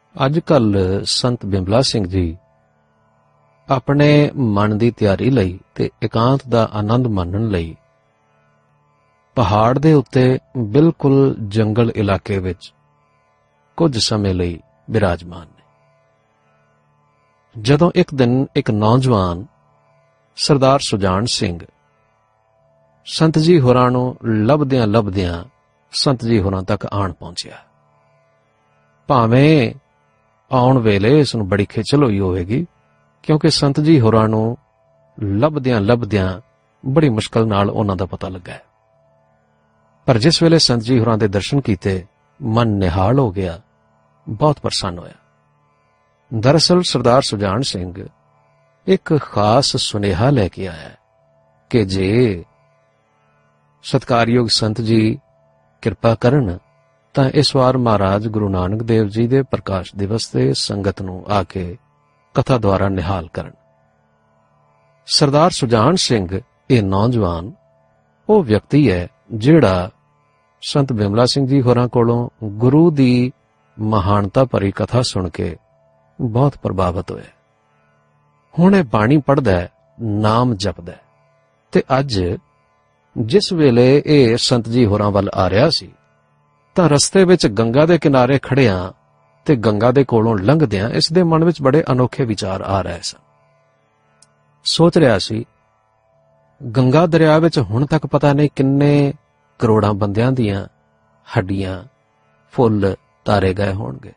ਅੱਜ ਕੱਲ੍ਹ ਸੰਤ ਬਿਮਲਾ ਸਿੰਘ ਜੀ ਆਪਣੇ ਮਨ ਦੀ ਤਿਆਰੀ ਲਈ ਤੇ ਇਕਾਂਤ ਦਾ ਆਨੰਦ ਮਾਣਨ ਲਈ ਪਹਾੜ ਦੇ ਉੱਤੇ ਬਿਲਕੁਲ ਜੰਗਲ ਇਲਾਕੇ ਵਿੱਚ ਕੁਝ ਸਮੇਂ ਲਈ ਬਿਰਾਜਮਾਨ ਨੇ। ਜਦੋਂ ਇੱਕ ਦਿਨ ਇੱਕ ਨੌਜਵਾਨ ਸਰਦਾਰ ਸੁਜਾਨ ਸਿੰਘ ਸੰਤ ਜੀ ਹੋਰਾਂ ਨੂੰ ਲੱਭਦਿਆਂ ਲੱਭਦਿਆਂ ਸੰਤ ਜੀ ਹੋਰਾਂ ਤੱਕ ਆਣ ਪਹੁੰਚਿਆ। ਭਾਵੇਂ ਆਉਣ ਵੇਲੇ ਇਸ ਨੂੰ ਬੜੀ ਖੇਚਲ ਹੋਈ ਹੋਵੇਗੀ, ਕਿਉਂਕਿ ਸੰਤ ਜੀ ਹੋਰਾਂ ਨੂੰ ਲੱਭਦਿਆਂ ਲੱਭਦਿਆਂ ਬੜੀ ਮੁਸ਼ਕਲ ਨਾਲ ਉਹਨਾਂ ਦਾ ਪਤਾ ਲੱਗਾ ਹੈ। ਪਰ ਜਿਸ ਵੇਲੇ ਸੰਤ ਜੀ ਹੋਰਾਂ ਦੇ ਦਰਸ਼ਨ ਕੀਤੇ, ਮਨ ਨਿਹਾਲ ਹੋ ਗਿਆ, ਬਹੁਤ ਪ੍ਰਸੰਨ ਹੋਇਆ। ਦਰਅਸਲ ਸਰਦਾਰ ਸੁਜਾਨ ਸਿੰਘ ਇੱਕ ਖਾਸ ਸੁਨੇਹਾ ਲੈ ਕੇ ਆਇਆ ਕਿ ਜੇ ਸਤਿਕਾਰਯੋਗ ਸੰਤ ਜੀ ਕਿਰਪਾ ਕਰਨ ਤਾਂ ਇਸ ਵਾਰ ਮਹਾਰਾਜ ਗੁਰੂ ਨਾਨਕ ਦੇਵ ਜੀ ਦੇ ਪ੍ਰਕਾਸ਼ ਦਿਵਸ ਤੇ ਸੰਗਤ ਨੂੰ ਆ ਕੇ ਕਥਾ ਦੁਆਰਾ ਨਿਹਾਲ ਕਰਨ। ਸਰਦਾਰ ਸੁਜਾਨ ਸਿੰਘ ਇਹ ਨੌਜਵਾਨ ਉਹ ਵਿਅਕਤੀ ਹੈ ਜਿਹੜਾ ਸੰਤ ਬਿਮਲਾ ਸਿੰਘ ਜੀ ਹੋਰਾਂ ਕੋਲੋਂ ਗੁਰੂ ਦੀ ਮਹਾਨਤਾ ਭਰੀ ਕਥਾ ਸੁਣ ਕੇ ਬਹੁਤ ਪ੍ਰਭਾਵਿਤ ਹੋਇਆ। ਹੁਣ ਇਹ ਬਾਣੀ ਪੜ੍ਹਦਾ, ਨਾਮ ਜਪਦਾ, ਤੇ ਅੱਜ ਜਿਸ ਵੇਲੇ ਇਹ ਸੰਤ ਜੀ ਹੋਰਾਂ ਵੱਲ ਆ ਰਿਹਾ ਸੀ ਤਾਂ ਰਸਤੇ ਵਿੱਚ ਗੰਗਾ ਦੇ ਕਿਨਾਰੇ ਖੜਿਆਂ ਤੇ ਗੰਗਾ ਦੇ ਕੋਲੋਂ ਲੰਘਦਿਆਂ ਇਸ ਦੇ ਮਨ ਵਿੱਚ ਬੜੇ ਅਨੋਖੇ ਵਿਚਾਰ ਆ ਰਹੇ ਸਨ। ਸੋਚ ਰਿਹਾ ਸੀ, ਗੰਗਾ ਦਰਿਆ ਵਿੱਚ ਹੁਣ ਤੱਕ ਪਤਾ ਨਹੀਂ ਕਿੰਨੇ ਕਰੋੜਾਂ ਬੰਦਿਆਂ ਦੀਆਂ ਹੱਡੀਆਂ, ਫੁੱਲ ਤਾਰੇ ਗਏ ਹੋਣਗੇ।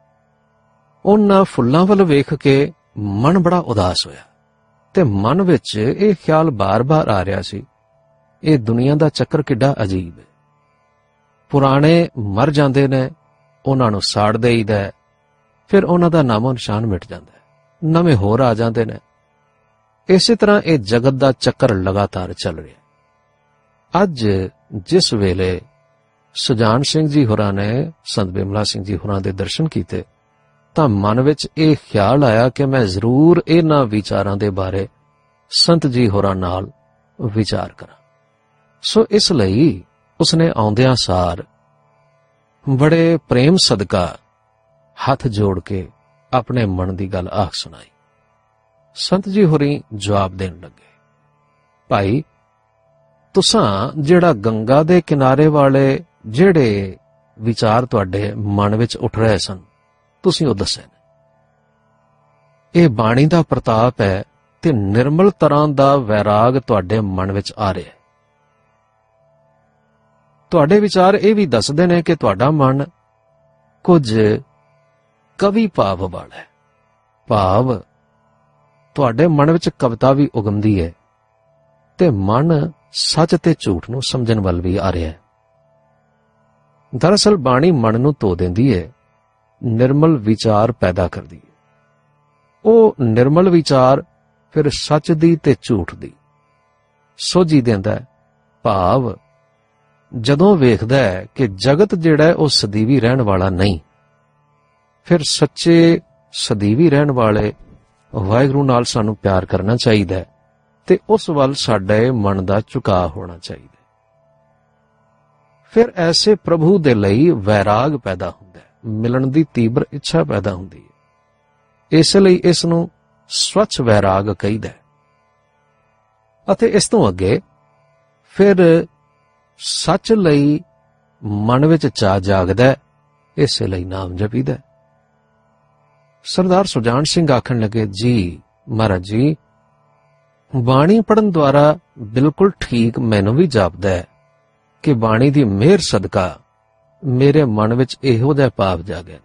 ਉਹਨਾਂ ਫੁੱਲਾਂ ਵੱਲ ਵੇਖ ਕੇ ਮਨ ਬੜਾ ਉਦਾਸ ਹੋਇਆ ਤੇ ਮਨ ਵਿੱਚ ਇਹ ਖਿਆਲ ਬਾਰ-ਬਾਰ ਆ ਰਿਹਾ ਸੀ, ਇਹ ਦੁਨੀਆ ਦਾ ਚੱਕਰ ਕਿੱਡਾ ਅਜੀਬ ਹੈ। ਪੁਰਾਣੇ ਮਰ ਜਾਂਦੇ ਨੇ, ਉਹਨਾਂ ਨੂੰ ਸਾੜ ਦੇਈਦਾ, ਫਿਰ ਉਹਨਾਂ ਦਾ ਨਾਮੋ ਨਿਸ਼ਾਨ ਮਿਟ ਜਾਂਦਾ, ਨਵੇਂ ਹੋਰ ਆ ਜਾਂਦੇ ਨੇ। ਇਸੇ ਤਰ੍ਹਾਂ ਇਹ ਜਗਤ ਦਾ ਚੱਕਰ ਲਗਾਤਾਰ ਚੱਲ ਰਿਹਾ। ਅੱਜ ਜਿਸ ਵੇਲੇ ਸੁਜਾਨ ਸਿੰਘ ਜੀ ਹੋਰਾਂ ਨੇ ਸੰਤ ਬਿਮਲਾ ਸਿੰਘ ਜੀ ਹੋਰਾਂ ਦੇ ਦਰਸ਼ਨ ਕੀਤੇ ਤਾਂ ਮਨ ਵਿੱਚ ਇਹ ਖਿਆਲ ਆਇਆ ਕਿ ਮੈਂ ਜ਼ਰੂਰ ਇਹਨਾਂ ਵਿਚਾਰਾਂ ਦੇ ਬਾਰੇ ਸੰਤ ਜੀ ਹੋਰਾਂ ਨਾਲ ਵਿਚਾਰ ਕਰਾਂ। ਸੋ ਇਸ ਲਈ ਉਸਨੇ ਆਉਂਦਿਆਂ ਸਾਰ ਬੜੇ ਪ੍ਰੇਮ ਸਦਕਾ ਹੱਥ ਜੋੜ ਕੇ ਆਪਣੇ ਮਨ ਦੀ ਗੱਲ ਆਖ ਸੁਣਾਈ। ਸੰਤ ਜੀ ਹੋਰੀ ਜਵਾਬ ਦੇਣ ਲੱਗੇ, ਭਾਈ ਤੁਸਾਂ ਜਿਹੜਾ ਗੰਗਾ ਦੇ ਕਿਨਾਰੇ ਵਾਲੇ ਜਿਹੜੇ ਵਿਚਾਰ ਤੁਹਾਡੇ ਮਨ ਵਿੱਚ ਉੱਠ ਰਹੇ ਸਨ, ਤੁਸੀਂ ਉਹ ਦੱਸੇ ਨੇ। ਇਹ ਬਾਣੀ ਦਾ ਪ੍ਰਤਾਪ ਹੈ ਤੇ ਨਿਰਮਲ ਤਰ੍ਹਾਂ ਦਾ ਵੈਰਾਗ ਤੁਹਾਡੇ ਮਨ ਵਿੱਚ ਆ ਰਿਹਾ ਹੈ। ਤੁਹਾਡੇ ਵਿਚਾਰ ਇਹ ਵੀ ਦੱਸਦੇ ਨੇ ਕਿ ਤੁਹਾਡਾ ਮਨ ਕੁਝ ਕਵੀ ਭਾਵ ਵਾਲਾ ਹੈ, ਭਾਵ ਤੁਹਾਡੇ ਮਨ ਵਿੱਚ ਕਵਿਤਾ ਵੀ ਉਗਮਦੀ ਹੈ ਤੇ ਮਨ ਸੱਚ ਤੇ ਝੂਠ ਨੂੰ ਸਮਝਣ ਵੱਲ ਵੀ ਆ ਰਿਹਾ ਹੈ। ਦਰਅਸਲ ਬਾਣੀ ਮਨ ਨੂੰ ਧੋ ਦਿੰਦੀ ਹੈ, ਨਿਰਮਲ ਵਿਚਾਰ ਪੈਦਾ ਕਰਦੀ ਹੈ। ਉਹ ਨਿਰਮਲ ਵਿਚਾਰ ਫਿਰ ਸੱਚ ਦੀ ਤੇ ਝੂਠ ਦੀ ਸੋਝੀ ਦਿੰਦਾ ਹੈ। ਭਾਵ ਜਦੋਂ ਵੇਖਦਾ ਹੈ ਕਿ ਜਗਤ ਜਿਹੜਾ ਉਹ ਸਦੀਵੀ ਰਹਿਣ ਵਾਲਾ ਨਹੀਂ, ਫਿਰ ਸੱਚੇ ਸਦੀਵੀ ਰਹਿਣ ਵਾਲੇ ਵਾਹਿਗੁਰੂ ਨਾਲ ਸਾਨੂੰ ਪਿਆਰ ਕਰਨਾ ਚਾਹੀਦਾ ਹੈ ਤੇ ਉਸ ਵੱਲ ਸਾਡੇ ਮਨ ਦਾ ਝੁਕਾਅ ਹੋਣਾ ਚਾਹੀਦਾ। ਫਿਰ ਐਸੇ ਪ੍ਰਭੂ ਦੇ ਲਈ ਵੈਰਾਗ ਪੈਦਾ ਹੁੰਦਾ ਹੈ, ਮਿਲਣ ਦੀ ਤੀਬਰ ਇੱਛਾ ਪੈਦਾ ਹੁੰਦੀ ਹੈ। ਇਸ ਲਈ ਇਸ ਨੂੰ ਸਵੱਛ ਵੈਰਾਗ ਕਹੀਦਾ ਹੈ। ਅਤੇ ਇਸ ਤੋਂ ਅੱਗੇ ਫਿਰ ਸੱਚ ਲਈ ਮਨ ਵਿੱਚ ਚਾਅ ਜਾਗਦਾ ਹੈ, ਇਸੇ ਲਈ ਨਾਮ ਜਪੀਦਾ। ਸਰਦਾਰ ਸੁਜਾਨ ਸਿੰਘ ਆਖਣ ਲੱਗੇ, ਜੀ ਮਹਾਰਾਜ ਜੀ, ਬਾਣੀ ਪੜ੍ਹਨ ਦੁਆਰਾ ਬਿਲਕੁਲ ਠੀਕ ਮੈਨੂੰ ਵੀ ਜਾਪਦਾ ਹੈ ਕਿ ਬਾਣੀ ਦੀ ਮਿਹਰ ਸਦਕਾ ਮੇਰੇ ਮਨ ਵਿੱਚ ਇਹੋ ਜਿਹਾ ਭਾਵ ਜਾਗਿਆ,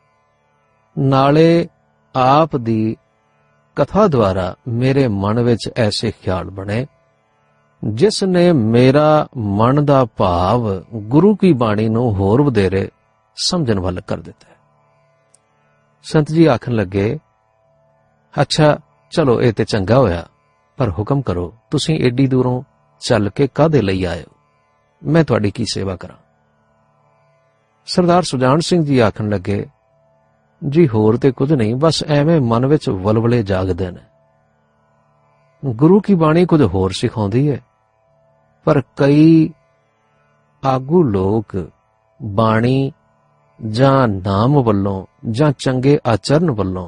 ਨਾਲੇ ਆਪ ਦੀ ਕਥਾ ਦੁਆਰਾ ਮੇਰੇ ਮਨ ਵਿੱਚ ਐਸੇ ਖਿਆਲ ਬਣੇ ਜਿਸ ਨੇ ਮੇਰਾ ਮਨ ਦਾ ਭਾਵ ਗੁਰੂ ਕੀ ਬਾਣੀ ਨੂੰ ਹੋਰ ਵਧੇਰੇ ਸਮਝਣ ਵੱਲ ਕਰ ਦਿੱਤਾ। ਸੰਤ ਜੀ ਆਖਣ ਲੱਗੇ, ਅੱਛਾ ਚਲੋ ਇਹ ਤੇ ਚੰਗਾ ਹੋਇਆ, ਪਰ ਹੁਕਮ ਕਰੋ ਤੁਸੀਂ ਏਡੀ ਦੂਰੋਂ ਚੱਲ ਕੇ ਕਾਹਦੇ ਲਈ ਆਏ ਹੋ, ਮੈਂ ਤੁਹਾਡੀ ਕੀ ਸੇਵਾ ਕਰਾਂ। ਸਰਦਾਰ ਸੁਜਾਨ ਸਿੰਘ ਜੀ ਆਖਣ ਲੱਗੇ, ਜੀ ਹੋਰ ਤੇ ਕੁਝ ਨਹੀਂ, ਬਸ ਐਵੇਂ ਮਨ ਵਿੱਚ ਵਲਵਲੇ ਜਾਗਦੇ ਨੇ। ਗੁਰੂ ਕੀ ਬਾਣੀ ਕੁਝ ਹੋਰ ਸਿਖਾਉਂਦੀ ਹੈ, ਪਰ ਕਈ ਆਗੂ ਲੋਕ ਬਾਣੀ ਜਾਂ ਨਾਮ ਵੱਲੋਂ ਜਾਂ ਚੰਗੇ ਆਚਰਨ ਵੱਲੋਂ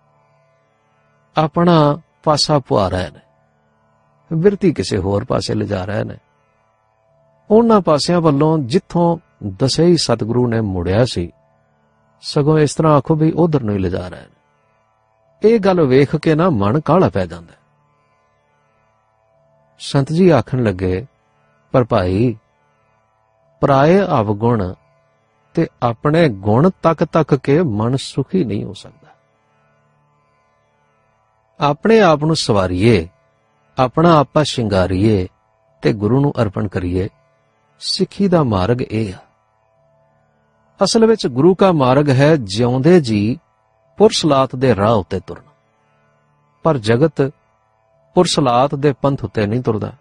ਆਪਣਾ ਪਾਸਾ ਪੁਆ ਰਹੇ ਨੇ, ਬਿਰਤੀ ਕਿਸੇ ਹੋਰ ਪਾਸੇ ਲਿਜਾ ਰਹੇ ਨੇ। ਉਹਨਾਂ ਪਾਸਿਆਂ ਵੱਲੋਂ ਜਿੱਥੋਂ ਦਸੇ ਹੀ ਸਤਿਗੁਰੂ ਨੇ ਮੁੜਿਆ ਸੀ, ਸਗੋਂ ਇਸ ਤਰ੍ਹਾਂ ਆਖੋ ਵੀ ਉਧਰ ਨੂੰ ਹੀ ਲਿਜਾ ਰਹੇ ਨੇ। ਇਹ ਗੱਲ ਵੇਖ ਕੇ ਨਾ ਮਨ ਕਾਹਲਾ ਪੈ ਜਾਂਦਾ। ਸੰਤ ਜੀ ਆਖਣ ਲੱਗੇ, ਪਰ ਭਾਈ ਪਰਾਏ ਅਵਗੁਣ ਤੇ ਆਪਣੇ ਗੁਣ ਤੱਕ ਕੇ ਮਨ ਸੁਖੀ ਨਹੀਂ ਹੋ ਸਕਦਾ। ਆਪਣੇ ਆਪ ਨੂੰ ਸਵਾਰੀਏ, ਆਪਣਾ ਆਪਾ ਸ਼ਿੰਗਾਰੀਏ ਤੇ ਗੁਰੂ ਨੂੰ ਅਰਪਣ ਕਰੀਏ। ਸਿੱਖੀ ਦਾ ਮਾਰਗ ਇਹ ਆ। ਅਸਲ ਵਿੱਚ ਗੁਰੂ ਕਾ ਮਾਰਗ ਹੈ ਜਿਉਂਦੇ ਜੀ ਪੁਰਸਲਾਤ ਦੇ ਰਾਹ ਉੱਤੇ ਤੁਰਨਾ, ਪਰ ਜਗਤ ਪੁਰਸਲਾਤ ਦੇ ਪੰਥ ਉੱਤੇ ਨਹੀਂ ਤੁਰਦਾ।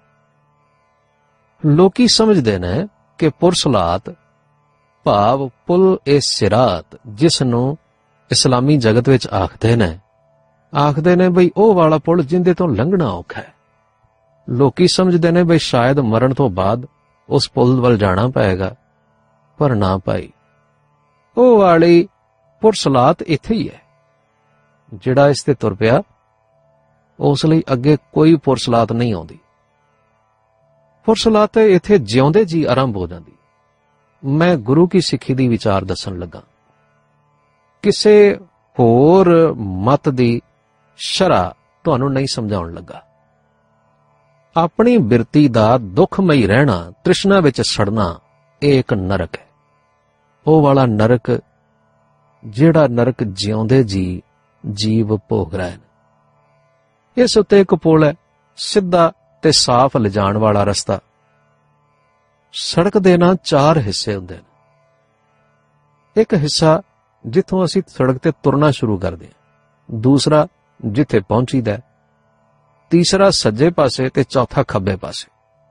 ਲੋਕੀ ਸਮਝਦੇ ਨੇ ਕਿ ਪੁਰਸਲਾਤ ਭਾਵ ਪੁਲ ਏ ਸਿਰਾਤ, ਜਿਸ ਨੂੰ ਇਸਲਾਮੀ ਜਗਤ ਵਿੱਚ ਆਖਦੇ ਨੇ ਬਈ ਉਹ ਵਾਲਾ ਪੁਲ ਜਿੰਦੇ ਤੋਂ ਲੰਘਣਾ ਔਖਾ ਹੈ। ਲੋਕੀ ਸਮਝਦੇ ਨੇ ਬਈ ਸ਼ਾਇਦ ਮਰਨ ਤੋਂ ਬਾਅਦ ਉਸ ਪੁਲ ਵੱਲ ਜਾਣਾ ਪਏਗਾ, ਪਰ ਨਾ ਭਾਈ, ਉਹ ਵਾਲੀ ਪੁਰਸਲਾਤ ਇੱਥੇ ਹੀ ਹੈ। ਜਿਹੜਾ ਇਸ ਤੇ ਤੁਰ ਪਿਆ ਉਸ ਲਈ ਅੱਗੇ ਕੋਈ ਪੁਰਸਲਾਤ ਨਹੀਂ ਆਉਂਦੀ। ਪੁਰਸਲਾਤ ਇੱਥੇ ਜਿਉਂਦੇ ਜੀ ਆਰੰਭ ਹੋ ਜਾਂਦੀ। ਮੈਂ ਗੁਰੂ ਕੀ ਸਿੱਖੀ ਦੀ ਵਿਚਾਰ ਦੱਸਣ ਲੱਗਾ, ਕਿਸੇ ਹੋਰ ਮਤ ਦੀ ਸ਼ਰ੍ਹਾ ਤੁਹਾਨੂੰ ਨਹੀਂ ਸਮਝਾਉਣ ਲੱਗਾ। ਆਪਣੀ ਬਿਰਤੀ ਦਾ ਦੁੱਖਮਈ ਰਹਿਣਾ, ਤ੍ਰਿਸ਼ਨਾ ਵਿੱਚ ਸੜਨਾ, ਇਹ ਇੱਕ ਨਰਕ ਹੈ। ਉਹ ਵਾਲਾ ਨਰਕ ਜਿਹੜਾ ਨਰਕ ਜਿਉਂਦੇ ਜੀ ਜੀਵ ਭੋਗ ਰਹੇ ਨੇ। ਇਸ ਉੱਤੇ ਇੱਕ ਪੁਲ ਹੈ, ਸਿੱਧਾ ਤੇ ਸਾਫ਼ ਲਿਜਾਣ ਵਾਲਾ ਰਸਤਾ। ਸੜਕ ਦੇ ਨਾ 4 ਹਿੱਸੇ ਹੁੰਦੇ ਨੇ। ਇੱਕ ਹਿੱਸਾ ਜਿੱਥੋਂ ਅਸੀਂ ਸੜਕ ਤੇ ਤੁਰਨਾ ਸ਼ੁਰੂ ਕਰਦੇ ਹਾਂ, ਦੂਸਰਾ ਜਿੱਥੇ ਪਹੁੰਚੀਦਾ, ਤੀਸਰਾ ਸੱਜੇ ਪਾਸੇ ਤੇ ਚੌਥਾ ਖੱਬੇ ਪਾਸੇ।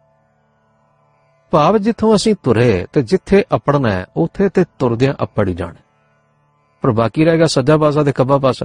ਭਾਵ ਜਿੱਥੋਂ ਅਸੀਂ ਤੁਰੇ ਤੇ ਜਿੱਥੇ ਅਪੜਨਾ ਹੈ ਉੱਥੇ ਤੇ ਤੁਰਦਿਆਂ ਅਪੜ ਹੀ ਜਾਣਾ, ਪਰ ਬਾਕੀ ਰਹੇਗਾ ਸੱਜਾ ਪਾਸਾ ਤੇ ਖੱਬਾ ਪਾਸਾ।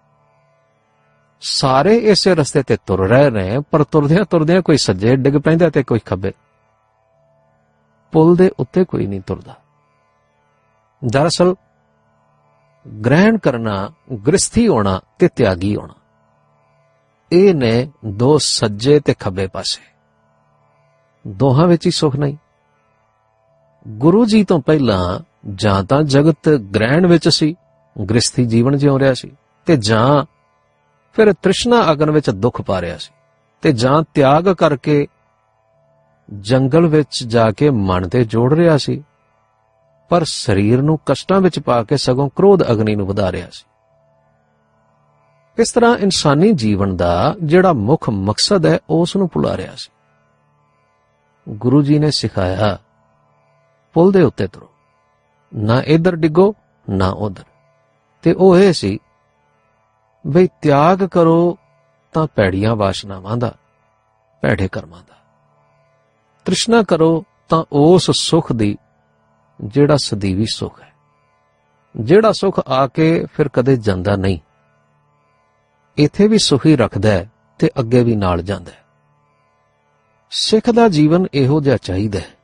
ਸਾਰੇ ਇਸੇ ਰਸਤੇ ਤੇ ਤੁਰ ਰਹੇ ਨੇ, ਪਰ ਤੁਰਦਿਆਂ ਕੋਈ ਸੱਜੇ ਡਿੱਗ ਪੈਂਦਾ ਤੇ ਕੋਈ ਖੱਬੇ। ਪੁਲ ਦੇ ਉੱਤੇ ਕੋਈ ਨਹੀਂ ਤੁਰਦਾ। ਦਰਅਸਲ ਗ੍ਰਹਿਣ ਕਰਨਾ, ਗ੍ਰਸਥੀ ਹੋਣਾ ਤੇ ਤਿਆਗੀ ਹੋਣਾ, ਇਹ ਨੇ 2 ਸੱਜੇ ਤੇ ਖੱਬੇ ਪਾਸੇ। ਦੋਹਾਂ ਵਿੱਚ ਹੀ ਸੁਖ ਨਹੀਂ। ਗੁਰੂ ਜੀ ਤੋਂ ਪਹਿਲਾਂ ਜਾਂ ਤਾਂ ਜਗਤ ਗ੍ਰਹਿਣ ਵਿੱਚ ਸੀ, ਗ੍ਰਸਥੀ ਜੀਵਨ ਜਿਉ ਰਿਹਾ ਸੀ, ਤੇ ਜਾਂ ਫਿਰ ਤ੍ਰਿਸ਼ਨਾ ਅਗਨ ਵਿੱਚ ਦੁੱਖ ਪਾ ਰਿਹਾ ਸੀ, ਤੇ ਜਾਂ ਤਿਆਗ ਕਰਕੇ ਜੰਗਲ ਵਿੱਚ ਜਾ ਕੇ ਮਨ ਤੇ ਜੋੜ ਰਿਹਾ ਸੀ, ਪਰ ਸਰੀਰ ਨੂੰ ਕਸ਼ਟਾਂ ਵਿੱਚ ਪਾ ਕੇ ਸਗੋਂ ਕ੍ਰੋਧ ਅਗਨੀ ਨੂੰ ਵਧਾ ਰਿਹਾ ਸੀ। ਇਸ ਤਰ੍ਹਾਂ ਇਨਸਾਨੀ ਜੀਵਨ ਦਾ ਜਿਹੜਾ ਮੁੱਖ ਮਕਸਦ ਹੈ ਉਸ ਨੂੰ ਭੁਲਾ ਰਿਹਾ ਸੀ। ਗੁਰੂ ਜੀ ਨੇ ਸਿਖਾਇਆ, ਪੁਲ ਦੇ ਉੱਤੇ ਤੁਰੋ, ਨਾ ਇੱਧਰ ਡਿੱਗੋ ਨਾ ਉੱਧਰ। ਤੇ ਉਹ ਇਹ ਸੀ ਬਈ ਤਿਆਗ ਕਰੋ ਤਾਂ ਭੈੜੀਆਂ ਵਾਸ਼ਨਾਵਾਂ ਦਾ, ਭੈੜੇ ਕਰਮਾਂ ਦਾ। ਤ੍ਰਿਸ਼ਨਾ ਕਰੋ ਤਾਂ ਉਸ ਸੁਖ ਦੀ ਜਿਹੜਾ ਸਦੀਵੀ ਸੁਖ ਹੈ, ਜਿਹੜਾ ਸੁਖ ਆ ਕੇ ਫਿਰ ਕਦੇ ਜਾਂਦਾ ਨਹੀਂ। ਇੱਥੇ ਵੀ ਸੁਖੀ ਰੱਖਦਾ ਹੈ ਤੇ ਅੱਗੇ ਵੀ ਨਾਲ ਜਾਂਦਾ ਹੈ। ਸਿੱਖ ਦਾ ਜੀਵਨ ਇਹੋ ਜਿਹਾ ਚਾਹੀਦਾ ਹੈ,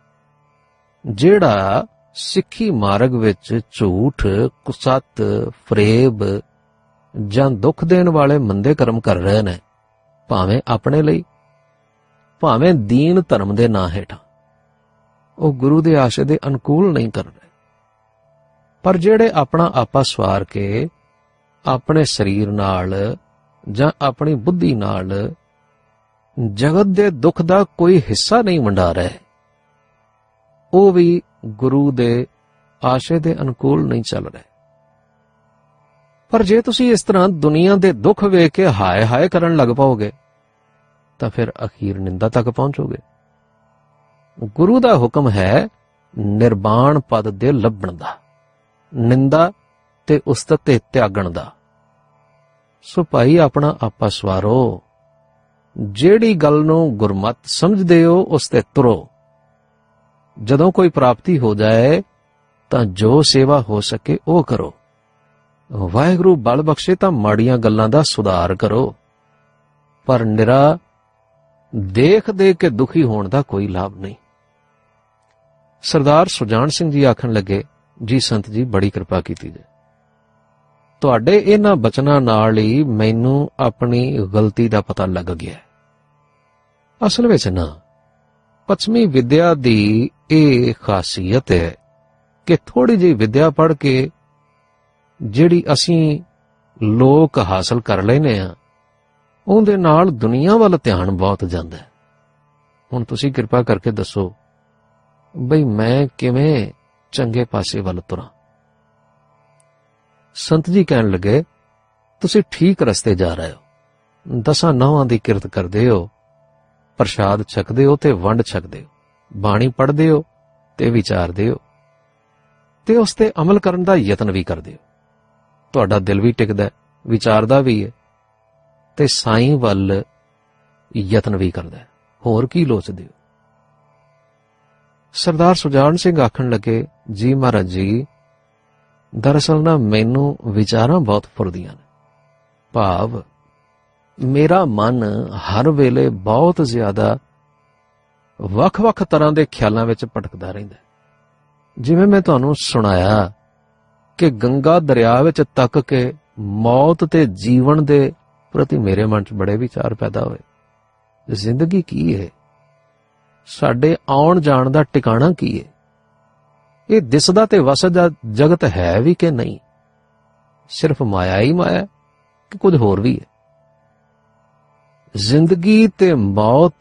ਜਿਹੜਾ ਸਿੱਖੀ ਮਾਰਗ ਵਿੱਚ ਝੂਠ, ਕੁਸੱਤ, ਫਰੇਬ ਜਾਂ ਦੁੱਖ ਦੇਣ ਵਾਲੇ ਮੰਦੇ ਕਰਮ ਕਰ ਰਹੇ ਨੇ, ਭਾਵੇਂ ਆਪਣੇ ਲਈ, ਭਾਵੇਂ ਦੀਨ ਧਰਮ ਦੇ ਨਾਂ ਹੇਠਾਂ। ਉਹ ਗੁਰੂ ਦੇ ਆਸ਼ੇ ਦੇ ਅਨੁਕੂਲ ਨਹੀਂ ਕਰ ਰਹੇ, ਪਰ ਜਿਹੜੇ ਆਪਣਾ ਆਪਾ ਸਵਾਰ ਕੇ ਆਪਣੇ ਸਰੀਰ ਨਾਲ ਜਾਂ ਆਪਣੀ ਬੁੱਧੀ ਨਾਲ ਜਗਤ ਦੇ ਦੁੱਖ ਦਾ ਕੋਈ ਹਿੱਸਾ ਨਹੀਂ ਵੰਡਾ ਰਹੇ, ਉਹ ਵੀ ਗੁਰੂ ਦੇ ਆਸ਼ੇ ਦੇ ਅਨੁਕੂਲ ਨਹੀਂ ਚੱਲ ਰਹੇ। ਪਰ ਜੇ ਤੁਸੀਂ ਇਸ ਤਰ੍ਹਾਂ ਦੁਨੀਆ ਦੇ ਦੁੱਖ ਵੇਖ ਕੇ ਹਾਏ ਹਾਏ ਕਰਨ ਲੱਗ ਪਾਓਗੇ ਤਾਂ ਫਿਰ ਅਖੀਰ ਨਿੰਦਾ ਤੱਕ ਪਹੁੰਚੋਗੇ। ਗੁਰੂ ਦਾ ਹੁਕਮ ਹੈ ਨਿਰਵਾਣ ਪਦ ਦੇ ਲੱਭਣ ਦਾ, ਨਿੰਦਾ ਤੇ ਉਸਤਤ ਤੇ ਤਿਆਗਣ ਦਾ। ਸੋ ਭਾਈ ਆਪਣਾ ਆਪਾ ਸਵਾਰੋ, ਜਿਹੜੀ ਗੱਲ ਨੂੰ ਗੁਰਮਤ ਸਮਝਦੇ ਹੋ ਉਸ ਤੇ ਤੁਰੋ। ਜਦੋਂ ਕੋਈ ਪ੍ਰਾਪਤੀ ਹੋ ਜਾਏ ਤਾਂ ਜੋ ਸੇਵਾ ਹੋ ਸਕੇ ਉਹ ਕਰੋ। ਵਾਹਿਗੁਰੂ ਬਲ ਬਖਸ਼ੇ ਤਾਂ ਮਾੜੀਆਂ ਗੱਲਾਂ ਦਾ ਸੁਧਾਰ ਕਰੋ, ਪਰ ਨਿਰਾ ਦੇਖ ਦੇ ਕੇ ਦੁਖੀ ਹੋਣ ਦਾ ਕੋਈ ਲਾਭ ਨਹੀਂ। ਸਰਦਾਰ ਸੁਜਾਨ ਸਿੰਘ ਜੀ ਆਖਣ ਲੱਗੇ, ਜੀ ਸੰਤ ਜੀ ਬੜੀ ਕਿਰਪਾ ਕੀਤੀ ਜੇ। ਤੁਹਾਡੇ ਇਹਨਾਂ ਬਚਨਾਂ ਨਾਲ ਹੀ ਮੈਨੂੰ ਆਪਣੀ ਗਲਤੀ ਦਾ ਪਤਾ ਲੱਗ ਗਿਆ। ਅਸਲ ਵਿੱਚ ਨਾ ਪੱਛਮੀ ਵਿਦਿਆ ਦੀ ਇਹ ਖਾਸੀਅਤ ਹੈ ਕਿ ਥੋੜੀ ਜਿਹੀ ਵਿਦਿਆ ਪੜ੍ਹ ਕੇ ਜਿਹੜੀ ਅਸੀਂ ਲੋਕ ਹਾਸਲ ਕਰ ਲੈਨੇ ਆ, ਉਹਦੇ ਨਾਲ ਦੁਨੀਆ ਵੱਲ ਧਿਆਨ ਬਹੁਤ ਜਾਂਦਾ ਹੈ। ਹੁਣ ਤੁਸੀਂ ਕਿਰਪਾ ਕਰਕੇ ਦੱਸੋ ਬਈ ਮੈਂ ਕਿਵੇਂ ਚੰਗੇ ਪਾਸੇ ਵੱਲ ਤੁਰਾਂ। ਸੰਤ ਜੀ ਕਹਿਣ ਲੱਗੇ, ਤੁਸੀਂ ਠੀਕ ਰਸਤੇ ਜਾ ਰਹੇ ਹੋ। 10 ਨਹੁੰਆਂ ਦੀ ਕਿਰਤ ਕਰਦੇ ਹੋ, ਪ੍ਰਸ਼ਾਦ ਛਕਦੇ ਹੋ ਤੇ ਵੰਡ ਛਕਦੇ ਹੋ, ਬਾਣੀ ਪੜ੍ਹਦੇ ਹੋ ਤੇ ਵਿਚਾਰਦੇ ਹੋ ਤੇ ਉਸ ਤੇ ਅਮਲ ਕਰਨ ਦਾ ਯਤਨ ਵੀ ਕਰਦੇ ਹੋ। ਤੁਹਾਡਾ ਦਿਲ ਵੀ ਟਿਕਦਾ, ਵਿਚਾਰਦਾ ਵੀ ਹੈ ਤੇ ਸਾਈਂ ਵੱਲ ਯਤਨ ਵੀ ਕਰਦਾ। ਹੋਰ ਕੀ ਲੋਚਦੇ ਹੋ? ਸਰਦਾਰ ਸੁਜਾਨ ਸਿੰਘ ਆਖਣ ਲੱਗੇ, ਜੀ ਮਹਾਰਾਜ ਜੀ, ਦਰਅਸਲ ਨਾ ਮੈਨੂੰ ਵਿਚਾਰਾਂ ਬਹੁਤ ਫੁਰਦੀਆਂ ਨੇ। ਭਾਵ ਮੇਰਾ ਮਨ ਹਰ ਵੇਲੇ ਬਹੁਤ ਜ਼ਿਆਦਾ ਵੱਖ-ਵੱਖ ਤਰ੍ਹਾਂ ਦੇ ਖਿਆਲਾਂ ਵਿੱਚ ਭਟਕਦਾ ਰਹਿੰਦਾ। ਜਿਵੇਂ ਮੈਂ ਤੁਹਾਨੂੰ ਸੁਣਾਇਆ ਕਿ ਗੰਗਾ ਦਰਿਆ ਵਿੱਚ ਤੱਕ ਕੇ ਮੌਤ ਤੇ ਜੀਵਨ ਦੇ ਪ੍ਰਤੀ ਮੇਰੇ ਮਨ 'ਚ ਬੜੇ ਵਿਚਾਰ ਪੈਦਾ ਹੋਏ। ਜ਼ਿੰਦਗੀ ਕੀ ਹੈ? ਸਾਡੇ ਆਉਣ ਜਾਣ ਦਾ ਟਿਕਾਣਾ ਕੀ ਹੈ? ਇਹ ਦਿਸਦਾ ਤੇ ਵਸਦਾ ਜਗਤ ਹੈ ਵੀ ਕਿ ਨਹੀਂ? ਸਿਰਫ ਮਾਇਆ ਹੀ ਮਾਇਆ ਕਿ ਕੁਝ ਹੋਰ ਵੀ ਹੈ? ਜ਼ਿੰਦਗੀ ਤੇ ਮੌਤ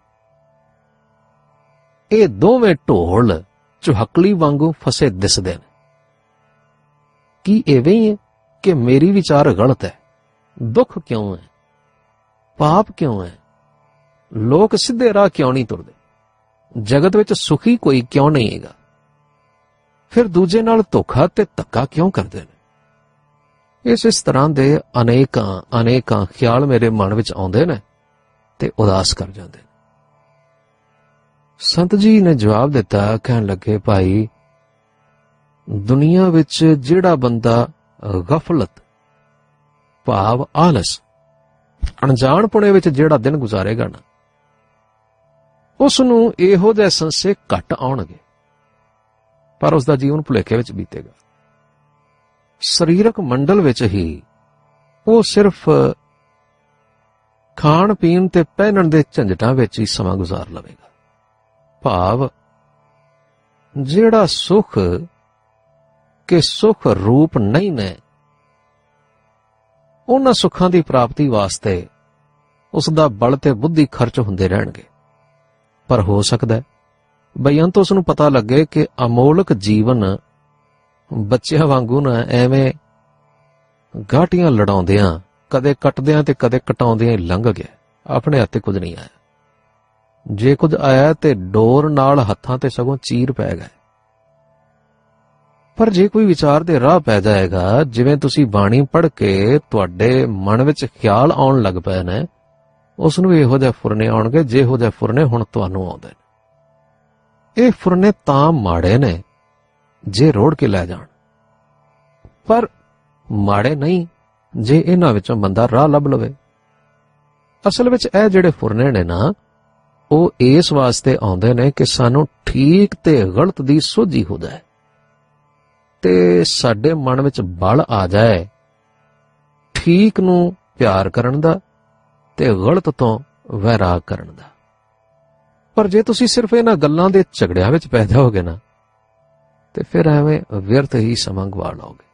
ਇਹ ਦੋਵੇਂ ਢੋਲ ਚੁਹਕਲੀ ਵਾਂਗੂ ਫਸੇ ਦਿਸਦੇ ਨੇ। ਕੀ ਐਵੇਂ ਹੀ ਹੈ ਕਿ ਮੇਰੀ ਵਿਚਾਰ ਗਲਤ ਹੈ? ਦੁੱਖ ਕਿਉਂ ਹੈ? ਪਾਪ ਕਿਉਂ ਹੈ? ਲੋਕ ਸਿੱਧੇ ਰਾਹ ਕਿਉਂ ਨਹੀਂ ਤੁਰਦੇ? ਜਗਤ ਵਿੱਚ ਸੁਖੀ ਕੋਈ ਕਿਉਂ ਨਹੀਂ ਹੈਗਾ? ਫਿਰ ਦੂਜੇ ਨਾਲ ਧੋਖਾ ਤੇ ਧੱਕਾ ਕਿਉਂ ਕਰਦੇ ਨੇ? ਇਸ ਤਰ੍ਹਾਂ ਦੇ ਅਨੇਕਾਂ ਖਿਆਲ ਮੇਰੇ ਮਨ ਵਿੱਚ ਆਉਂਦੇ ਨੇ ਤੇ ਉਦਾਸ ਕਰ ਜਾਂਦੇ ਨੇ। ਸੰਤ ਜੀ ਨੇ ਜਵਾਬ ਦਿੱਤਾ, ਕਹਿਣ ਲੱਗੇ, ਭਾਈ ਦੁਨੀਆ ਵਿੱਚ ਜਿਹੜਾ ਬੰਦਾ ਗਫਲਤ ਭਾਵ ਆਲਸ ਅਣਜਾਣਪੁਣੇ ਵਿੱਚ ਜਿਹੜਾ ਦਿਨ ਗੁਜ਼ਾਰੇਗਾ ਨਾ, ਉਸ ਨੂੰ ਇਹੋ ਜਿਹੇ ਸੰਸੇ ਘੱਟ ਆਉਣਗੇ, ਪਰ ਉਸ ਦਾ ਜੀਵਨ ਭੁਲੇਖੇ ਵਿੱਚ ਬੀਤੇਗਾ। ਸਰੀਰਕ ਮੰਡਲ ਵਿੱਚ ਹੀ ਉਹ ਸਿਰਫ ਖਾਣ ਪੀਣ ਤੇ ਪਹਿਨਣ ਦੇ ਝੰਜਟਾਂ ਵਿੱਚ ਹੀ ਸਮਾਂ ਗੁਜ਼ਾਰ ਲਵੇਗਾ। ਭਾਵ ਜਿਹੜਾ ਸੁਖ ਕਿ ਸੁਖ ਰੂਪ ਨਹੀਂ ਨੇ, ਉਹਨਾਂ ਸੁੱਖਾਂ ਦੀ ਪ੍ਰਾਪਤੀ ਵਾਸਤੇ ਉਸ ਦਾ ਬਲ ਤੇ ਬੁੱਧੀ ਖਰਚ ਹੁੰਦੇ ਰਹਿਣਗੇ। ਪਰ ਹੋ ਸਕਦਾ ਹੈ ਬੇਅੰਤ ਉਸ ਨੂੰ ਪਤਾ ਲੱਗੇ ਕਿ ਅਮੋਲਕ ਜੀਵਨ ਬੱਚਿਆਂ ਵਾਂਗੂ ਨਾ ਐਵੇਂ ਗਾਟੀਆਂ ਲੜਾਉਂਦਿਆਂ, ਕਦੇ ਕੱਟਦਿਆਂ ਤੇ ਕਦੇ ਕਟਾਉਂਦਿਆਂ ਹੀ ਲੰਘ ਗਿਆ। ਆਪਣੇ ਹੱਥੇ ਕੁਝ ਨਹੀਂ ਆਇਆ। ਜੇ ਕੁਝ ਆਇਆ ਤੇ ਡੋਰ ਨਾਲ ਹੱਥਾਂ ਤੇ ਸਗੋਂ ਚੀਰ ਪੈ ਗਏ। ਪਰ ਜੇ ਕੋਈ ਵਿਚਾਰ ਦੇ ਰਾਹ ਪੈ ਜਾਏਗਾ, ਜਿਵੇਂ ਤੁਸੀਂ ਬਾਣੀ ਪੜ੍ਹ ਕੇ ਤੁਹਾਡੇ ਮਨ ਵਿੱਚ ਖਿਆਲ ਆਉਣ ਲੱਗ ਪਏ ਨੇ, ਉਸ ਨੂੰ ਇਹੋ ਜਿਹੇ ਫੁਰਨੇ ਆਉਣਗੇ ਜਿਹੋ ਜਿਹੇ ਫੁਰਨੇ ਹੁਣ ਤੁਹਾਨੂੰ ਆਉਂਦੇ ਨੇ। ਇਹ ਫੁਰਨੇ ਤਾਂ ਮਾੜੇ ਨੇ ਜੇ ਰੋੜ ਕੇ ਲੈ ਜਾਣ, ਪਰ ਮਾੜੇ ਨਹੀਂ ਜੇ ਇਹਨਾਂ ਵਿੱਚੋਂ ਬੰਦਾ ਰਾਹ ਲੱਭ ਲਵੇ। ਅਸਲ ਵਿੱਚ ਇਹ ਜਿਹੜੇ ਫੁਰਨੇ ਨੇ ਨਾ, ਉਹ ਇਸ ਵਾਸਤੇ ਆਉਂਦੇ ਨੇ ਕਿ ਸਾਨੂੰ ਠੀਕ ਤੇ ਗਲਤ ਦੀ ਸੋਝੀ ਹੋ ਜਾਏ ਤੇ ਸਾਡੇ ਮਨ ਵਿੱਚ ਬਲ ਆ ਜਾਏ ਠੀਕ ਨੂੰ ਪਿਆਰ ਕਰਨ ਦਾ ਤੇ ਗਲਤ ਤੋਂ ਵੈਰਾਗ ਕਰਨ ਦਾ। ਪਰ ਜੇ ਤੁਸੀਂ ਸਿਰਫ ਇਹਨਾਂ ਗੱਲਾਂ ਦੇ ਝਗੜਿਆਂ ਵਿੱਚ ਪੈ ਜਾਓਗੇ ਨਾ, ਤੇ ਫਿਰ ਐਵੇਂ ਵਿਅਰਥ ਹੀ ਸਮਾਂ ਗਵਾ ਲਓਗੇ।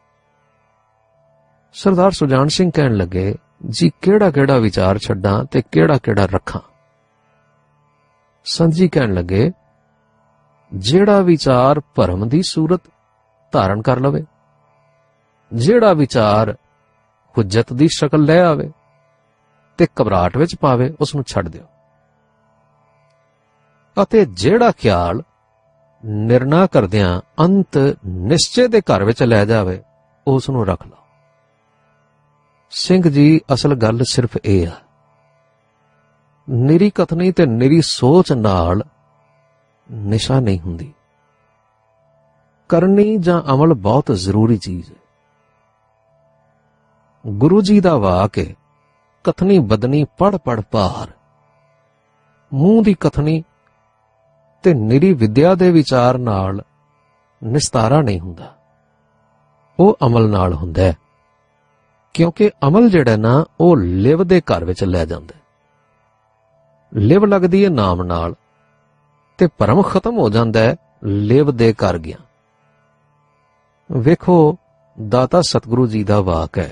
ਸਰਦਾਰ ਸੁਜਾਨ ਸਿੰਘ ਕਹਿਣ ਲੱਗੇ, ਜੀ ਕਿਹੜਾ ਕਿਹੜਾ ਵਿਚਾਰ ਛੱਡਾਂ ਤੇ ਕਿਹੜਾ ਕਿਹੜਾ ਰੱਖਾਂ? ਸੰਤ ਜੀ ਕਹਿਣ ਲੱਗੇ, ਜਿਹੜਾ ਵਿਚਾਰ ਭਰਮ ਦੀ ਸੂਰਤ ਧਾਰਨ ਕਰ ਲਵੇ, ਜਿਹੜਾ ਵਿਚਾਰ ਹੁਜਤ ਦੀ ਸ਼ਕਲ ਲੈ ਆਵੇ ਤੇ ਘਬਰਾਹਟ ਵਿੱਚ ਪਾਵੇ, ਉਸ ਨੂੰ ਛੱਡ ਦਿਓ। ਅਤੇ ਜਿਹੜਾ ਖਿਆਲ ਨਿਰਣਾ ਕਰਦਿਆਂ ਅੰਤ ਨਿਸ਼ਚੇ ਦੇ ਘਰ ਵਿੱਚ ਲੈ ਜਾਵੇ, ਉਸ ਨੂੰ ਰੱਖ ਲਓ। ਸਿੰਘ ਜੀ, ਅਸਲ ਗੱਲ ਸਿਰਫ ਇਹ ਆ, ਨਿਰੀ ਕਥਨੀ ਤੇ ਨਿਰੀ ਸੋਚ ਨਾਲ ਨਿਸ਼ਾ ਨਹੀਂ ਹੁੰਦੀ। ਕਰਨੀ ਜਾਂ ਅਮਲ ਬਹੁਤ ਜ਼ਰੂਰੀ ਚੀਜ਼ ਹੈ। ਗੁਰੂ ਜੀ ਦਾ ਵਾਕ ਹੈ, ਕਥਨੀ ਬਦਨੀ ਪੜ ਪੜ ਭਾਰ। ਮੂੰਹ ਦੀ ਕਥਨੀ ਤੇ ਨਿਰੀ ਵਿਦਿਆ ਦੇ ਵਿਚਾਰ ਨਾਲ ਨਿਸਤਾਰਾ ਨਹੀਂ ਹੁੰਦਾ, ਉਹ ਅਮਲ ਨਾਲ ਹੁੰਦਾ ਹੈ। ਕਿਉਂਕਿ ਅਮਲ ਜਿਹੜਾ ਨਾ ਉਹ ਲਿਵ ਦੇ ਘਰ ਵਿੱਚ ਲੈ ਜਾਂਦਾ। ਲਿਵ ਲੱਗਦੀ ਹੈ ਨਾਮ ਨਾਲ ਤੇ ਭਰਮ ਖਤਮ ਹੋ ਜਾਂਦਾ ਹੈ ਲਿਵ ਦੇ ਘਰ ਗਿਆ। ਵੇਖੋ ਦਾਤਾ ਸਤਿਗੁਰੂ ਜੀ ਦਾ ਵਾਕ ਹੈ,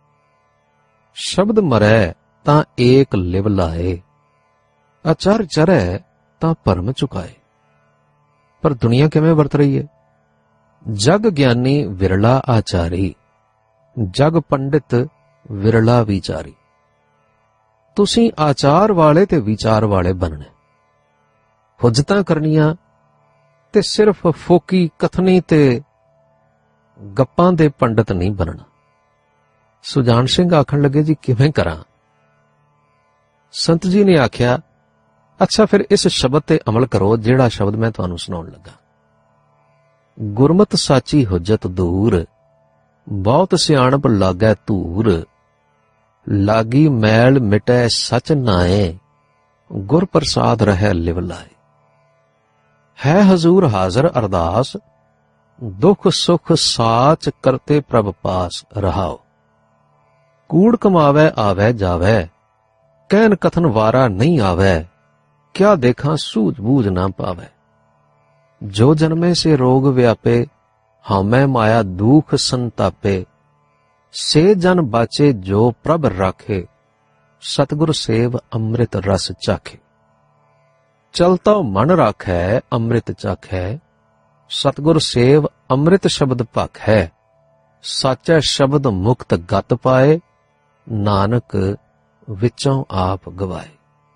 ਸ਼ਬਦ ਮਰੈ ਤਾਂ ਏਕ ਲਿਵ ਲਾਏ, ਅਚਰ ਚਰੈ ਤਾਂ ਭਰਮ ਚੁਕਾਏ। ਪਰ ਦੁਨੀਆ ਕਿਵੇਂ ਵਰਤ ਰਹੀ ਹੈ? ਜਗ ਗਿਆਨੀ ਵਿਰਲਾ ਆਚਾਰੀ, ਜਗ ਪੰਡਿਤ ਵਿਰਲਾ ਵਿਚਾਰੀ। ਤੁਸੀਂ ਆਚਾਰ ਵਾਲੇ ਤੇ ਵਿਚਾਰ ਵਾਲੇ ਬਣਨਾ, ਹੁਜਤਾਂ ਕਰਨੀਆਂ ਤੇ ਸਿਰਫ ਫੋਕੀ ਕਥਨੀ ਤੇ ਗੱਪਾਂ ਦੇ ਪੰਡਤ ਨਹੀਂ ਬਣਨਾ। ਸੁਜਾਨ ਸਿੰਘ ਆਖਣ ਲੱਗੇ, ਜੀ ਕਿਵੇਂ ਕਰਾਂ? ਸੰਤ ਜੀ ਨੇ ਆਖਿਆ, ਅੱਛਾ ਫਿਰ ਇਸ ਸ਼ਬਦ ਤੇ ਅਮਲ ਕਰੋ ਜਿਹੜਾ ਸ਼ਬਦ ਮੈਂ ਤੁਹਾਨੂੰ ਸੁਣਾਉਣ ਲੱਗਾ। ਗੁਰਮਤ ਸਾਚੀ ਹੁਜਤ ਦੂਰ, ਬਹੁਤ ਸਿਆਣਪ ਲਾਗੈ ਧੂਰ, ਲਾਗੀ ਮੈਲ ਮਿਟੈ ਸਚ ਨਾਏ, ਗੁਰ ਪ੍ਰਸਾਦ ਰਹਿ ਲਿਵ ਲਾਏ। ਹੈ ਹਜ਼ੂਰ ਹਾਜ਼ਰ ਅਰਦਾਸ, ਦੁਖ ਸੁਖ ਸਾਚ ਕਰਤੇ ਪ੍ਰਭ ਪਾਸ ਰਹਾਓ। ਕੂੜ ਕਮਾਵੈ ਆਵੈ ਜਾਵੈ, ਕਹਿਨ ਕਥਨ ਵਾਰਾ ਨਹੀਂ ਆਵੈ, ਕਿਆ ਦੇਖਾਂ ਸੂਝ ਬੂਝ ਨਾ ਪਾਵੈ। ਜੋ ਜਨਮੇ ਸੇ ਰੋਗ ਵਿਆਪੇ, ਹਉਮੈ ਮਾਇਆ ਦੁਖ ਸੰਤਾਪੇ, ਸੇ ਜਨ ਬਾਚੇ ਜੋ ਪ੍ਰਭ ਰਾਖੇ, ਸਤਿਗੁਰ ਸੇਵ ਅੰਮ੍ਰਿਤ ਰਸ ਚਾਖੇ। ਚਲਤਾ ਮਨ ਰਾਖੈ ਅੰਮ੍ਰਿਤ ਚਾਖੈ, ਸਤਿਗੁਰ ਸੇਵ ਅੰਮ੍ਰਿਤ ਸ਼ਬਦ ਭਾਖੈ। ਸਾਚੈ ਸ਼ਬਦ ਮੁਕਤ ਗਤ ਪਾਏ, ਨਾਨਕ ਵਿੱਚੋਂ ਆਪ ਗਵਾਏ।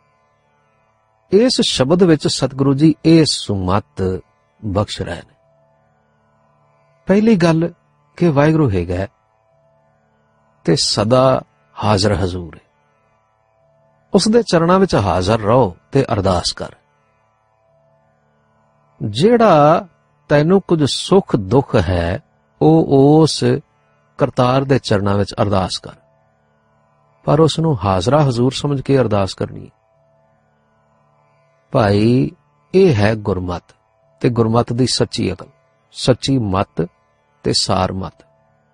ਇਸ ਸ਼ਬਦ ਵਿੱਚ ਸਤਿਗੁਰੂ ਜੀ ਇਹ ਸੁਮਤ ਬਖਸ਼ ਰਹੇ ਨੇ। ਪਹਿਲੀ ਗੱਲ ਕਿ ਵਾਹਿਗੁਰੂ ਹੈਗਾ ਤੇ ਸਦਾ ਹਾਜ਼ਰ ਹਜ਼ੂਰ ਹੈ। ਉਸ ਦੇ ਚਰਨਾਂ ਵਿੱਚ ਹਾਜ਼ਰ ਰਹੋ ਤੇ ਅਰਦਾਸ ਕਰ। ਜਿਹੜਾ ਤੈਨੂੰ ਕੁਝ ਸੁੱਖ ਦੁੱਖ ਹੈ ਉਹ ਉਸ ਕਰਤਾਰ ਦੇ ਚਰਨਾਂ ਵਿੱਚ ਅਰਦਾਸ ਕਰ, ਪਰ ਉਸ ਨੂੰ ਹਾਜ਼ਰਾ ਹਜ਼ੂਰ ਸਮਝ ਕੇ ਅਰਦਾਸ ਕਰਨੀ। ਭਾਈ ਇਹ ਹੈ ਗੁਰਮਤ, ਤੇ ਗੁਰਮਤ ਦੀ ਸੱਚੀ ਅਕਲ, ਸੱਚੀ ਮਤ ਤੇ ਸਾਰ ਮਤ।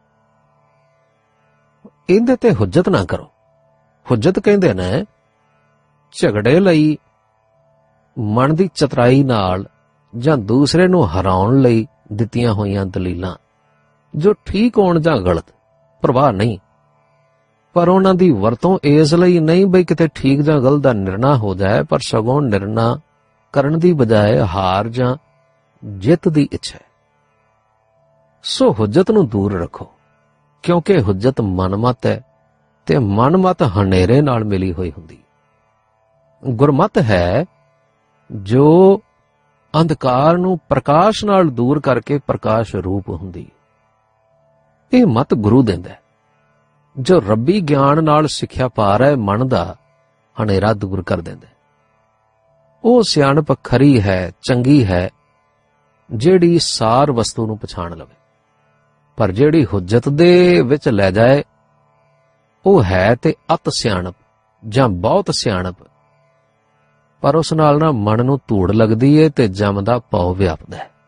ਇਹਦੇ ਤੇ ਹੁਜਤ ਨਾ ਕਰੋ। ਹੁਜਤ ਕਹਿੰਦੇ ਨੇ ਝਗੜੇ ਲਈ ਮਨ ਦੀ ਚਤਰਾਈ ਨਾਲ ਜਾਂ ਦੂਸਰੇ ਨੂੰ ਹਰਾਉਣ ਲਈ ਦਿੱਤੀਆਂ ਹੋਈਆਂ ਦਲੀਲਾਂ, ਜੋ ਠੀਕ ਹੋਣ ਜਾਂ ਗਲਤ ਪ੍ਰਵਾਹ ਨਹੀਂ, ਪਰ ਉਹਨਾਂ ਦੀ ਵਰਤੋਂ ਇਸ ਲਈ ਨਹੀਂ ਬਈ ਕਿਤੇ ਠੀਕ ਜਾਂ ਗਲਤ ਦਾ ਨਿਰਣਾ ਹੋ ਜਾਏ, ਪਰ ਸਗੋਂ ਨਿਰਣਾ ਕਰਨ ਦੀ ਬਜਾਏ ਹਾਰ ਜਾਂ ਜਿੱਤ ਦੀ ਇੱਛਾ। ਸੋ ਹੁਜਤ ਨੂੰ ਦੂਰ ਰੱਖੋ, ਕਿਉਂਕਿ ਹੁਜਤ ਮਨਮਤ ਹੈ ਤੇ ਮਨਮਤ ਹਨੇਰੇ ਨਾਲ ਮਿਲੀ ਹੋਈ ਹੁੰਦੀ। ਗੁਰਮਤ ਹੈ ਜੋ ਅੰਧਕਾਰ ਨੂੰ ਪ੍ਰਕਾਸ਼ ਨਾਲ ਦੂਰ ਕਰਕੇ ਪ੍ਰਕਾਸ਼ ਰੂਪ ਹੁੰਦੀ। ਇਹ ਮਤ ਗੁਰੂ ਦਿੰਦਾ ਹੈ, ਜੋ ਰੱਬੀ ਗਿਆਨ ਨਾਲ ਸਿੱਖਿਆ ਪਾ ਰਿਹਾ ਮਨ ਦਾ ਹਨੇਰਾ ਦੂਰ ਕਰ ਦਿੰਦਾ। ਉਹ ਸਿਆਣਪ ਖਰੀ ਹੈ, ਚੰਗੀ ਹੈ, ਜਿਹੜੀ ਸਾਰ ਵਸਤੂ ਨੂੰ ਪਛਾਣ ਲਵੇ, ਪਰ ਜਿਹੜੀ ਹੁਜਤ ਦੇ ਵਿੱਚ ਲੈ ਜਾਏ ਉਹ ਹੈ ਤੇ ਅਤ ਸਿਆਣਪ ਜਾਂ ਬਹੁਤ ਸਿਆਣਪ, ਪਰ ਉਸ ਨਾਲ ਨਾ ਮਨ ਨੂੰ ਧੂੜ ਲੱਗਦੀ ਏ ਤੇ ਜਮ ਦਾ ਭਉ ਵਿਆਪਦਾ ਹੈ।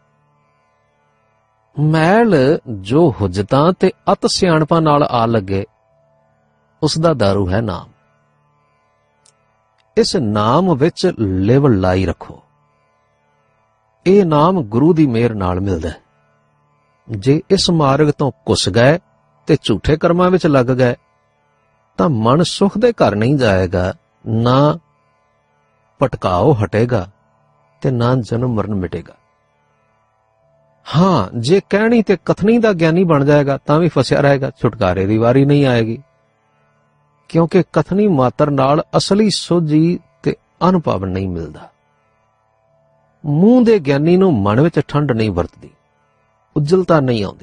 ਮੈਲ ਜੋ ਹੁਜਤਾਂ ਤੇ ਅਤ ਸਿਆਣਪਾਂ ਨਾਲ ਆ ਲੱਗੇ, ਉਸ ਦਾ ਦਾਰੂ ਹੈ ਨਾਮ। ਇਸ ਨਾਮ ਵਿੱਚ ਲਿਵ ਲਾਈ ਰੱਖੋ। ਇਹ ਨਾਮ ਗੁਰੂ ਦੀ ਮਿਹਰ ਨਾਲ ਮਿਲਦਾ ਹੈ। ਜੇ ਇਸ ਮਾਰਗ ਤੋਂ ਕੁਸ ਗਏ ਤੇ ਝੂਠੇ ਕਰਮਾਂ ਵਿੱਚ ਲੱਗ ਗਏ ਤਾਂ ਮਨ ਸੁਖ ਦੇ ਘਰ ਨਹੀਂ ਜਾਏਗਾ, ਨਾ ਭਟਕਾਓ ਹਟੇਗਾ ਤੇ ਨਾ ਜਨਮ ਮਰਨ ਮਿਟੇਗਾ। ਹਾਂ, ਜੇ ਕਹਿਣੀ ਤੇ ਕਥਨੀ ਦਾ ਗਿਆਨੀ ਬਣ ਜਾਏਗਾ ਤਾਂ ਵੀ ਫਸਿਆ ਰਹੇਗਾ, ਛੁਟਕਾਰੇ ਦੀ ਵਾਰੀ ਨਹੀਂ ਆਏਗੀ, ਕਿਉਂਕਿ ਕਥਨੀ ਮਾਤਰ ਨਾਲ ਅਸਲੀ ਸੋਝੀ ਤੇ ਅਨੁਭਵ ਨਹੀਂ ਮਿਲਦਾ। ਮੂੰਹ ਦੇ ਗਿਆਨੀ ਨੂੰ ਮਨ ਵਿੱਚ ਠੰਡ ਨਹੀਂ ਵਰਤਦੀ, ਉਜਲਤਾ ਨਹੀਂ ਆਉਂਦੀ।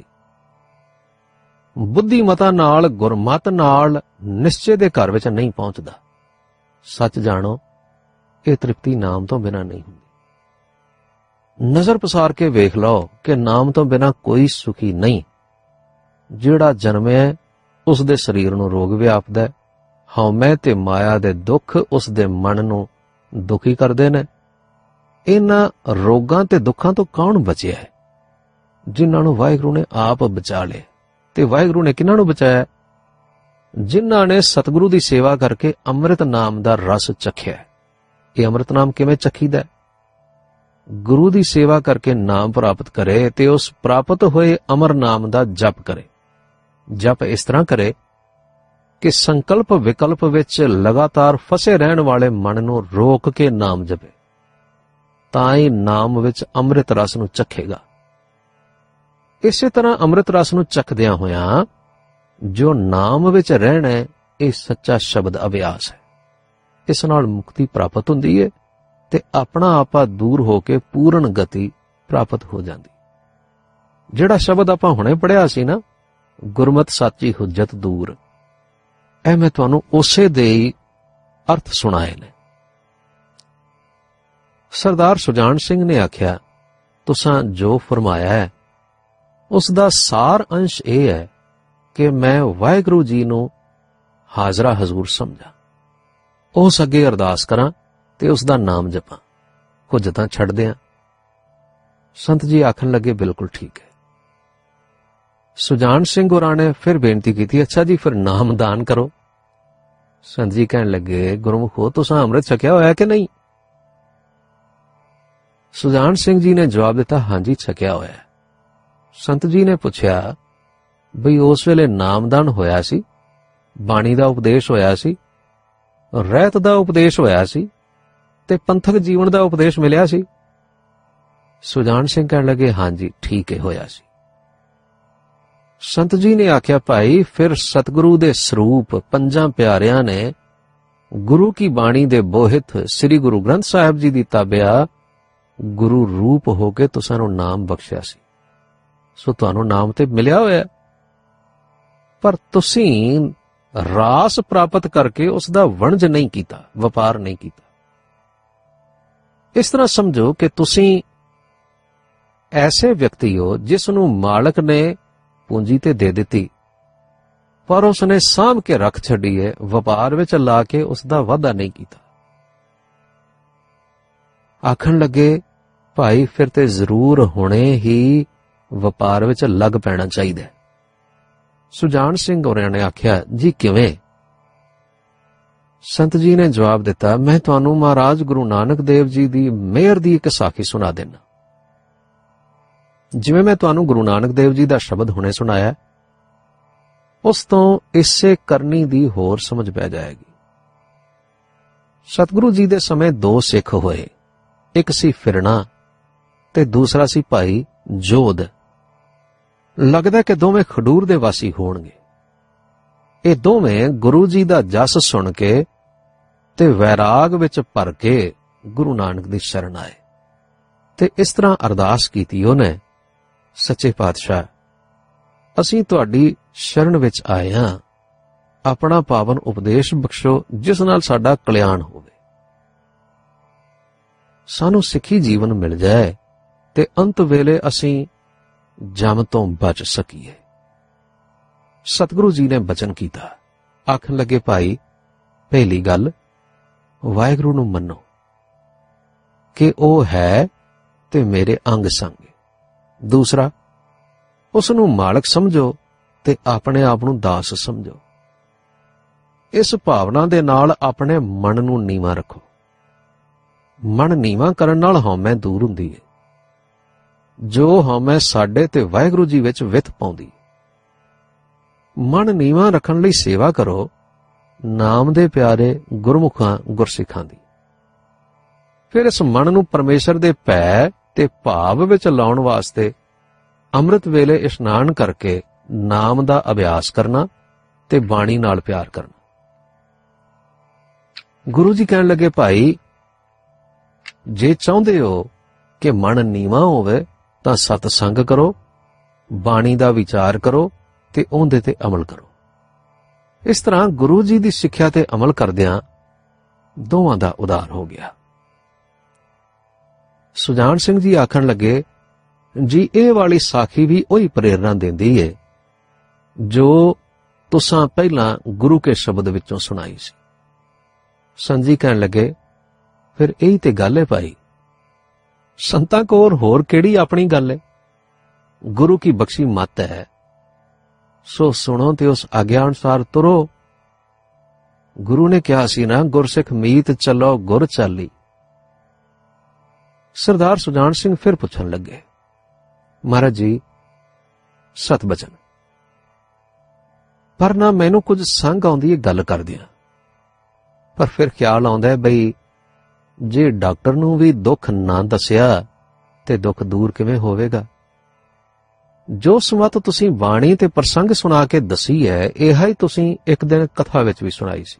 ਬੁੱਧੀਮਤਾ ਨਾਲ, ਗੁਰਮਤ ਨਾਲ ਨਿਸ਼ਚੇ ਦੇ ਘਰ ਵਿੱਚ ਨਹੀਂ ਪਹੁੰਚਦਾ। ਸੱਚ ਜਾਣੋ, ਇਹ ਤ੍ਰਿਪਤੀ ਨਾਮ ਤੋਂ ਬਿਨਾਂ ਨਹੀਂ ਹੁੰਦੀ। ਨਜ਼ਰ ਪਸਾਰ ਕੇ ਵੇਖ ਲਓ ਕਿ ਨਾਮ ਤੋਂ ਬਿਨਾਂ ਕੋਈ ਸੁਖੀ ਨਹੀਂ। ਜਿਹੜਾ ਜਨਮਿਆ ਉਸ ਦੇ ਸਰੀਰ ਨੂੰ ਰੋਗ ਵਿਆਪਦਾ, ਹਉਮੈ ਤੇ ਮਾਇਆ ਦੇ ਦੁੱਖ ਉਸ ਦੇ ਮਨ ਨੂੰ ਦੁਖੀ ਕਰਦੇ ਨੇ। ਇਹਨਾਂ ਰੋਗਾਂ ਤੇ ਦੁੱਖਾਂ ਤੋਂ ਕੌਣ ਬਚਿਆ ਹੈ? ਜਿਨ੍ਹਾਂ ਨੂੰ ਵਾਹਿਗੁਰੂ ਨੇ ਆਪ ਬਚਾ ਲਿਆ। ਤੇ ਵਾਹਿਗੁਰੂ ਨੇ ਕਿਹਨਾਂ ਨੂੰ ਬਚਾਇਆ? ਜਿਨ੍ਹਾਂ ਨੇ ਸਤਿਗੁਰੂ ਦੀ ਸੇਵਾ ਕਰਕੇ ਅੰਮ੍ਰਿਤ ਨਾਮ ਦਾ ਰਸ ਚਖਿਆ। ਇਹ ਅੰਮ੍ਰਿਤ ਨਾਮ ਕਿਵੇਂ ਚਖੀਦਾ? ਗੁਰੂ ਦੀ ਸੇਵਾ ਕਰਕੇ ਨਾਮ ਪ੍ਰਾਪਤ ਕਰੇ ਤੇ ਉਸ ਪ੍ਰਾਪਤ ਹੋਏ ਅਮਰ ਨਾਮ ਦਾ ਜਪ ਕਰੇ। ਜਪ ਇਸ ਤਰ੍ਹਾਂ ਕਰੇ ਕਿ ਸੰਕਲਪ ਵਿਕਲਪ ਵਿੱਚ ਲਗਾਤਾਰ ਫਸੇ ਰਹਿਣ ਵਾਲੇ ਮਨ ਨੂੰ ਰੋਕ ਕੇ ਨਾਮ ਜਪੇ, ਤਾਂ ਹੀ ਨਾਮ ਵਿੱਚ ਅੰਮ੍ਰਿਤ ਰਸ ਨੂੰ ਚਖੇਗਾ। ਇਸੇ ਤਰ੍ਹਾਂ ਅੰਮ੍ਰਿਤ ਰਸ ਨੂੰ ਚਖਦਿਆਂ ਹੋਇਆਂ ਜੋ ਨਾਮ ਵਿੱਚ ਰਹਿਣਾ ਹੈ, ਇਹ ਸੱਚਾ ਸ਼ਬਦ ਅਭਿਆਸ ਹੈ। ਇਸ ਨਾਲ ਮੁਕਤੀ ਪ੍ਰਾਪਤ ਹੁੰਦੀ ਹੈ ਤੇ ਆਪਣਾ ਆਪਾ ਦੂਰ ਹੋ ਕੇ ਪੂਰਨ ਗਤੀ ਪ੍ਰਾਪਤ ਹੋ ਜਾਂਦੀ। ਜਿਹੜਾ ਸ਼ਬਦ ਆਪਾਂ ਹੁਣੇ ਪੜ੍ਹਿਆ ਸੀ ਨਾ, ਗੁਰਮਤਿ ਸਾਚੀ ਹੁਜਤ ਦੂਰ, ਇਹ ਮੈਂ ਤੁਹਾਨੂੰ ਉਸੇ ਦੇ ਹੀ ਅਰਥ ਸੁਣਾਏ ਨੇ। ਸਰਦਾਰ ਸੁਜਾਨ ਸਿੰਘ ਨੇ ਆਖਿਆ, ਤੁਸਾਂ ਜੋ ਫਰਮਾਇਆ ਹੈ ਉਸ ਦਾ ਸਾਰ ਅੰਸ਼ ਇਹ ਹੈ ਕਿ ਮੈਂ ਵਾਹਿਗੁਰੂ ਜੀ ਨੂੰ ਹਾਜ਼ਰਾ ਹਜ਼ੂਰ ਸਮਝਾਂ, ਉਸ ਅੱਗੇ ਅਰਦਾਸ ਕਰਾਂ ਤੇ ਉਸ ਦਾ ਨਾਮ ਜਪਾਂ, ਹੁਜਤਾਂ ਛੱਡ ਦਿਆਂ। ਸੰਤ ਜੀ ਆਖਣ ਲੱਗੇ, ਬਿਲਕੁਲ ਠੀਕ ਹੈ। ਸੁਜਾਨ ਸਿੰਘ ਹੋਰਾਂ ਨੇ ਫਿਰ ਬੇਨਤੀ ਕੀਤੀ, ਅੱਛਾ ਜੀ ਫਿਰ ਨਾਮ ਦਾਨ ਕਰੋ। ਸੰਤ ਜੀ ਕਹਿਣ ਲੱਗੇ, ਗੁਰਮੁਖੋ ਤੁਸਾਂ ਅੰਮ੍ਰਿਤ ਛਕਿਆ ਹੋਇਆ ਕਿ ਨਹੀਂ? ਸੁਜਾਨ ਸਿੰਘ ਜੀ ਨੇ ਜਵਾਬ ਦਿੱਤਾ, ਹਾਂਜੀ ਛਕਿਆ ਹੋਇਆ। ਸੰਤ ਜੀ ਨੇ ਪੁੱਛਿਆ, ਬਈ ਉਸ ਵੇਲੇ ਨਾਮਦਾਨ ਹੋਇਆ ਸੀ, ਬਾਣੀ ਦਾ ਉਪਦੇਸ਼ ਹੋਇਆ ਸੀ, ਰਹਿਤ ਦਾ ਉਪਦੇਸ਼ ਹੋਇਆ ਸੀ ਤੇ ਪੰਥਕ ਜੀਵਨ ਦਾ ਉਪਦੇਸ਼ ਮਿਲਿਆ ਸੀ? ਸੁਜਾਨ ਸਿੰਘ ਕਹਿਣ ਲੱਗੇ, ਹਾਂਜੀ ਠੀਕ ਹੈ, ਹੋਇਆ ਸੀ। ਸੰਤ ਜੀ ਨੇ ਆਖਿਆ, ਭਾਈ ਫਿਰ ਸਤਿਗੁਰੂ ਦੇ ਸਰੂਪ ਪੰਜਾਂ ਪਿਆਰਿਆਂ ਨੇ ਗੁਰੂ ਕੀ ਬਾਣੀ ਦੇ ਬੋਹਿਤ ਸ੍ਰੀ ਗੁਰੂ ਗ੍ਰੰਥ ਸਾਹਿਬ ਜੀ ਦੀ ਤਾਬਿਆ ਗੁਰੂ ਰੂਪ ਹੋ ਕੇ ਤੁਸਾਂ ਨੂੰ ਨਾਮ ਬਖਸ਼ਿਆ ਸੀ, ਸੋ ਤੁਹਾਨੂੰ ਨਾਮ ਤੇ ਮਿਲਿਆ ਹੋਇਆ, ਪਰ ਤੁਸੀਂ ਰਾਸ ਪ੍ਰਾਪਤ ਕਰਕੇ ਉਸ ਦਾ ਵਣਜ ਨਹੀਂ ਕੀਤਾ, ਵਪਾਰ ਨਹੀਂ ਕੀਤਾ। ਇਸ ਤਰ੍ਹਾਂ ਸਮਝੋ ਕਿ ਤੁਸੀਂ ਐਸੇ ਵਿਅਕਤੀ ਹੋ ਜਿਸ ਨੂੰ ਮਾਲਕ ਨੇ ਪੂੰਜੀ ਤੇ ਦੇ ਦਿੱਤੀ, ਪਰ ਉਸਨੇ ਸਾਂਭ ਕੇ ਰੱਖ ਛੱਡੀ ਹੈ, ਵਪਾਰ ਵਿੱਚ ਲਾ ਕੇ ਉਸ ਦਾ ਵਾਧਾ ਨਹੀਂ ਕੀਤਾ। ਆਖਣ ਲੱਗੇ, ਭਾਈ ਫਿਰ ਤੇ ਜ਼ਰੂਰ ਹੁਣੇ ਹੀ ਵਪਾਰ ਵਿੱਚ ਲੱਗ ਪੈਣਾ ਚਾਹੀਦਾ। ਸੁਜਾਨ ਸਿੰਘ ਹੋਰਾਂ ਨੇ ਆਖਿਆ, ਜੀ ਕਿਵੇਂ? ਸੰਤ ਜੀ ਨੇ ਜਵਾਬ ਦਿੱਤਾ, ਮੈਂ ਤੁਹਾਨੂੰ ਮਹਾਰਾਜ ਗੁਰੂ ਨਾਨਕ ਦੇਵ ਜੀ ਦੀ ਮਿਹਰ ਦੀ ਇੱਕ ਸਾਖੀ ਸੁਣਾ ਦੇਣਾ। ਜਿਵੇਂ ਮੈਂ ਤੁਹਾਨੂੰ ਗੁਰੂ ਨਾਨਕ ਦੇਵ ਜੀ ਦਾ ਸ਼ਬਦ ਹੁਣੇ ਸੁਣਾਇਆ, ਉਸ ਤੋਂ ਇਸੇ ਕਰਨੀ ਦੀ ਹੋਰ ਸਮਝ ਪੈ ਜਾਏਗੀ। ਸਤਿਗੁਰੂ ਜੀ ਦੇ ਸਮੇਂ ਦੋ ਸਿੱਖ ਹੋਏ, ਇੱਕ ਸੀ ਫਿਰਨਾ ਤੇ ਦੂਸਰਾ ਸੀ ਭਾਈ ਜੋਧ। ਲੱਗਦਾ ਕਿ ਦੋਵੇਂ ਖਡੂਰ ਦੇ ਵਾਸੀ ਹੋਣਗੇ। ਇਹ ਦੋਵੇਂ ਗੁਰੂ ਜੀ ਦਾ ਜਸ ਸੁਣ ਕੇ ਤੇ ਵੈਰਾਗ ਵਿੱਚ ਭਰ ਕੇ ਗੁਰੂ ਨਾਨਕ ਦੀ ਸ਼ਰਨ ਆਏ ਤੇ ਇਸ ਤਰ੍ਹਾਂ ਅਰਦਾਸ ਕੀਤੀ ਉਹਨੇ, ਸੱਚੇ ਪਾਤਸ਼ਾਹ ਅਸੀਂ ਤੁਹਾਡੀ ਸ਼ਰਨ ਵਿੱਚ ਆਏ ਹਾਂ, ਆਪਣਾ ਪਾਵਨ ਉਪਦੇਸ਼ ਬਖਸ਼ੋ ਜਿਸ ਨਾਲ ਸਾਡਾ ਕਲਿਆਣ ਹੋਵੇ, ਸਾਨੂੰ ਸਿੱਖੀ ਜੀਵਨ ਮਿਲ ਜਾਏ ਤੇ ਅੰਤ ਵੇਲੇ ਅਸੀਂ ਜਮ ਤੋਂ ਬਚ ਸਕੀਏ। ਸਤਿਗੁਰੂ ਜੀ ਨੇ ਬਚਨ ਕੀਤਾ। ਆਖਣ ਲੱਗੇ, ਭਾਈ ਪਹਿਲੀ ਗੱਲ ਵਾਹਿਗੁਰੂ ਨੂੰ ਮੰਨੋ ਕਿ ਉਹ ਹੈ ਤੇ ਮੇਰੇ ਅੰਗ ਸੰਗ। ਦੂਸਰਾ, ਉਸ ਨੂੰ ਮਾਲਕ ਸਮਝੋ ਤੇ ਆਪਣੇ ਆਪ ਨੂੰ ਦਾਸ ਸਮਝੋ। ਇਸ ਭਾਵਨਾ ਦੇ ਨਾਲ ਆਪਣੇ ਮਨ ਨੂੰ ਨੀਵਾਂ ਰੱਖੋ। ਮਨ ਨੀਵਾਂ ਕਰਨ ਨਾਲ ਹਉਮੈ ਦੂਰ ਹੁੰਦੀ ਹੈ। ਜੋ ਹਉਮੈ ਸਾਡੇ ਤੇ ਵਾਹਿਗੁਰੂ ਜੀ ਵਿੱਚ ਵਿੱਥ ਪਾਉਂਦੀ। ਮਨ ਨੀਵਾਂ ਰੱਖਣ ਲਈ ਸੇਵਾ ਕਰੋ ਨਾਮ ਦੇ ਪਿਆਰੇ ਗੁਰਮੁਖਾਂ ਗੁਰਸਿੱਖਾਂ ਦੀ। ਫਿਰ ਇਸ ਮਨ ਨੂੰ ਪਰਮੇਸ਼ਰ ਦੇ ਭੈ ਤੇ ਭਾਵ ਵਿੱਚ ਲਾਉਣ ਵਾਸਤੇ ਅੰਮ੍ਰਿਤ ਵੇਲੇ ਇਸ਼ਨਾਨ ਕਰਕੇ ਨਾਮ ਦਾ ਅਭਿਆਸ ਕਰਨਾ ਤੇ ਬਾਣੀ ਨਾਲ ਪਿਆਰ ਕਰਨਾ। ਗੁਰੂ ਜੀ ਕਹਿਣ ਲੱਗੇ, ਭਾਈ ਜੇ ਚਾਹੁੰਦੇ ਹੋ ਕਿ ਮਨ ਨੀਵਾਂ ਹੋਵੇ ਤਾਂ ਸਤ ਸੰਗ ਕਰੋ, ਬਾਣੀ ਦਾ ਵਿਚਾਰ ਕਰੋ ਤੇ ਉਹਦੇ ਤੇ ਅਮਲ ਕਰੋ। ਇਸ ਤਰ੍ਹਾਂ ਗੁਰੂ ਜੀ ਦੀ ਸਿੱਖਿਆ ਤੇ ਅਮਲ ਕਰਦਿਆਂ ਦੋਵਾਂ ਦਾ ਉਧਾਰ ਹੋ ਗਿਆ। ਸੁਜਾਨ ਸਿੰਘ ਜੀ ਆਖਣ ਲੱਗੇ, ਜੀ ਇਹ ਵਾਲੀ ਸਾਖੀ ਵੀ ਉਹੀ ਪ੍ਰੇਰਨਾ ਦਿੰਦੀ ਏ ਜੋ ਤੁਸਾਂ ਪਹਿਲਾਂ ਗੁਰੂ ਕੇ ਸ਼ਬਦ ਵਿੱਚੋਂ ਸੁਣਾਈ ਸੀ। ਸੰਜੀ ਕਹਿਣ ਲੱਗੇ, ਫਿਰ ਇਹੀ ਤੇ ਗੱਲ ਹੈ ਭਾਈ, ਸੰਤਾਂ ਕੋਲ ਹੋਰ ਕਿਹੜੀ ਆਪਣੀ ਗੱਲ ਹੈ? गुरु की बख्शी मत है, सो सुनो ते उस आग्या अनुसार तुरो। गुरु ने कहा सी ना, गुरसिख मीत चलो गुर चाली। सरदार सुजान सिंह फिर पुछन लगे, महाराज जी सत बचन, पर ना मैनू कुछ संग आउंदी है गल करदियां, पर फिर ख्याल आउंदा है बई जे डॉक्टर नूं भी दुख ना दसिया ते दुख दूर किवें होवेगा। जो समत तुसीं बाणी ते प्रसंग सुना के दसी है, इह ही तुसीं एक दिन कथा विच भी सुनाई सी,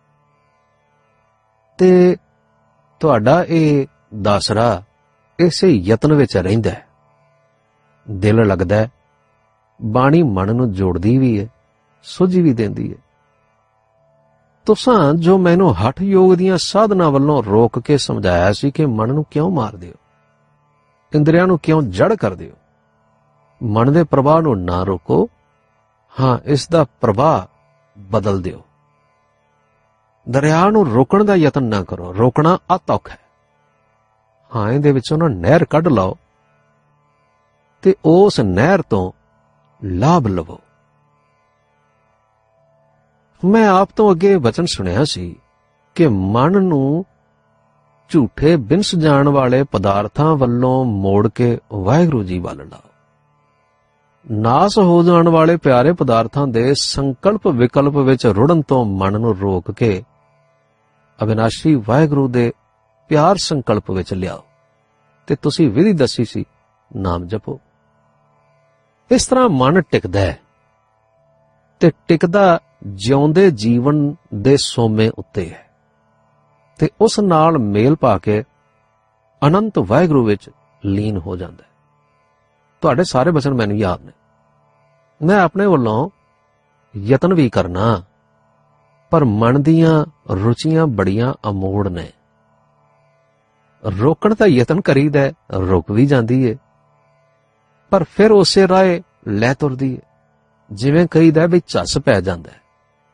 ते तुहाडा इह दासरा इसे यतन विच रहिंदा है। दिल लगदा है, बाणी मन नूं जोड़दी भी है, सुझी भी देंदी है। तुसां जो मैनू हठ योग दीआं साधना वल्लों रोक के समझाया सी कि मन नूं क्यों मार दिओ, इंद्रियां नूं क्यों जड़ कर दिओ, मन दे प्रवाह नूं ना रोको, हां इसदा प्रवाह बदल दिओ। दरिया नूं रोकण दा यतन ना करो, रोकना अत औखा है। हाँ इहदे विचों ना नहर कढ लाओ ते उस नहर तो लाभ लवो। मैं आप तो अगे वचन सुनिया सी कि मन नूं झूठे बिनस जाण वाले पदार्थां वल्लों मोड़ के वाहिगुरू जी वल लाओ। नास हो जाण वाले प्यारे पदार्थां दे संकल्प विकल्प विच रुड़न तो मन नूं रोक के अविनाशी वाहिगुरू दे प्यार संकल्प विच लियाओ ते तुसीं विधि दसी सी, नाम जपो। इस तरह मन टिकदा है ते टिकदा जिउंदे जीवन दे सोमे उत्ते है ते उस नाल मेल पा के अनंत वाहिगुरू विच लीन हो जांदा है। तुहाडे सारे बचन मैनूं याद ने, मैं अपने वल्लों यतन भी करना, पर मन दीआं रुचियां बड़ियां अमोड़ ने। रोकण दा यतन करीदा है, रुक भी जांदी है, पर फिर उसे राह लै तुरदी है, जिवें कहीदा भी झस पै जांदा है।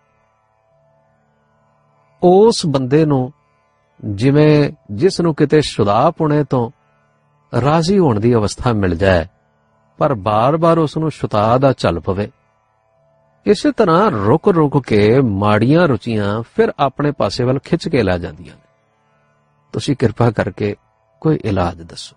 उस बंदे नूं जिवें जिस नूं किते शुदा पुणे तो राजी होण दी अवस्था मिल जाए, पर बार बार उस नूं शुता दा झल पवे। इस तरह रुक रुक के माड़ियां रुचियां फिर अपने पासे वल खिच के ला जांदियां ने। तुसीं किरपा करके कोई इलाज दसो।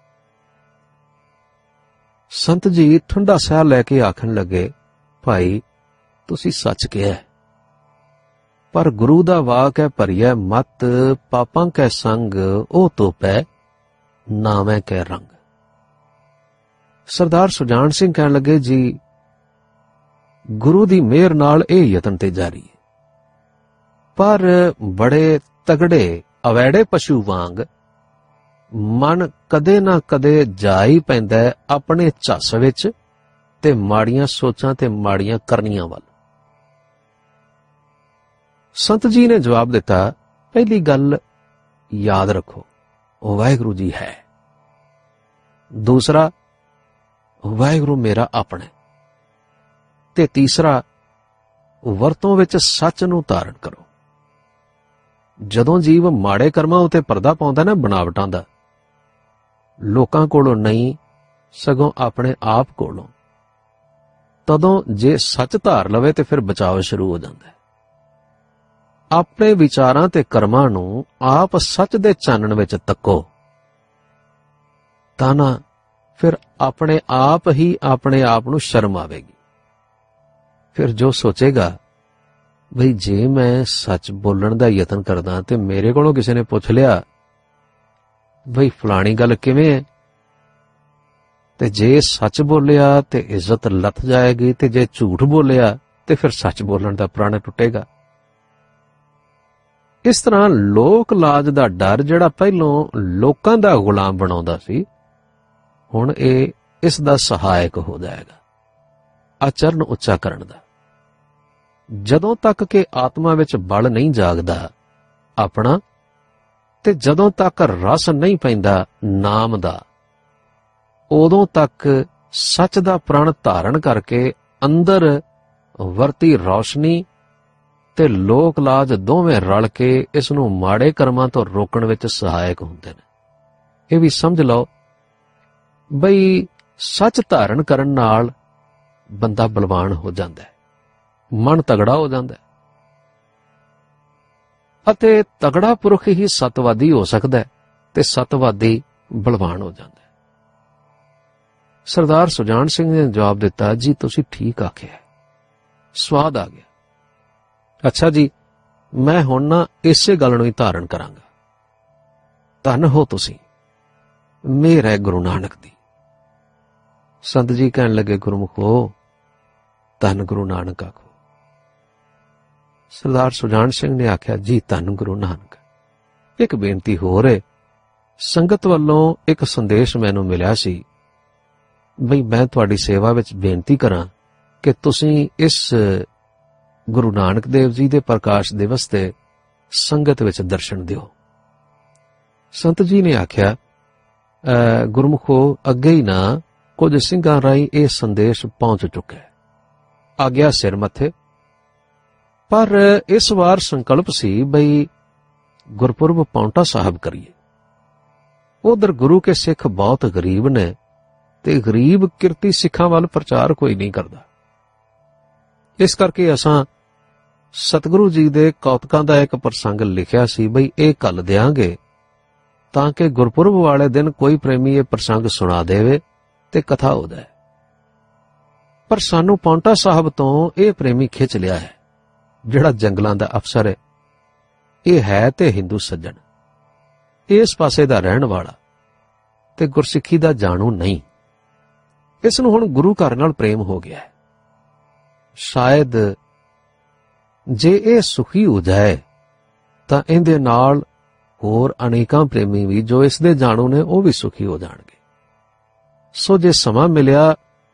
संत जी ठंडा साह लैके आखन लगे, भाई तुसीं सच कहा है, पर गुरु दा वाक है भरिया मत, पापां कै संग ओ तोपै, नामै कै रंग। सरदार सुजान सिंह कहन लगे, जी गुरु दी मेहर नाल इह यतन ते जारी है, पर बड़े तगड़े अवैड़े पशु वांग मन कदे ना कदे जा ही पैंदा है अपने झस विच ते माड़ियां सोचां ते माड़ियां करनियां वल। संत जी ने जवाब दिता, पहली गल याद रखो, वाहिगुरू जी है। दूसरा, वाहिगुरू मेरा अपने। ते तीसरा, वरतों विच सच नूं धारण करो। जदों जीव माड़े कर्मां उते पर्दा पाउंदा ना बनावटां दा, लोकां कोलों नहीं सगों अपने आप कोलों, तदों जे सच धार लवे ते फिर बचाव शुरू हो जांदा है। अपने विचारां ते कर्मां नूं आप सच दे चानण विच तक्को, तां ना फिर अपने आप ही अपने आप नूं शर्म आवेगी। फिर जो सोचेगा बई जे मैं सच बोलण दा यतन करदा ते मेरे कोलों किसी ने पुछ लिया बई फलानी गल किवें है, ते जे सच बोलिया ते इज्जत लथ जाएगी, ते जे झूठ बोलिया ते फिर सच बोलण दा प्रण टुटेगा। इस तरह लोक लाज दा डर जिहड़ा पहलों लोकां दा गुलाम बनाउंदा सी, हुण इह इस दा सहायक हो जाएगा आचरण उच्चा करन दा। जदों तक के आत्मा विच बल नहीं जागदा अपना, ते जदों तक रस नहीं पैंदा नाम दा, उदों तक सच दा प्रण धारण करके अंदर वरती रोशनी ते लोक लाज दोवें रल के इस नूं माड़े कर्मां तो रोकण विच सहायक हुंदे ने। इह भी समझ लो बई ਸੱਚ ਧਾਰਨ ਕਰਨ ਨਾਲ ਬੰਦਾ ਬਲਵਾਨ ਹੋ ਜਾਂਦਾ ਹੈ, ਮਨ ਤਗੜਾ ਹੋ ਜਾਂਦਾ ਹੈ, ਅਤੇ ਤਗੜਾ ਪੁਰਖ ਹੀ ਸਤਵਾਦੀ ਹੋ ਸਕਦਾ ਹੈ ਤੇ ਸਤਵਾਦੀ ਬਲਵਾਨ ਹੋ ਜਾਂਦਾ ਹੈ। ਸਰਦਾਰ ਸੁਜਾਨ ਸਿੰਘ ਨੇ ਜਵਾਬ ਦਿੱਤਾ, ਜੀ ਤੁਸੀਂ ਠੀਕ ਆਖਿਆ, ਸਵਾਦ ਆ ਗਿਆ। ਅੱਛਾ ਜੀ, ਮੈਂ ਹੁਣ ਨਾ ਇਸੇ ਗੱਲ ਨੂੰ ਹੀ ਧਾਰਨ ਕਰਾਂਗਾ। ਧੰਨ ਹੋ ਤੁਸੀਂ, ਮਿਹਰ ਹੈ ਗੁਰੂ ਨਾਨਕ ਦੀ। ਸੰਤ ਜੀ ਕਹਿਣ ਲੱਗੇ, ਗੁਰਮੁਖੋ ਧੰਨ ਗੁਰੂ ਨਾਨਕ ਆਖੋ। ਸਰਦਾਰ ਸੁਜਾਨ ਸਿੰਘ ਨੇ ਆਖਿਆ, ਜੀ ਧੰਨ ਗੁਰੂ ਨਾਨਕ। ਇੱਕ ਬੇਨਤੀ ਹੋਰ ਹੈ, ਸੰਗਤ ਵੱਲੋਂ ਇੱਕ ਸੰਦੇਸ਼ ਮੈਨੂੰ ਮਿਲਿਆ ਸੀ ਬਈ ਮੈਂ ਤੁਹਾਡੀ ਸੇਵਾ ਵਿੱਚ ਬੇਨਤੀ ਕਰਾਂ ਕਿ ਤੁਸੀਂ ਇਸ ਗੁਰੂ ਨਾਨਕ ਦੇਵ ਜੀ ਦੇ ਪ੍ਰਕਾਸ਼ ਦਿਵਸ ਤੇ ਸੰਗਤ ਵਿੱਚ ਦਰਸ਼ਨ ਦਿਓ। ਸੰਤ ਜੀ ਨੇ ਆਖਿਆ, ਗੁਰਮੁਖੋ ਅੱਗੇ ਹੀ ਨਾ ਕੁਝ ਸਿੰਘਾਂ ਰਾਹੀਂ ਇਹ ਸੰਦੇਸ਼ ਪਹੁੰਚ ਚੁੱਕਾ ਹੈ, ਆਗਿਆ ਸਿਰ ਮੱਥੇ। ਪਰ ਇਸ ਵਾਰ ਸੰਕਲਪ ਸੀ ਬਈ ਗੁਰਪੁਰਬ ਪਾਉਂਟਾ ਸਾਹਿਬ ਕਰੀਏ। ਉਧਰ ਗੁਰੂ ਕੇ ਸਿੱਖ ਬਹੁਤ ਗਰੀਬ ਨੇ ਤੇ ਗਰੀਬ ਕਿਰਤੀ ਸਿੱਖਾਂ ਵੱਲ ਪ੍ਰਚਾਰ ਕੋਈ ਨਹੀਂ ਕਰਦਾ। ਇਸ ਕਰਕੇ ਅਸਾਂ ਸਤਿਗੁਰੂ ਜੀ ਦੇ ਕੌਤਕਾਂ ਦਾ ਇੱਕ ਪ੍ਰਸੰਗ ਲਿਖਿਆ ਸੀ ਬਈ ਇਹ ਘੱਲ ਦਿਆਂਗੇ ਤਾਂ ਕਿ ਗੁਰਪੁਰਬ ਵਾਲੇ ਦਿਨ ਕੋਈ ਪ੍ਰੇਮੀ ਇਹ ਪ੍ਰਸੰਗ ਸੁਣਾ ਦੇਵੇ ਤੇ ਕਥਾ ਹੋ ਜਾਏ। ਪਰ ਸਾਨੂੰ ਪਾਉਂਟਾ ਸਾਹਿਬ ਤੋਂ ਇਹ ਪ੍ਰੇਮੀ ਖਿੱਚ ਲਿਆ ਹੈ, ਜਿਹੜਾ ਜੰਗਲਾਂ ਦਾ ਅਫਸਰ ਹੈ। ਇਹ ਹੈ ਤੇ ਹਿੰਦੂ ਸੱਜਣ, ਇਸ ਪਾਸੇ ਦਾ ਰਹਿਣ ਵਾਲਾ ਤੇ ਗੁਰਸਿੱਖੀ ਦਾ ਜਾਣੂ ਨਹੀਂ। ਇਸ ਨੂੰ ਹੁਣ ਗੁਰੂ ਘਰ ਨਾਲ ਪ੍ਰੇਮ ਹੋ ਗਿਆ ਹੈ। ਸ਼ਾਇਦ ਜੇ ਇਹ ਸੁਖੀ ਹੋ ਜਾਏ ਤਾਂ ਇਹਦੇ ਨਾਲ ਹੋਰ ਅਨੇਕਾਂ ਪ੍ਰੇਮੀ ਵੀ ਜੋ ਇਸ ਦੇ ਜਾਣੂ ਨੇ ਉਹ ਵੀ ਸੁਖੀ ਹੋ ਜਾਣਗੇ। ਸੋ ਜੇ ਸਮਾਂ ਮਿਲਿਆ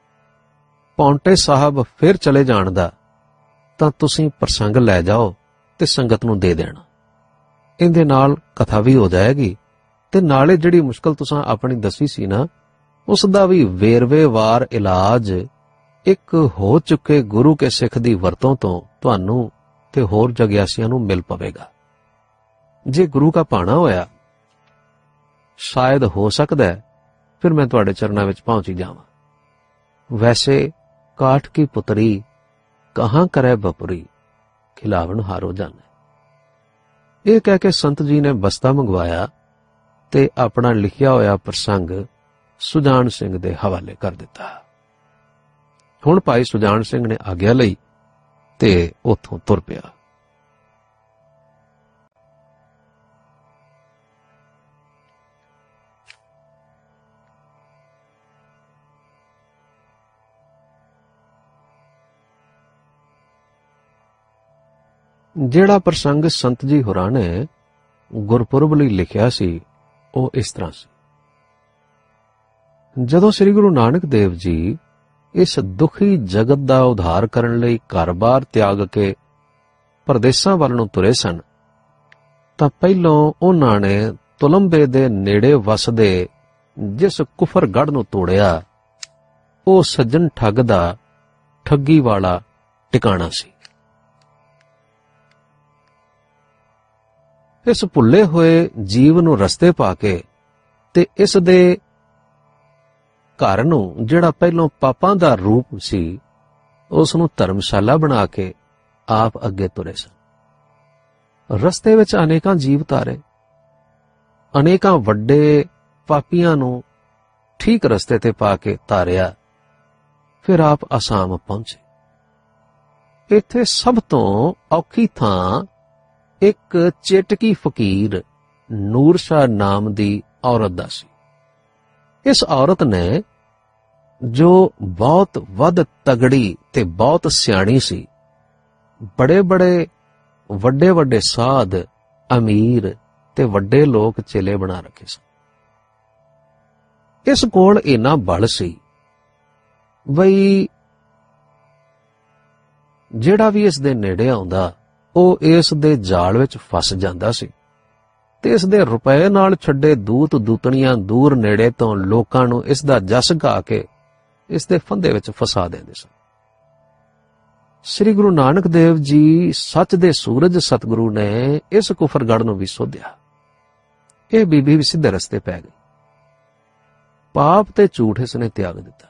ਪਾਉਂਟੇ ਸਾਹਿਬ ਫਿਰ ਚਲੇ ਜਾਣ ਦਾ ਤਾਂ ਤੁਸੀਂ ਪ੍ਰਸੰਗ ਲੈ ਜਾਓ ਤੇ ਸੰਗਤ ਨੂੰ ਦੇ ਦੇਣਾ। ਇਹਦੇ ਨਾਲ ਕਥਾ ਵੀ ਹੋ ਜਾਏਗੀ ਤੇ ਨਾਲੇ ਜਿਹੜੀ ਮੁਸ਼ਕਲ ਤੁਸੀਂ ਆਪਣੀ ਦੱਸੀ ਸੀ ਨਾ, ਉਸ ਦਾ ਵੀ ਵੇਰਵੇਵਾਰ ਇਲਾਜ ਇੱਕ ਹੋ ਚੁੱਕੇ ਗੁਰੂ ਕੇ ਸਿੱਖ ਦੀ ਵਰਤੋਂ ਤੋਂ ਤੁਹਾਨੂੰ ਤੇ ਹੋਰ ਜਗਿਆਸੀਆਂ ਨੂੰ ਮਿਲ ਪਵੇਗਾ। ਜੇ ਗੁਰੂ ਕਾ ਭਾਣਾ ਹੋਇਆ ਸ਼ਾਇਦ ਹੋ ਸਕਦਾ ਹੈ ਫਿਰ ਮੈਂ ਤੁਹਾਡੇ ਚਰਨਾਂ ਵਿੱਚ ਪਹੁੰਚ ਹੀ ਜਾਵਾਂ। ਵੈਸੇ ਕਾਠ ਕੀ ਪੁਤਰੀ ਕਹਾਂ ਕਰੇ ਬਪੁਰੀ, ਖਿਲਾਵਣ ਹਾਰੋ ਜਾਣੇ। ਇਹ ਕਹਿ ਕੇ ਸੰਤ ਜੀ ਨੇ ਬਸਤਾ ਮੰਗਵਾਇਆ ਤੇ ਆਪਣਾ ਲਿਖਿਆ ਹੋਇਆ ਪ੍ਰਸੰਗ ਸੁਜਾਨ ਸਿੰਘ ਦੇ ਹਵਾਲੇ ਕਰ ਦਿੱਤਾ। ਹੁਣ ਭਾਈ ਸੁਜਾਨ ਸਿੰਘ ਨੇ ਆਗਿਆ ਲਈ ਤੇ ਉੱਥੋਂ ਤੁਰ ਪਿਆ। ਜਿਹੜਾ ਪ੍ਰਸੰਗ ਸੰਤ ਜੀ ਹੋਰਾਂ ਨੇ ਗੁਰਪੁਰਬ ਲਈ ਲਿਖਿਆ ਸੀ ਉਹ ਇਸ ਤਰ੍ਹਾਂ ਸੀ। ਜਦੋਂ ਸ੍ਰੀ ਗੁਰੂ ਨਾਨਕ ਦੇਵ ਜੀ ਇਸ ਦੁਖੀ ਜਗਤ ਦਾ ਉਧਾਰ ਕਰਨ ਲਈ ਘਰ-ਬਾਰ ਤਿਆਗ ਕੇ ਪਰਦੇਸਾਂ ਵੱਲ ਨੂੰ ਤੁਰੇ ਸਨ ਤਾਂ ਪਹਿਲੋਂ ਉਹਨਾਂ ਨੇ ਤੁਲੰਬੇ ਦੇ ਨੇੜੇ ਵਸਦੇ ਜਿਸ ਕੁਫਰਗੜ੍ਹ ਨੂੰ ਤੋੜਿਆ ਉਹ ਸੱਜਣ ਠੱਗ ਦਾ ਠੱਗੀ ਵਾਲਾ ਟਿਕਾਣਾ ਸੀ। ਇਸ ਭੁੱਲੇ ਹੋਏ ਜੀਵ ਨੂੰ ਰਸਤੇ ਪਾ ਕੇ ਤੇ ਇਸ ਦੇ ਘਰ ਨੂੰ ਜਿਹੜਾ ਪਹਿਲੋਂ ਪਾਪਾਂ ਦਾ ਰੂਪ ਸੀ ਉਸ ਨੂੰ ਧਰਮਸ਼ਾਲਾ ਬਣਾ ਕੇ ਆਪ ਅੱਗੇ ਤੁਰੇ ਸਨ। ਰਸਤੇ ਵਿੱਚ ਅਨੇਕਾਂ ਜੀਵ ਤਾਰੇ, ਅਨੇਕਾਂ ਵੱਡੇ ਪਾਪੀਆਂ ਨੂੰ ਠੀਕ ਰਸਤੇ ਤੇ ਪਾ ਕੇ ਤਾਰਿਆ। ਫਿਰ ਆਪ ਅਸਾਮ ਪਹੁੰਚੇ। ਇੱਥੇ ਸਭ ਤੋਂ ਔਖੀ ਥਾਂ ਇੱਕ ਚੇਟਕੀ ਫਕੀਰ ਨੂਰ ਸ਼ਾਹ ਨਾਮ ਦੀ ਔਰਤ ਦਾ ਸੀ। ਇਸ ਔਰਤ ਨੇ ਜੋ ਬਹੁਤ ਵੱਧ ਤਗੜੀ ਤੇ ਬਹੁਤ ਸਿਆਣੀ ਸੀ, ਬੜੇ ਵੱਡੇ ਸਾਧ, ਅਮੀਰ ਤੇ ਵੱਡੇ ਲੋਕ ਚੇਲੇ ਬਣਾ ਰੱਖੇ ਸਨ। ਇਸ ਕੋਲ ਇੰਨਾ ਬਲ ਸੀ ਬਈ ਜਿਹੜਾ ਵੀ ਇਸ ਦੇ ਨੇੜੇ ਆਉਂਦਾ ਉਹ ਇਸ ਦੇ ਜਾਲ ਵਿੱਚ ਫਸ ਜਾਂਦਾ ਸੀ ਤੇ ਇਸ ਦੇ ਰੁਪਏ ਨਾਲ ਛੱਡੇ ਦੂਤ ਦੂਤਣੀਆਂ ਦੂਰ ਨੇੜੇ ਤੋਂ ਲੋਕਾਂ ਨੂੰ ਇਸ ਦਾ ਜਸ ਗਾ ਕੇ ਇਸ ਦੇ ਫੰਦੇ ਵਿੱਚ ਫਸਾ ਦਿੰਦੇ ਸਨ। ਸ੍ਰੀ ਗੁਰੂ ਨਾਨਕ ਦੇਵ ਜੀ ਸੱਚ ਦੇ ਸੂਰਜ ਸਤਿਗੁਰੂ ਨੇ ਇਸ ਕੁਫਰਗੜ੍ਹ ਨੂੰ ਵੀ ਸੋਧਿਆ। ਇਹ ਬੀਬੀ ਵੀ ਸਿੱਧੇ ਰਸਤੇ ਪੈ ਗਈ। ਪਾਪ ਤੇ ਝੂਠ ਇਸ ਨੇ ਤਿਆਗ ਦਿੱਤਾ।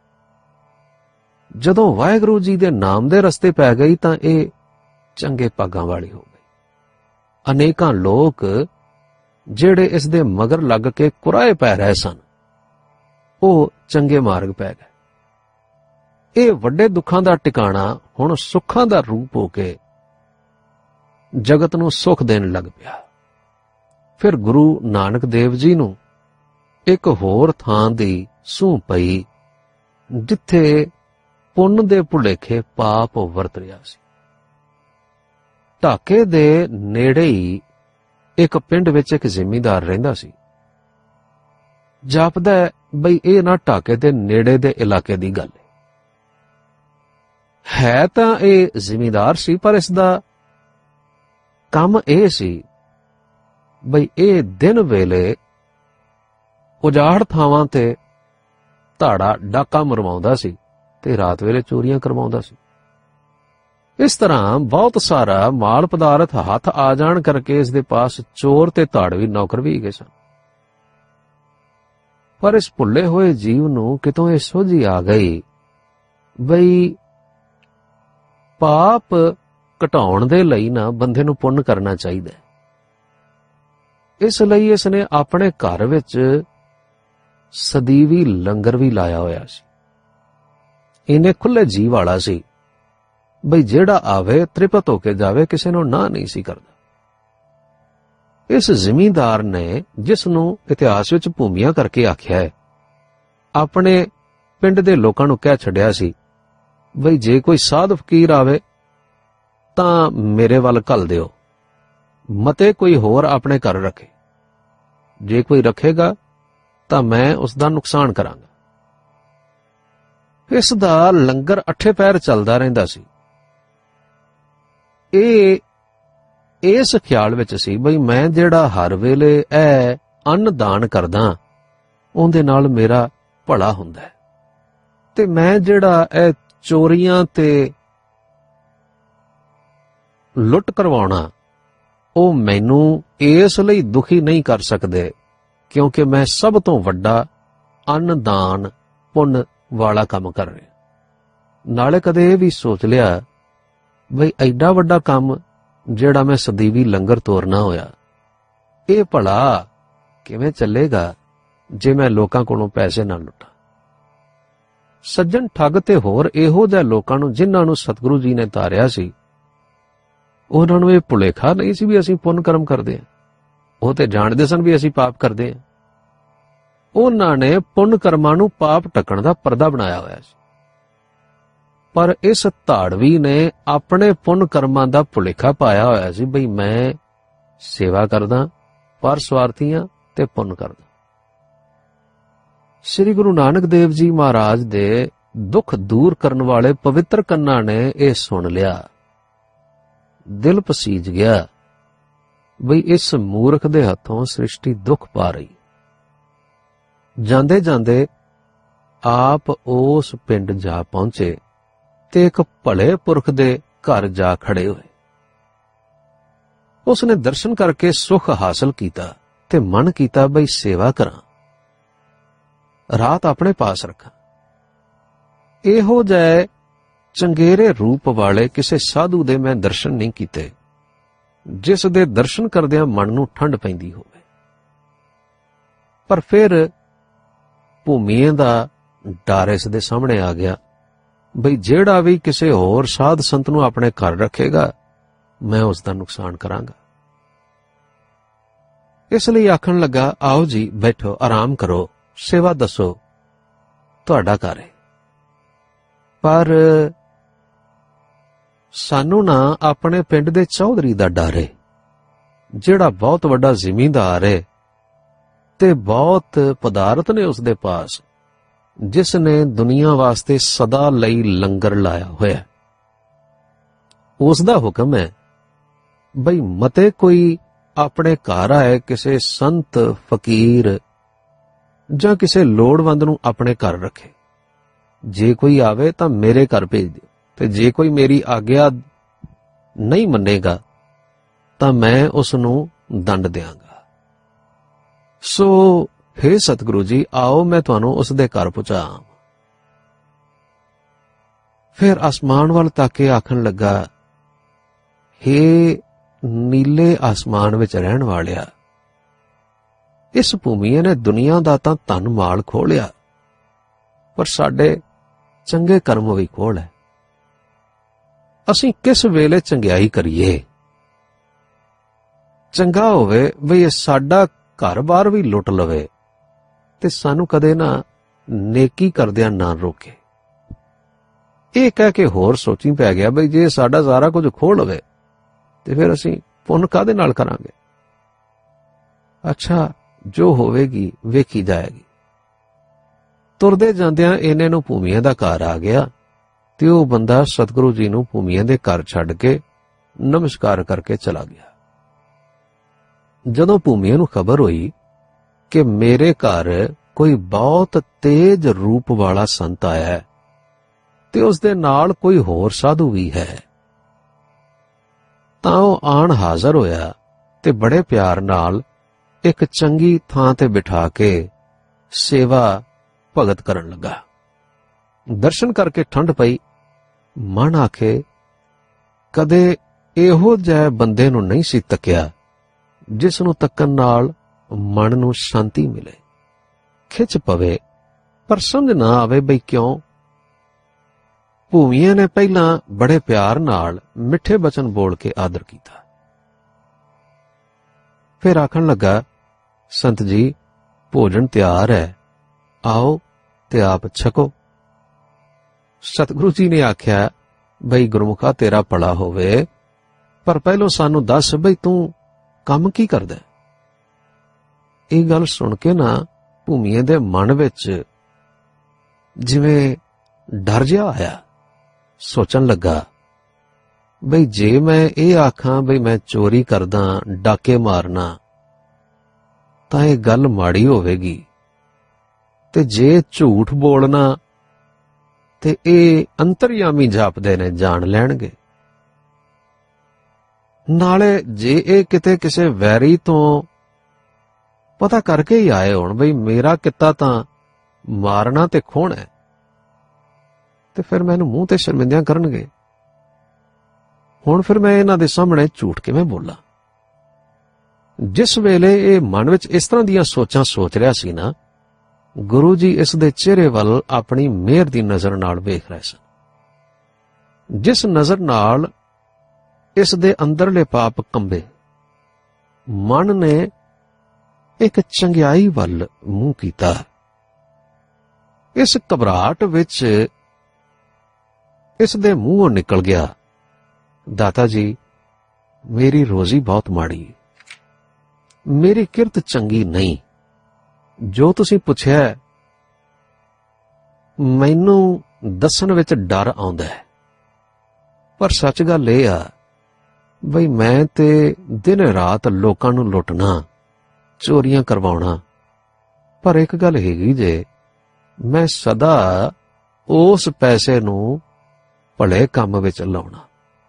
ਜਦੋਂ ਵਾਹਿਗੁਰੂ ਜੀ ਦੇ ਨਾਮ ਦੇ ਰਸਤੇ ਪੈ ਗਈ ਤਾਂ ਇਹ ਚੰਗੇ ਭਾਗਾਂ ਵਾਲੀ ਹੋ ਗਈ। ਅਨੇਕਾਂ ਲੋਕ ਜਿਹੜੇ ਇਸ ਦੇ ਮਗਰ ਲੱਗ ਕੇ ਕੁਰਾਏ ਪੈ ਰਹੇ ਸਨ, ਉਹ ਚੰਗੇ ਮਾਰਗ ਪੈ ਗਏ। ਇਹ ਵੱਡੇ ਦੁੱਖਾਂ ਦਾ ਟਿਕਾਣਾ ਹੁਣ ਸੁੱਖਾਂ ਦਾ ਰੂਪ ਹੋ ਕੇ ਜਗਤ ਨੂੰ ਸੁੱਖ ਦੇਣ ਲੱਗ ਪਿਆ। ਫਿਰ ਗੁਰੂ ਨਾਨਕ ਦੇਵ ਜੀ ਨੂੰ ਇੱਕ ਹੋਰ ਥਾਂ ਦੀ ਸੂਹ ਪਈ, ਜਿੱਥੇ ਪੁੰਨ ਦੇ ਭੁਲੇਖੇ ਪਾਪ ਵਰਤ ਰਿਹਾ ਸੀ। ਢਾਕੇ ਦੇ ਨੇੜੇ ਹੀ ਇੱਕ ਪਿੰਡ ਵਿੱਚ ਇੱਕ ਜ਼ਿਮੀਂਦਾਰ ਰਹਿੰਦਾ ਸੀ। ਜਾਪਦਾ ਬਈ ਇਹ ਨਾ ਢਾਕੇ ਦੇ ਨੇੜੇ ਦੇ ਇਲਾਕੇ ਦੀ ਗੱਲ ਹੈ ਤਾਂ ਇਹ ਜ਼ਿਮੀਂਦਾਰ ਸੀ, ਪਰ ਇਸ ਦਾ ਕੰਮ ਇਹ ਸੀ ਬਈ ਇਹ ਦਿਨ ਵੇਲੇ ਉਜਾੜ ਥਾਵਾਂ ਤੇ ਧਾੜਾ ਡਾਕਾ ਮਰਵਾਉਂਦਾ ਸੀ ਤੇ ਰਾਤ ਵੇਲੇ ਚੋਰੀਆਂ ਕਰਵਾਉਂਦਾ ਸੀ। ਇਸ ਤਰ੍ਹਾਂ ਬਹੁਤ ਸਾਰਾ ਮਾਲ ਪਦਾਰਥ ਹੱਥ ਆ ਜਾਣ ਕਰਕੇ ਇਸ ਦੇ ਪਾਸ ਚੋਰ ਤੇ ਧਾੜਵੀ ਨੌਕਰ ਵੀ ਗਏ ਸਨ। ਪਰ ਇਸ ਭੁੱਲੇ ਹੋਏ ਜੀਵ ਨੂੰ ਕਿਤੋਂ ਇਹ ਸੋਝੀ ਆ ਗਈ ਬਈ ਪਾਪ ਘਟਾਉਣ ਦੇ ਲਈ ਨਾ ਬੰਦੇ ਨੂੰ ਪੁੰਨ ਕਰਨਾ ਚਾਹੀਦਾ। ਇਸ ਲਈ ਇਸ ਨੇ ਆਪਣੇ ਘਰ ਵਿੱਚ ਸਦੀਵੀ ਲੰਗਰ ਵੀ ਲਾਇਆ ਹੋਇਆ ਸੀ। ਇਹਨੇ ਖੁੱਲੇ ਜੀਵ ਵਾਲਾ ਸੀ ਬਈ ਜਿਹੜਾ ਆਵੇ ਤ੍ਰਿਪਤ ਹੋ ਕੇ ਜਾਵੇ, ਕਿਸੇ ਨੂੰ ਨਾ ਨਹੀਂ ਸੀ ਕਰਦਾ। ਇਸ ਜ਼ਿਮੀਂਦਾਰ ਨੇ, ਜਿਸ ਨੂੰ ਇਤਿਹਾਸ ਵਿੱਚ ਭੂਮੀਆਂ ਕਰਕੇ ਆਖਿਆ ਹੈ, ਆਪਣੇ ਪਿੰਡ ਦੇ ਲੋਕਾਂ ਨੂੰ ਕਹਿ ਛੱਡਿਆ ਸੀ ਬਈ ਜੇ ਕੋਈ ਸਾਧ ਫਕੀਰ ਆਵੇ ਤਾਂ ਮੇਰੇ ਵੱਲ ਘੱਲ ਦਿਓ, ਮਤੇ ਕੋਈ ਹੋਰ ਆਪਣੇ ਘਰ ਰੱਖੇ। ਜੇ ਕੋਈ ਰੱਖੇਗਾ ਤਾਂ ਮੈਂ ਉਸ ਦਾ ਨੁਕਸਾਨ ਕਰਾਂਗਾ। ਇਸ ਦਾ ਲੰਗਰ ਅੱਠੇ ਪੈਰ ਚੱਲਦਾ ਰਹਿੰਦਾ ਸੀ। ਇਹ ਇਸ ਖਿਆਲ ਵਿੱਚ ਸੀ ਬਈ ਮੈਂ ਜਿਹੜਾ ਹਰ ਵੇਲੇ ਇਹ ਅੰਨ ਦਾਨ ਕਰਦਾ, ਉਹਦੇ ਨਾਲ ਮੇਰਾ ਭਲਾ ਹੁੰਦਾ ਹੈ, ਤੇ ਮੈਂ ਜਿਹੜਾ ਇਹ ਚੋਰੀਆਂ ਤੇ ਲੁੱਟ ਕਰਵਾਉਣਾ, ਉਹ ਮੈਨੂੰ ਇਸ ਲਈ ਦੁਖੀ ਨਹੀਂ ਕਰ ਸਕਦੇ ਕਿਉਂਕਿ ਮੈਂ ਸਭ ਤੋਂ ਵੱਡਾ ਅੰਨ ਦਾਨ ਪੁੰਨ ਵਾਲਾ ਕੰਮ ਕਰ ਰਿਹਾ। ਨਾਲੇ ਕਦੇ ਇਹ ਵੀ ਸੋਚ ਲਿਆ ਬਈ ਐਡਾ ਵੱਡਾ ਕੰਮ ਜਿਹੜਾ ਮੈਂ ਸਦੀਵੀ ਲੰਗਰ ਤੋਰਨਾ ਹੋਇਆ, ਇਹ ਭਲਾ ਕਿਵੇਂ ਚੱਲੇਗਾ ਜੇ ਮੈਂ ਲੋਕਾਂ ਕੋਲੋਂ ਪੈਸੇ ਨਾ ਲੁੱਟਾਂ। ਸੱਜਣ ਠੱਗ ਤੇ ਹੋਰ ਇਹੋ ਜਿਹੇ ਲੋਕਾਂ ਨੂੰ ਜਿਨ੍ਹਾਂ ਨੂੰ ਸਤਿਗੁਰੂ ਜੀ ਨੇ ਤਾਰਿਆ ਸੀ, ਉਹਨਾਂ ਨੂੰ ਇਹ ਭੁਲੇਖਾ ਨਹੀਂ ਸੀ ਵੀ ਅਸੀਂ ਪੁੰਨ ਕਰਮ ਕਰਦੇ ਹਾਂ। ਉਹ ਤੇ ਜਾਣਦੇ ਸਨ ਵੀ ਅਸੀਂ ਪਾਪ ਕਰਦੇ ਹਾਂ। ਉਹਨਾਂ ਨੇ ਪੁੰਨ ਕਰਮਾਂ ਨੂੰ ਪਾਪ ਢੱਕਣ ਦਾ ਪਰਦਾ ਬਣਾਇਆ ਹੋਇਆ ਸੀ। ਪਰ ਇਸ ਧਾੜਵੀ ਨੇ ਆਪਣੇ ਪੁੰਨ ਕਰਮਾਂ ਦਾ ਭੁਲੇਖਾ ਪਾਇਆ ਹੋਇਆ ਸੀ ਬਈ ਮੈਂ ਸੇਵਾ ਕਰਦਾ, ਪਰ ਸਵਾਰਥੀਆਂ ਤੇ ਪੁੰਨ ਕਰਦਾ। ਸ੍ਰੀ ਗੁਰੂ ਨਾਨਕ ਦੇਵ ਜੀ ਮਹਾਰਾਜ ਦੇ ਦੁੱਖ ਦੂਰ ਕਰਨ ਵਾਲੇ ਪਵਿੱਤਰ ਕੰਨਾਂ ਨੇ ਇਹ ਸੁਣ ਲਿਆ। ਦਿਲ ਪਸੀਜ ਗਿਆ ਬਈ ਇਸ ਮੂਰਖ ਦੇ ਹੱਥੋਂ ਸ੍ਰਿਸ਼ਟੀ ਦੁੱਖ ਪਾ ਰਹੀ। ਜਾਂਦੇ ਜਾਂਦੇ ਆਪ ਉਸ ਪਿੰਡ ਜਾ ਪਹੁੰਚੇ ਤੇ ਇੱਕ ਭਲੇ ਪੁਰਖ ਦੇ ਘਰ ਜਾ ਖੜੇ ਹੋਏ। ਉਸ ਨੇ ਦਰਸ਼ਨ ਕਰਕੇ ਸੁਖ ਹਾਸਲ ਕੀਤਾ ਤੇ ਮਨ ਕੀਤਾ ਬਈ ਸੇਵਾ ਕਰਾਂ, ਰਾਤ ਆਪਣੇ ਪਾਸ ਰੱਖਾਂ। ਇਹੋ ਜਿਹੇ ਚੰਗੇਰੇ ਰੂਪ ਵਾਲੇ ਕਿਸੇ ਸਾਧੂ ਦੇ ਮੈਂ ਦਰਸ਼ਨ ਨਹੀਂ ਕੀਤੇ, ਜਿਸ ਦੇ ਦਰਸ਼ਨ ਕਰਦਿਆਂ ਮਨ ਨੂੰ ਠੰਡ ਪੈਂਦੀ ਹੋਵੇ। ਪਰ ਫਿਰ ਭੂਮੀਏ ਦਾ ਡਰ ਇਸ ਦੇ ਸਾਹਮਣੇ ਆ ਗਿਆ ਬਈ ਜਿਹੜਾ ਵੀ ਕਿਸੇ ਹੋਰ ਸਾਧ ਸੰਤ ਨੂੰ ਆਪਣੇ ਘਰ ਰੱਖੇਗਾ, ਮੈਂ ਉਸ ਦਾ ਨੁਕਸਾਨ ਕਰਾਂਗਾ। ਇਸ ਲਈ ਆਖਣ ਲੱਗਾ, ਆਓ ਜੀ ਬੈਠੋ, ਆਰਾਮ ਕਰੋ, ਸੇਵਾ ਦੱਸੋ, ਤੁਹਾਡਾ ਘਰ ਹੈ। ਪਰ ਸਾਨੂੰ ਨਾ ਆਪਣੇ ਪਿੰਡ ਦੇ ਚੌਧਰੀ ਦਾ ਡਰ ਹੈ, ਜਿਹੜਾ ਬਹੁਤ ਵੱਡਾ ਜ਼ਿਮੀਂਦਾਰ ਹੈ ਤੇ ਬਹੁਤ ਪਦਾਰਥ ਨੇ ਉਸ ਦੇ ਪਾਸ, ਜਿਸ ਨੇ ਦੁਨੀਆ ਵਾਸਤੇ ਸਦਾ ਲਈ ਲੰਗਰ ਲਾਇਆ ਹੋਇਆ। ਉਸ ਦਾ ਹੁਕਮ ਹੈ ਬਈ ਮਤੇ ਕੋਈ ਆਪਣੇ ਘਰ ਆਏ ਕਿਸੇ ਸੰਤ ਫਕੀਰ ਜਾਂ ਕਿਸੇ ਲੋੜਵੰਦ ਨੂੰ ਆਪਣੇ ਘਰ ਰੱਖੇ। ਜੇ ਕੋਈ ਆਵੇ ਤਾਂ ਮੇਰੇ ਘਰ ਭੇਜ ਦਿਓ, ਤੇ ਜੇ ਕੋਈ ਮੇਰੀ ਆਗਿਆ ਨਹੀਂ ਮੰਨੇਗਾ ਤਾਂ ਮੈਂ ਉਸ ਨੂੰ ਦੰਡ ਦਿਆਂਗਾ। ਸੋ हे सतगुरु जी, आओ मैं तुहानू उसदे घर पहुंचा। फिर आसमान वाल ताके आखन लगा, हे नीले आसमान विच रहण वालिया, इस भूमिया ने दुनिया दा तां धन माल खोलिया, पर साडे चंगे कर्म भी खोल है। असीं किस वेले चंगियाई करिए? चंगा होवे बई ये साडा घर बार भी लुट लवे ते सानू कदे ना नेकी करदियां ना रोके। ये कह के होर सोची पै गया बई जे साडा सारा कुछ खोह लवे ते फिर असीं पुन काहदे नाल करांगे? अच्छा, जो होवेगी वेखी जाएगी। तुरदे जांदियां इन्ने नूं भूमिया दा घर आ गया ते ओह बंदा सतगुरु जी नूं भूमिया दे घर छड्ड के नमस्कार करके चला गया। जदों भूमिया नूं खबर होई कि मेरे घर कोई बहुत तेज रूप वाला संत आया है ते उसदे नाल कोई होर साधु भी है, तां ओह आण हाज़र होया ते बड़े प्यार नाल एक चंगी थां ते बिठा के सेवा भगत करन लगा। दर्शन करके ठंड पई। मन आखे कदे इहो जिहे बंदे नूं नहीं सी तकिया जिस नूं तकन नाल मन नूं शांति मिले, खिच पवे पर समझ ना आवे बई क्यों। भूमिया ने पहलां बड़े प्यार नाल मिठे बचन बोल के आदर कीता। फिर आखन लगा, संत जी भोजन तैयार है, आओ ते आप छको। सतगुरु जी ने आख्या, बई गुरमुखा तेरा भला होवे, पर पहलों सानू दस बई तू काम की करदा? ये गल सुन के ना भूमिया दे मन विच जिवें डर जिहा आया। सोचन लगा, बई जे मैं ये आखां बई मैं चोरी करदा, डाके मारना, तां ये गल माड़ी होवेगी, ते जे झूठ बोलना ते ये अंतरयामी जापदे ने जान लैणगे। नाले जे ये किते किसे वैरी तो पता करके ही आए होण बई मेरा किता तां मारना ते खोहणा है, ते फिर मैनूं मूंह ते शर्मिंदियां करनगे। हुण फिर मैं इन्हां दे सामणे झूठ किवें बोलां? जिस वेले ये मन विच इस तरह दीयां सोचां सोच रहा सी ना, गुरु जी इस दे चेहरे वल अपनी मेहर दी नज़र नाल वेख रहे सन। जिस नज़र नाल इस दे अंदरले पाप कंबे, मन ने एक चंगियाई वल मूंह कीता। इस घबराहट विच इस दे मूंहों निकल गया, दाता जी मेरी रोजी बहुत माड़ी, मेरी किरत चंगी नहीं। जो तुसीं पुछिआ मैनू दस्सण विच डर आउंदा है, पर सच गल इह आ बई मैं ते दिन रात लोकां नूं लुटना, चोरियां करवाउणा, पर एक गल हैगी जे मैं सदा उस पैसे नूं भले काम विच लाउणा।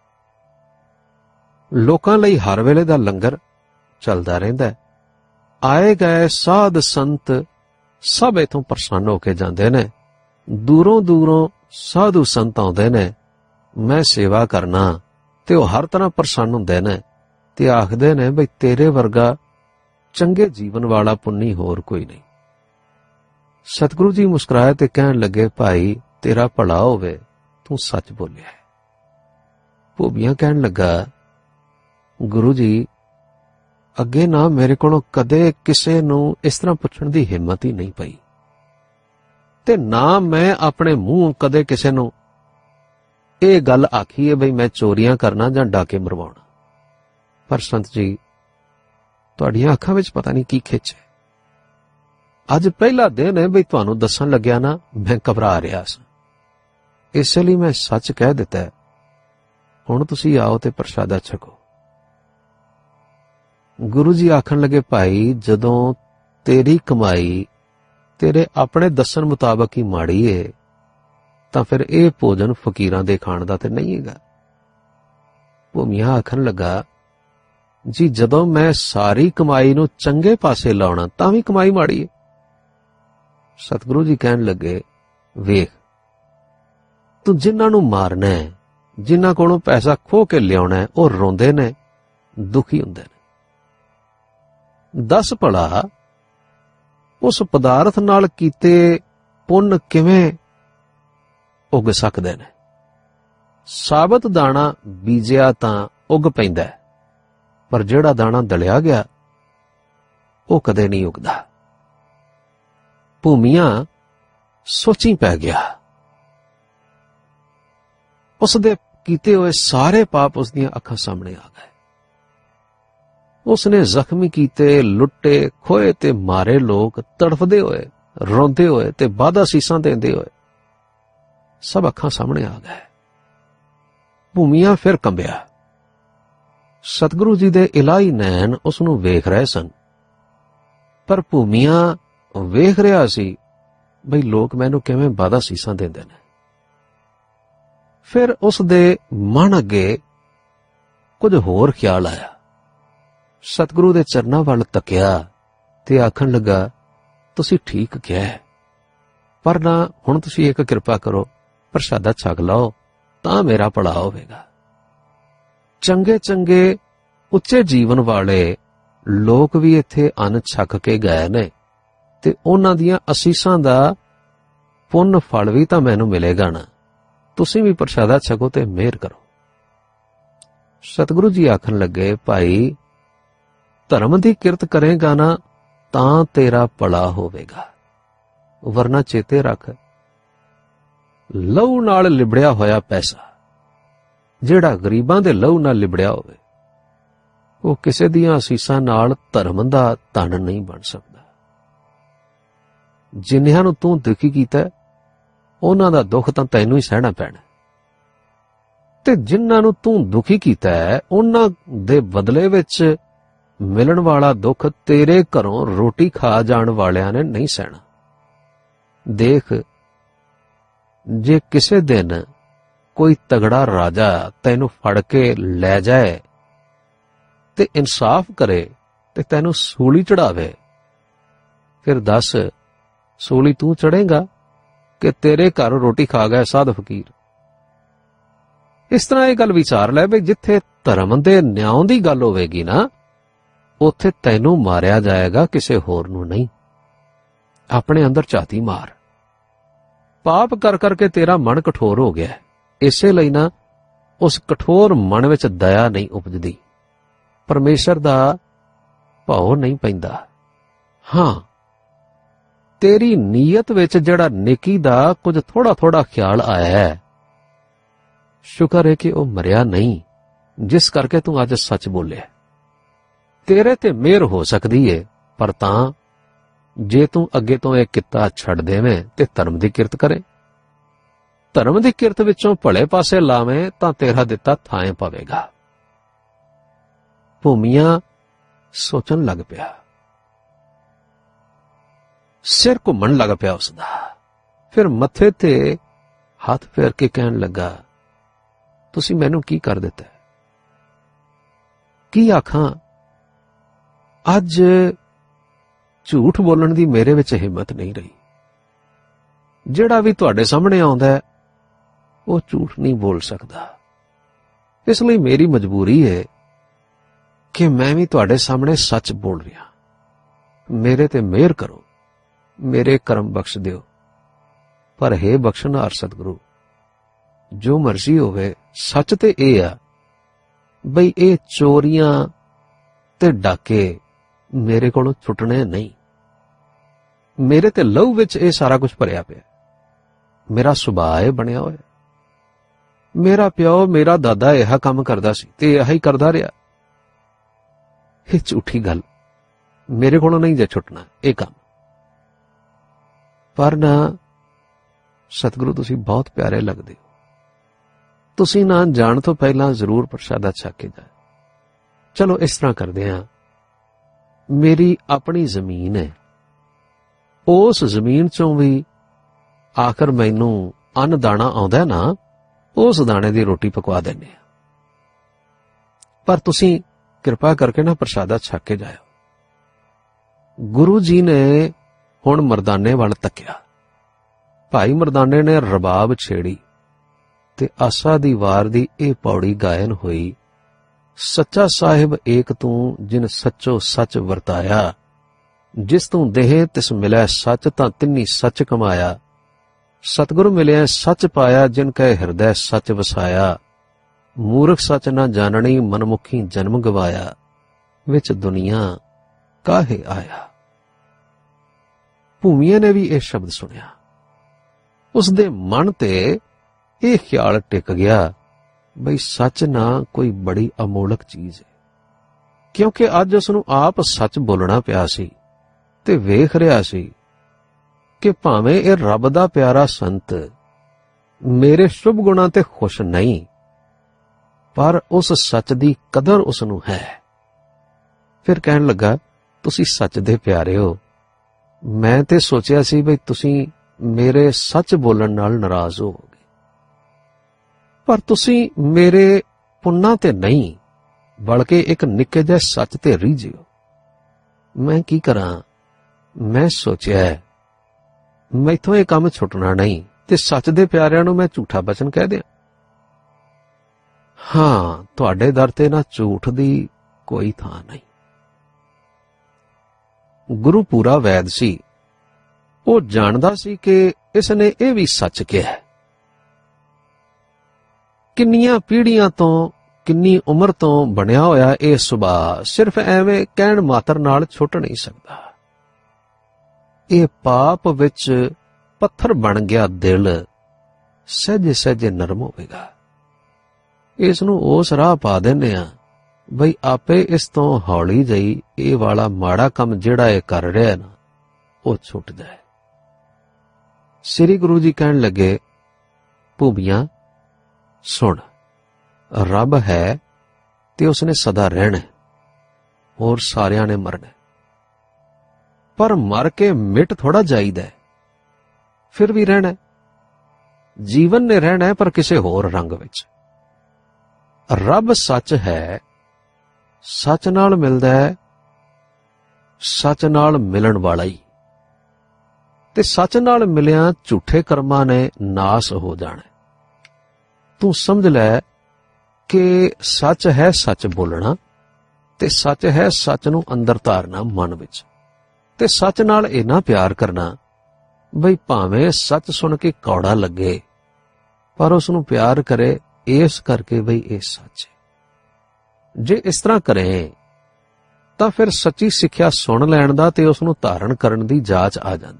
लोकां लई हर वेले दा लंगर चलदा रहिंदा है। आए गए साध संत सब इथों प्रसन्न होके जांदे ने, दूरों दूरों साधु संत आउंदे ने। मैं सेवा करना ते ओह हर तरह प्रसन्न हुंदे ने ते आखदे ने बई तेरे वर्गा चंगे जीवन वाला पुन्नी होर कोई नहीं। सतगुरु जी मुस्कुराए ते कहण लगे, भाई तेरा भला होवे, तू सच बोलिया है। भूमिया कहण लगा, गुरु जी अगे ना मेरे कोलों कदे किसे नूं इस तरह पुछण दी हिम्मत ही नहीं पई, ते ना मैं अपने मूंह कदे किसे नूं ये गल आखी है बई मैं चोरियां करना जां डाके मरवाउणा। पर संत जी तुहाडीआं अखां विच पता नहीं की खिच है। अज पहला दिन है बई तुहानूं दस्सण लग्या ना मैं घबरा रिहा सां, इसलिए मैं सच कह दिता है। हुण तुसीं आओ ते प्रसादा छको। गुरु जी आखन लगे, भाई जदों तेरी कमाई तेरे अपने दस्सण मुताबक ही माड़ी है तां फिर यह भोजन फकीरां दे खाण दा ते नहीं हैगा। भूमिया आखन लगा, जी जदों मैं सारी कमाई नूं चंगे पासे लाउणा तां भी कमाई माड़ी है, सतगुरु जी कहन लगे, वेख तू जिन्हां नूं मारना है, जिन्हां कोलों पैसा खो के लियाउणा है, वो रोंदे ने, दुखी हुंदे ने। दस भला उस पदार्थ नाल कीते पुण्य किवें उग सकदे ने। साबत दाणा बीजिया तां उग पैंदा है, पर जिहड़ा दाणा दलिया गया वो कदे नहीं उगदा। भूमिया सोची पै गया। उसदे कीते हुए सारे पाप उसदियां अखां सामने आ गए। उसने जख्मी कीते, लुट्टे, खोए ते मारे लोग तड़फदे होए, रोंदे होए ते बाधा सीसां देंदे होए सब अखां सामने आ गए। भूमिया फिर कंबिया। सतगुरु जी दे इलाही नैन उसनूं वेख रहे सन, पर भूमिया वेख रहा सी बई लोग मैनू किवें बाधा सीसां देंदे ने। फिर उस दे मन अगे कुछ होर ख्याल आया। सतगुरु दे चरनां वल तकिया ते आखण लगा, तुसीं ठीक कहा है, पर ना हुण तुसीं एक किरपा करो, प्रसादा छक लाओ तां मेरा भला होवेगा। चंगे चंगे उच्चे जीवन वाले लोग भी इत्थे अन्न छक के गए ने ते उन्हां दियां असीसां दा पुण्य फल भी तां मैनूं मिलेगा ना। तुसीं भी प्रसादा छको ते मेहर करो। सतगुरु जी आखण लगे, भाई धर्म दी किरत करेगा ना तां तेरा भला होवेगा, वरना चेते रख लहू नाल लिबड़िया होया पैसा जिहड़ा गरीबां दे लहू नाल लिबड़िया होवे वो किसे दियां असीसां नाल धर्म दा धन नहीं बन सकदा। जिन्हां नूं तूं दुखी कीता उन्हां दा दुख तां तैनूं ही सहना पैना, ते जिन्हां नूं तूं दुखी कीता उन्हां दे बदले विच मिलण वाला दुख तेरे घरों रोटी खा जाण वालियां ने नहीं सहना। देख, जे किसे दिन कोई तगड़ा राजा तैनूं फड़ के लै जाए ते इंसाफ करे ते तैनूं सूली चढ़ावे, फिर दस सूली तू चढ़ेगा कि तेरे घर रोटी खा गए साध फकीर। इस तरह यह गल विचार लै भी जिथे धर्म दे न्याय दी गल होवेगी ना उत्थे तैनूं मारिया जाएगा, किसे होर नूं नहीं। अपने अंदर झाती मार। पाप कर करके तेरा मन कठोर हो गया, इसे लई ना उस कठोर मन विच दया नहीं उपजदी, परमेश्वर दा भाव नहीं पैंदा। हां, तेरी नीयत विच जिहड़ा नेकी दा कुछ थोड़ा थोड़ा ख्याल आया है, शुक्र है कि वह मरिया नहीं, जिस करके तू अज सच बोलिया। तेरे ते मेहर हो सकदी है, पर तां जे तू अगे तो यह किता छड्ड देवें ते धर्म दी किरत करे, धर्म दी किरत विचों भले पासे लावें तां तेरा दिता थाएं पवेगा। भूमिया सोचन लग पिया, सिर घुमन लग पिया उसदा। फिर मथे ते हाथ फेर के कहन लगा, तुसी मैनू की कर दिता, की आखां, अज झूठ बोलण दी मेरे विच हिम्मत नहीं रही। जिहड़ा भी तुहाडे सामने आउंदा है वो झूठ नहीं बोल सकदा, इसलिए मेरी मजबूरी है कि मैं भी तुहाडे सामने सच बोल रहा। मेरे ते मेहर करो, मेरे कर्म बख्श दिओ। पर हे बख्शनहार सतगुरु, जो मर्जी होवे, सच ते इह आ बई ये चोरियां ते डाके मेरे कोलों छुटने नहीं। मेरे ते लहू विच ये सारा कुछ भरिया पिया, मेरा सुभाव बनिया होया। मेरा प्यो मेरा दादा यह काम करदा सी ते यह ही करदा रहा। ये झूठी गल, मेरे कोलों नहीं जे छुटना ये काम। पर ना सतगुरु तुसी बहुत प्यारे लगदे हो, तुसी ना जाण तो पहला जरूर प्रसादा छक के जाए। चलो इस तरह करदे हां, मेरी अपनी जमीन है, उस जमीन चों भी आखिर मैनू अन्न दाना आउंदा ना, उस दाने दी रोटी पकवा देने। पर तुसी कृपा करके ना प्रसादा छक के जाओ। गुरु जी ने ਹੁਣ ਮਰਦਾਨੇ ਵੱਲ ਤੱਕਿਆ। ਭਾਈ ਮਰਦਾਨੇ ਨੇ ਰਬਾਬ ਛੇੜੀ ਤੇ ਆਸਾ ਦੀ ਵਾਰ ਦੀ ਇਹ ਪੌੜੀ ਗਾਇਨ ਹੋਈ। ਸੱਚਾ ਸਾਹਿਬ ਏਕ ਤੂੰ ਜਿਨ ਸੱਚੋ ਸੱਚ ਵਰਤਾਇਆ, ਜਿਸ ਤੂੰ ਦੇਹ ਤਿਸ ਮਿਲੈ ਸੱਚ ਤਾਂ ਤਿੰਨੀ ਸੱਚ ਕਮਾਇਆ। ਸਤਿਗੁਰ ਮਿਲਿਆ ਸੱਚ ਪਾਇਆ, ਜਿਨ ਕੈ ਹਿਰਦੈ ਸੱਚ ਵਸਾਇਆ। ਮੂਰਖ ਸੱਚ ਨਾ ਜਾਣਣੀ, ਮਨਮੁਖੀ ਜਨਮ ਗਵਾਇਆ। ਵਿੱਚ ਦੁਨੀਆ ਕਾਹੇ ਆਇਆ। ਭੂਮੀਏ ਨੇ ਵੀ ਇਹ ਸ਼ਬਦ ਸੁਣਿਆ। ਉਸ ਦੇ ਮਨ ਤੇ ਇਹ ਖਿਆਲ ਟਿਕ ਗਿਆ ਬਈ ਸੱਚ ਨਾ ਕੋਈ ਬੜੀ ਅਮੋਲਕ ਚੀਜ਼ ਹੈ, ਕਿਉਂਕਿ ਅੱਜ ਉਸ ਨੂੰ ਆਪ ਸੱਚ ਬੋਲਣਾ ਪਿਆ ਸੀ ਤੇ ਵੇਖ ਰਿਹਾ ਸੀ ਕਿ ਭਾਵੇਂ ਇਹ ਰੱਬ ਦਾ ਪਿਆਰਾ ਸੰਤ ਮੇਰੇ ਸ਼ੁਭ ਗੁਣਾਂ ਤੇ ਖੁਸ਼ ਨਹੀਂ, ਪਰ ਉਸ ਸੱਚ ਦੀ ਕਦਰ ਉਸ ਨੂੰ ਹੈ। ਫਿਰ ਕਹਿਣ ਲੱਗਾ, ਤੁਸੀਂ ਸੱਚ ਦੇ ਪਿਆਰੇ ਹੋ। ਮੈਂ ਤੇ ਸੋਚਿਆ ਸੀ ਬਈ ਤੁਸੀਂ ਮੇਰੇ ਸੱਚ ਬੋਲਣ ਨਾਲ ਨਾਰਾਜ਼ ਹੋਵੋਗੇ, ਪਰ ਤੁਸੀਂ ਮੇਰੇ ਪੁੰਨਾਂ ਤੇ ਨਹੀਂ ਬਲਕਿ ਇੱਕ ਨਿੱਕੇ ਜਿਹੇ ਸੱਚ ਤੇ ਰੀਝੇ ਹੋ। ਮੈਂ ਕੀ ਕਰਾਂ? ਮੈਂ ਸੋਚਿਆ ਮੈਥੋਂ ਇਹ ਕੰਮ ਛੁੱਟਣਾ ਨਹੀਂ ਤੇ ਸੱਚ ਦੇ ਪਿਆਰਿਆਂ ਨੂੰ ਮੈਂ ਝੂਠਾ ਬਚਨ ਕਹਿ ਦਿਆਂ। ਹਾਂ, ਤੁਹਾਡੇ ਦਰ ਤੇ ਨਾ ਝੂਠ ਦੀ ਕੋਈ ਥਾਂ ਨਹੀਂ। ਗੁਰੂ ਪੂਰਾ ਵੈਦ ਸੀ। ਉਹ ਜਾਣਦਾ ਸੀ ਕਿ ਇਸ ਨੇ ਇਹ ਵੀ ਸੱਚ ਕਿਹਾ। ਕਿੰਨੀਆਂ ਪੀੜ੍ਹੀਆਂ ਤੋਂ, ਕਿੰਨੀ ਉਮਰ ਤੋਂ ਬਣਿਆ ਹੋਇਆ ਇਹ ਸੁਭਾਅ ਸਿਰਫ ਐਵੇਂ ਕਹਿਣ ਮਾਤਰ ਨਾਲ ਛੁੱਟ ਨਹੀਂ ਸਕਦਾ। ਇਹ ਪਾਪ ਵਿੱਚ ਪੱਥਰ ਬਣ ਗਿਆ ਦਿਲ ਸਹਿਜੇ ਸਹਿਜੇ ਨਰਮ ਹੋਵੇਗਾ। ਇਸ ਨੂੰ ਉਸ ਰਾਹ ਪਾ ਦਿੰਦੇ ਆ ਬਈ ਆਪੇ ਇਸ ਤੋਂ ਹੌਲੀ ਜਿਹੀ ਇਹ ਵਾਲਾ ਮਾੜਾ ਕੰਮ ਜਿਹੜਾ ਇਹ ਕਰ ਰਿਹਾ ਨਾ ਉਹ ਛੁੱਟ ਜਾਏ। ਸ੍ਰੀ ਗੁਰੂ ਜੀ ਕਹਿਣ ਲੱਗੇ, ਭੂਮੀਆਂ ਸੁਣ, ਰੱਬ ਹੈ ਤੇ ਉਸਨੇ ਸਦਾ ਰਹਿਣਾ, ਹੋਰ ਸਾਰਿਆਂ ਨੇ ਮਰਨਾ, ਪਰ ਮਰ ਕੇ ਮਿਟ ਥੋੜਾ ਜਾਈਦਾ, ਫਿਰ ਵੀ ਰਹਿਣਾ। ਜੀਵਨ ਨੇ ਰਹਿਣਾ ਪਰ ਕਿਸੇ ਹੋਰ ਰੰਗ ਵਿੱਚ। ਰੱਬ ਸੱਚ ਹੈ, ਸੱਚ ਨਾਲ ਮਿਲਦਾ ਹੈ, ਸੱਚ ਨਾਲ ਮਿਲਣ ਵਾਲਾ ਹੀ, ਤੇ ਸੱਚ ਨਾਲ ਮਿਲਿਆ ਝੂਠੇ ਕਰਮਾਂ ਨੇ ਨਾਸ ਹੋ ਜਾਣਾ। ਤੂੰ ਸਮਝ ਲੈ ਕਿ ਸੱਚ ਹੈ ਸੱਚ ਬੋਲਣਾ, ਤੇ ਸੱਚ ਹੈ ਸੱਚ ਨੂੰ ਅੰਦਰ ਧਾਰਨਾ ਮਨ ਵਿੱਚ, ਤੇ ਸੱਚ ਨਾਲ ਇੰਨਾ ਪਿਆਰ ਕਰਨਾ ਬਈ ਭਾਵੇਂ ਸੱਚ ਸੁਣ ਕੇ ਕੌੜਾ ਲੱਗੇ ਪਰ ਉਸ ਨੂੰ ਪਿਆਰ ਕਰੇ ਇਸ ਕਰਕੇ ਬਈ ਇਹ ਸੱਚ ਹੈ। ਜੇ ਇਸ ਤਰ੍ਹਾਂ ਕਰੇ ਤਾਂ ਫਿਰ ਸੱਚੀ ਸਿੱਖਿਆ ਸੁਣ ਲੈਣ ਦਾ ਤੇ ਉਸ ਨੂੰ ਧਾਰਨ ਕਰਨ ਦੀ ਜਾਚ ਆ ਜਾਂਦੀ।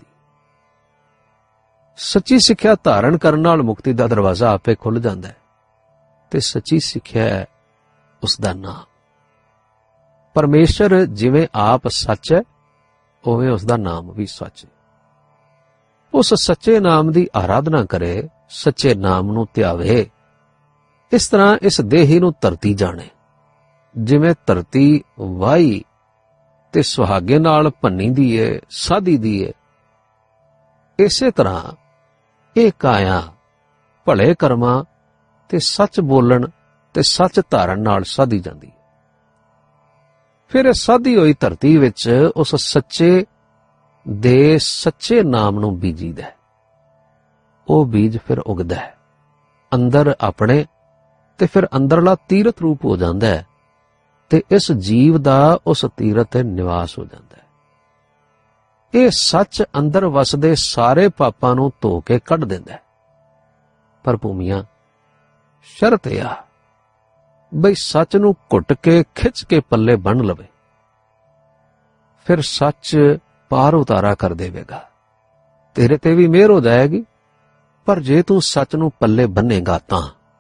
ਸੱਚੀ ਸਿੱਖਿਆ ਧਾਰਨ ਕਰਨ ਨਾਲ ਮੁਕਤੀ ਦਾ ਦਰਵਾਜ਼ਾ ਆਪੇ ਖੁੱਲ ਜਾਂਦਾ ਹੈ, ਤੇ ਸੱਚੀ ਸਿੱਖਿਆ ਹੈ ਉਸ ਦਾ ਨਾਮ। ਪਰਮੇਸ਼ਰ ਜਿਵੇਂ ਆਪ ਸੱਚ ਹੈ ਉਵੇਂ ਉਸ ਦਾ ਨਾਮ ਵੀ ਸੱਚ ਹੈ। ਉਸ ਸੱਚੇ ਨਾਮ ਦੀ ਆਰਾਧਨਾ ਕਰੇ, ਸੱਚੇ ਨਾਮ ਨੂੰ ਧਿਆਵੇ। ਇਸ ਤਰ੍ਹਾਂ ਇਸ ਦੇਹੀ ਨੂੰ ਧਰਤੀ ਜਾਣੇ। ਜਿਵੇਂ ਧਰਤੀ ਵਾਹੀ ਤੇ ਸੁਹਾਗੇ ਨਾਲ ਭੰਨੀ ਦੀ ਏ, ਸਾਧੀ ਦੀ ਏ, ਇਸੇ ਤਰ੍ਹਾਂ ਇਹ ਕਾਇਆ ਭਲੇ ਕਰਮਾਂ ਤੇ ਸੱਚ ਬੋਲਣ ਤੇ ਸੱਚ ਧਾਰਨ ਨਾਲ ਸਾਧੀ ਜਾਂਦੀ। ਫਿਰ ਇਹ ਸਾਧੀ ਹੋਈ ਧਰਤੀ ਵਿੱਚ ਉਸ ਸੱਚੇ ਦੇ ਸੱਚੇ ਨਾਮ ਨੂੰ ਬੀਜੀਦਾ। ਉਹ ਬੀਜ ਫਿਰ ਉਗਦਾ ਹੈ ਅੰਦਰ ਆਪਣੇ, ਤੇ ਫਿਰ ਅੰਦਰਲਾ ਤੀਰਥ ਰੂਪ ਹੋ ਜਾਂਦਾ ਹੈ, ਤੇ ਇਸ ਜੀਵ ਦਾ ਉਸ ਤੀਰਥ ਤੇ ਨਿਵਾਸ ਹੋ ਜਾਂਦਾ ਹੈ। ਇਹ ਸੱਚ ਅੰਦਰ ਵਸਦੇ ਸਾਰੇ ਪਾਪਾਂ ਨੂੰ ਧੋ ਕੇ ਕੱਢ ਦਿੰਦਾ ਹੈ। ਪਰ ਭੂਮੀਆਂ, ਸ਼ਰਤ ਇਹ ਆ ਬਈ ਸੱਚ ਨੂੰ ਘੁੱਟ ਕੇ ਖਿੱਚ ਕੇ ਪੱਲੇ ਬੰਨ੍ਹ ਲਵੇ, ਫਿਰ ਸੱਚ ਪਾਰ ਉਤਾਰਾ ਕਰ ਦੇਵੇਗਾ, ਤੇਰੇ ਤੇ ਵੀ ਮਿਹਰ ਹੋ ਜਾਏਗੀ। ਪਰ ਜੇ ਤੂੰ ਸੱਚ ਨੂੰ ਪੱਲੇ ਬੰਨੇਗਾ ਤਾਂ।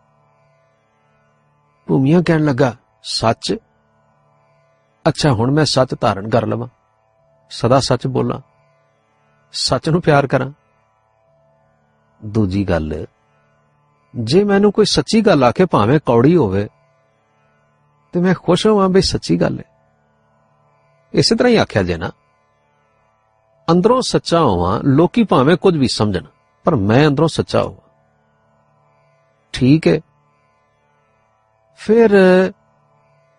ਭੂਮੀਆਂ ਕਹਿਣ ਲੱਗਾ, ਸੱਚ? ਅੱਛਾ, ਹੁਣ ਮੈਂ ਸੱਚ ਧਾਰਨ ਕਰ ਲਵਾਂ, ਸਦਾ ਸੱਚ ਬੋਲਾਂ, ਸੱਚ ਨੂੰ ਪਿਆਰ ਕਰਾਂ। ਦੂਜੀ ਗੱਲ, ਜੇ ਮੈਨੂੰ ਕੋਈ ਸੱਚੀ ਗੱਲ ਆਖੇ ਭਾਵੇਂ ਕੌੜੀ ਹੋਵੇ ਤੇ ਮੈਂ ਖੁਸ਼ ਹੋਵਾਂ ਬਈ ਸੱਚੀ ਗੱਲ ਹੈ। ਇਸੇ ਤਰ੍ਹਾਂ ਹੀ ਆਖਿਆ ਜੇ ਨਾ, ਅੰਦਰੋਂ ਸੱਚਾ ਹੋਵਾਂ, ਲੋਕੀ ਭਾਵੇਂ ਕੁਝ ਵੀ ਸਮਝਣ ਪਰ ਮੈਂ ਅੰਦਰੋਂ ਸੱਚਾ ਹੋਵਾਂ, ਠੀਕ ਹੈ। ਫਿਰ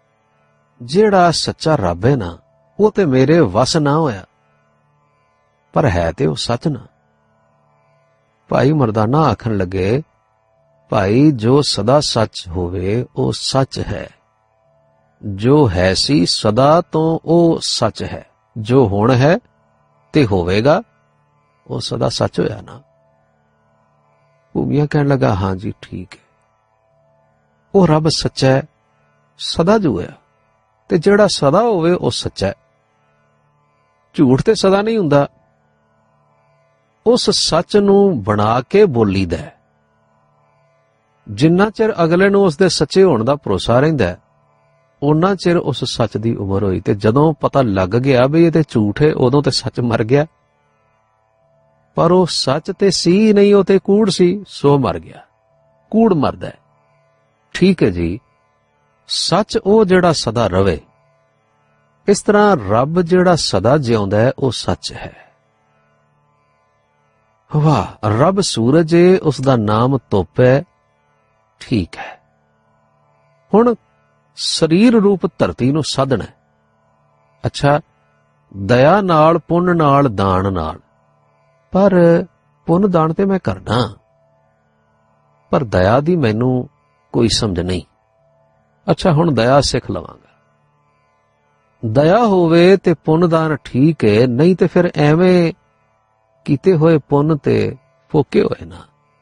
ਜਿਹੜਾ ਸੱਚਾ ਰੱਬ ਹੈ ਨਾ, ਉਹ ਤੇ ਮੇਰੇ ਵਸ ਨਾ ਹੋਇਆ, पर है ते वो सच ना। भाई मर्दाना आखन लगे, भाई जो सदा सच होवे वो सच है, जो है सी सदा तो वो सच है, जो हुण है ते होवेगा वो सदा सच होया ना। भूमिया कहने लगा, हाँ जी ठीक है, वो रब सच्चा है, सदा जो है, ते जेड़ा सदा होवे वो सच्चा है। झूठ ते सदा नहीं हुंदा, उस सच नूं बना के बोलीदा है। जिन्ना चिर अगले नूं उसदे सच्चे होण दा भरोसा रहिंदा है, उन्ना चिर उस सच दी उमर होई। ते जदों पता लग गया भी ये ते झूठ है, उदों ते सच मर गया। पर वो सच ते सी नहीं, वो ते कूड़ सी, सो मर गया। कूड़ मरदा है। ठीक है जी, सच वो जेड़ा सदा रवे, इस तरह रब जेड़ा सदा जिउंदा है वो सच है। वाह, रब सूरज है, उसका नाम धुप है, ठीक है। हुण शरीर रूप धरती नूं साधना है। अच्छा, दया नाल, पुण्य नाल, दान नाल, पर पुण्य दान ते मैं करना, पर दया दी मैनू कोई समझ नहीं। अच्छा, हुण दया सिख लवांगा। दया होवे ते पुण्य दान ठीक है, नहीं ते फिर एवें कीते होए पुण्य ते फोके होए ना।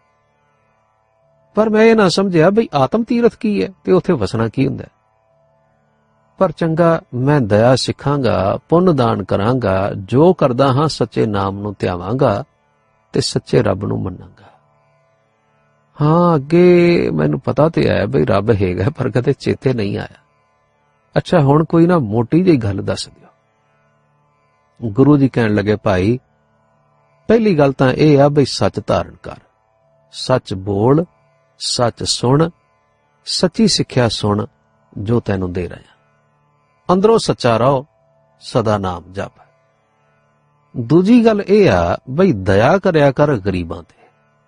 पर मैं ये ना समझिया बई आत्म तीरथ की है ते उत्थे वसना की हुंदा है। पर चंगा, मैं दया सिखांगा, पुण्य दान करांगा, जो करदा हां सच्चे नाम नूं ध्यावांगा ते सच्चे रब नूं मन्नांगा। हाँ, अगे मैनू पता ते है बई रब हैगा, पर कदे चेते नहीं आया। अच्छा, हुण कोई ना मोटी जी गल दस दिओ। गुरु जी कहण लगे, भाई पहली गल तां इह आ बई सच धारण कर, सच बोल, सच सुन, सच्ची सिक्ख्या सुन जो तैनूं दे रहा। अंदरों सच्चा रहो, सदा नाम जप। दूजी गल इह आ बई दया करया कर गरीबां ते।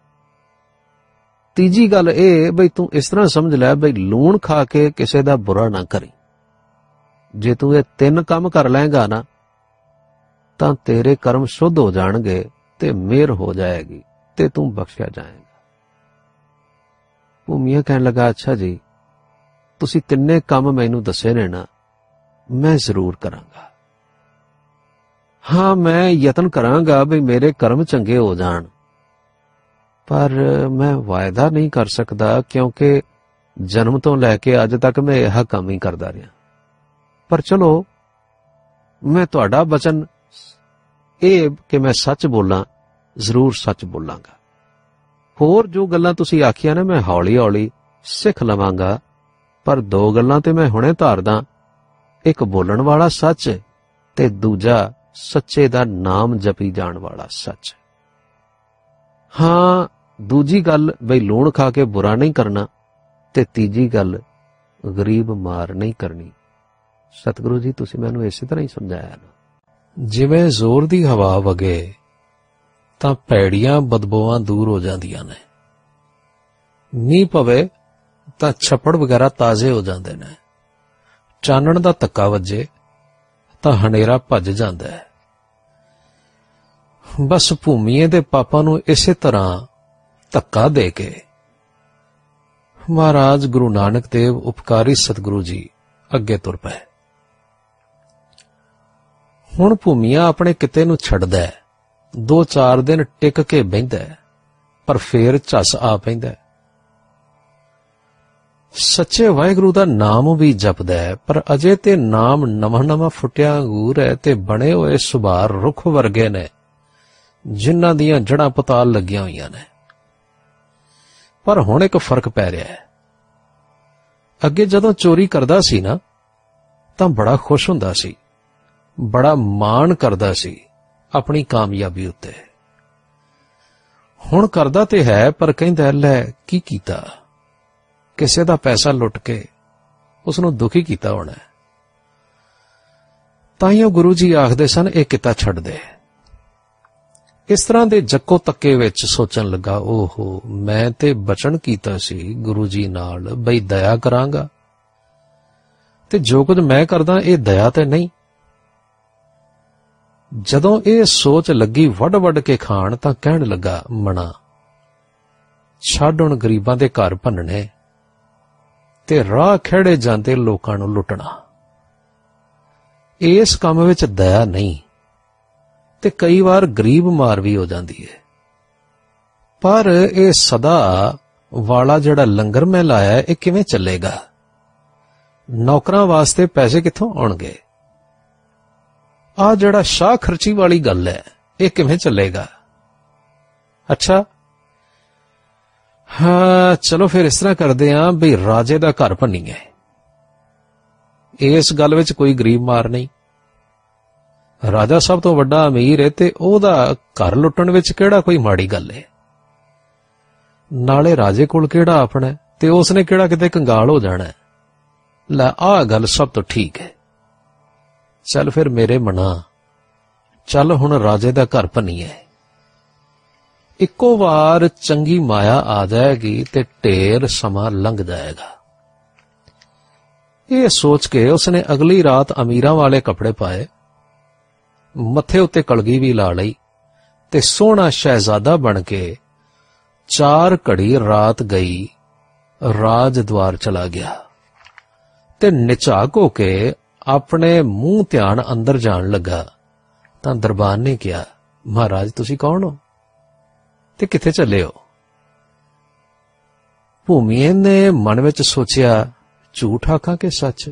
तीजी गल इह बई तूं इस तरह समझ लै बई लूण खा के किसे दा बुरा ना करी। जे तूं ये तीन काम कर लैंगा ना, तां तेरे कर्म शुद्ध हो जाणगे ते मेहर हो जाएगी ते तू बख्शिया जाएगा। भूमिया कहने लगा, अच्छा जी, तुसी तिन्ने काम मैनू दसे ने ना, मैं जरूर करांगा। हाँ, मैं यतन करांगा भी मेरे कर्म चंगे हो जाण, पर मैं वायदा नहीं कर सकदा, क्योंकि जन्म तो लैके अज तक मैं यह काम ही करदा रहा। पर चलो, मैं तुहाडा वचन ਇਹ कि मैं सच बोलां, जरूर सच बोलांगा। होर जो गल्लां तुसीं आखियां ने मैं हौली हौली सिख लवांगा, पर दो गल्लां ते मैं हुणे धारदा, एक बोलण वाला सच ते दूजा सच्चे दा नाम जपी जाण वाला सच। हाँ, दूजी गल बई लूण खा के बुरा नहीं करना, ते तीजी गल गरीब मार नहीं करनी। सतगुरु जी, तुसीं मैनूं इसे तरह ही समझाया ना। जिवें जोर दी हवा वगे तां भैड़ियां बदबूआं दूर हो जांदियां ने, मींह पवे तां छप्पड़ वगैरह ताजे हो जांदे ने, चानण दा धक्का वजे तां हनेरा भज जांदा है। बस भूमीए दे पापां नूं इसे तरह धक्का दे के महाराज गुरु नानक देव उपकारी सतगुरु जी अगे तुर पए। हुण भूमिया अपने किते नूं छड्डदा है, 2-4 दिन टिक के बहिंदा है, पर फेर झस आ पैंदा है। सच्चे वाहिगुरू दा नाम भी जपदा है, पर अजे ते नाम नवां नवां फुटिया अंगूर है ते बने होए सुभार रुख वर्गे ने, जिन्हां दियां जड़ां पताल लगियां होईयां ने। पर हुण एक फर्क पै रिहा है। अगे जदों चोरी करदा सी ना, तां बड़ा खुश हुंदा सी, बड़ा माण करदा सी अपनी कामयाबी उत्ते। हुण करदा ते है, पर कहंदा लै की कीता, किसे दा पैसा लुट के उसनूं दुखी कीता होना। ताइयों गुरु जी आखदे सन, इह किता छड्ड दे। इस तरह दे जक्को तक्के विच सोचण लगा, ओहो, मैं ते बचन कीता सी गुरु जी नाल बई दया करांगा, ते जो कुछ मैं करदा इह दया ते नहीं। ਜਦੋਂ ਇਹ ਸੋਚ ਲੱਗੀ ਵੱਢ-ਵੱਢ ਕੇ ਖਾਣ ਤਾਂ ਕਹਿਣ ਲੱਗਾ, ਮਣਾ ਛੱਡ ਹੁਣ ਗਰੀਬਾਂ ਦੇ ਘਰ ਭੰਨਣੇ ਤੇ ਰਾਹ ਖੇੜੇ ਜਾਂਦੇ ਲੋਕਾਂ ਨੂੰ ਲੁੱਟਣਾ। ਇਸ ਕੰਮ ਵਿੱਚ ਦਇਆ ਨਹੀਂ ਤੇ ਕਈ ਵਾਰ ਗਰੀਬ ਮਾਰ ਵੀ ਹੋ ਜਾਂਦੀ ਹੈ। ਪਰ ਇਹ ਸਦਾ ਵਾਲਾ ਜਿਹੜਾ ਲੰਗਰ ਮੈਂ ਲਾਇਆ ਇਹ ਕਿਵੇਂ ਚੱਲੇਗਾ? ਨੌਕਰਾਂ ਵਾਸਤੇ ਪੈਸੇ ਕਿੱਥੋਂ ਆਉਣਗੇ? ਆਹ ਜਿਹੜਾ ਸ਼ਾਹ ਖਰਚੀ ਵਾਲੀ ਗੱਲ ਹੈ ਇਹ ਕਿਵੇਂ ਚੱਲੇਗਾ? ਅੱਛਾ, ਹਾਂ ਚਲੋ ਫਿਰ ਇਸ ਤਰ੍ਹਾਂ ਕਰਦੇ ਆਂ ਵੀ ਰਾਜੇ ਦਾ ਘਰ ਭੰਨੀਏ। ਇਸ ਗੱਲ ਵਿੱਚ ਕੋਈ ਗਰੀਬ ਮਾਰ ਨਹੀਂ। ਰਾਜਾ ਸਭ ਤੋਂ ਵੱਡਾ ਅਮੀਰ ਹੈ ਤੇ ਉਹਦਾ ਘਰ ਲੁੱਟਣ ਵਿੱਚ ਕਿਹੜਾ ਕੋਈ ਮਾੜੀ ਗੱਲ ਹੈ? ਨਾਲੇ ਰਾਜੇ ਕੋਲ ਕਿਹੜਾ ਆਪਣਾ ਤੇ ਉਸਨੇ ਕਿਹੜਾ ਕਿਤੇ ਕੰਗਾਲ ਹੋ ਜਾਣਾ? ਲੈ ਆਹ ਗੱਲ ਸਭ ਤੋਂ ਠੀਕ ਹੈ। ਚੱਲ ਫਿਰ ਮੇਰੇ ਮਨਾ, ਚੱਲ ਹੁਣ ਰਾਜੇ ਦਾ ਘਰ ਭੰਨੀਏ। ਇੱਕੋ ਵਾਰ ਚੰਗੀ ਮਾਇਆ ਆ ਜਾਏਗੀ ਤੇ ਢੇਰ ਸਮਾਂ ਲੰਘ ਜਾਏਗਾ। ਇਹ ਸੋਚ ਕੇ ਉਸਨੇ ਅਗਲੀ ਰਾਤ ਅਮੀਰਾਂ ਵਾਲੇ ਕੱਪੜੇ ਪਾਏ, ਮੱਥੇ ਉੱਤੇ ਕਲਗੀ ਵੀ ਲਾ ਲਈ ਤੇ ਸੋਹਣਾ ਸ਼ਹਿਜ਼ਾਦਾ ਬਣ ਕੇ 4 ਘੜੀ ਰਾਤ ਗਈ ਰਾਜ ਦੁਆਰ ਚਲਾ ਗਿਆ ਤੇ ਨਿਝਾਕ ਹੋ ਕੇ ਆਪਣੇ ਮੂੰਹ ਧਿਆਨ ਅੰਦਰ ਜਾਣ ਲੱਗਾ ਤਾਂ ਦਰਬਾਨ ਨੇ ਕਿਹਾ, ਮਹਾਰਾਜ ਤੁਸੀਂ ਕੌਣ ਹੋ ਤੇ ਕਿੱਥੇ ਚੱਲੇ ਹੋ? ਭੂਮੀਏ ਨੇ ਮਨ ਵਿੱਚ ਸੋਚਿਆ, ਝੂਠ ਆਖਾਂ ਕਿ ਸੱਚ?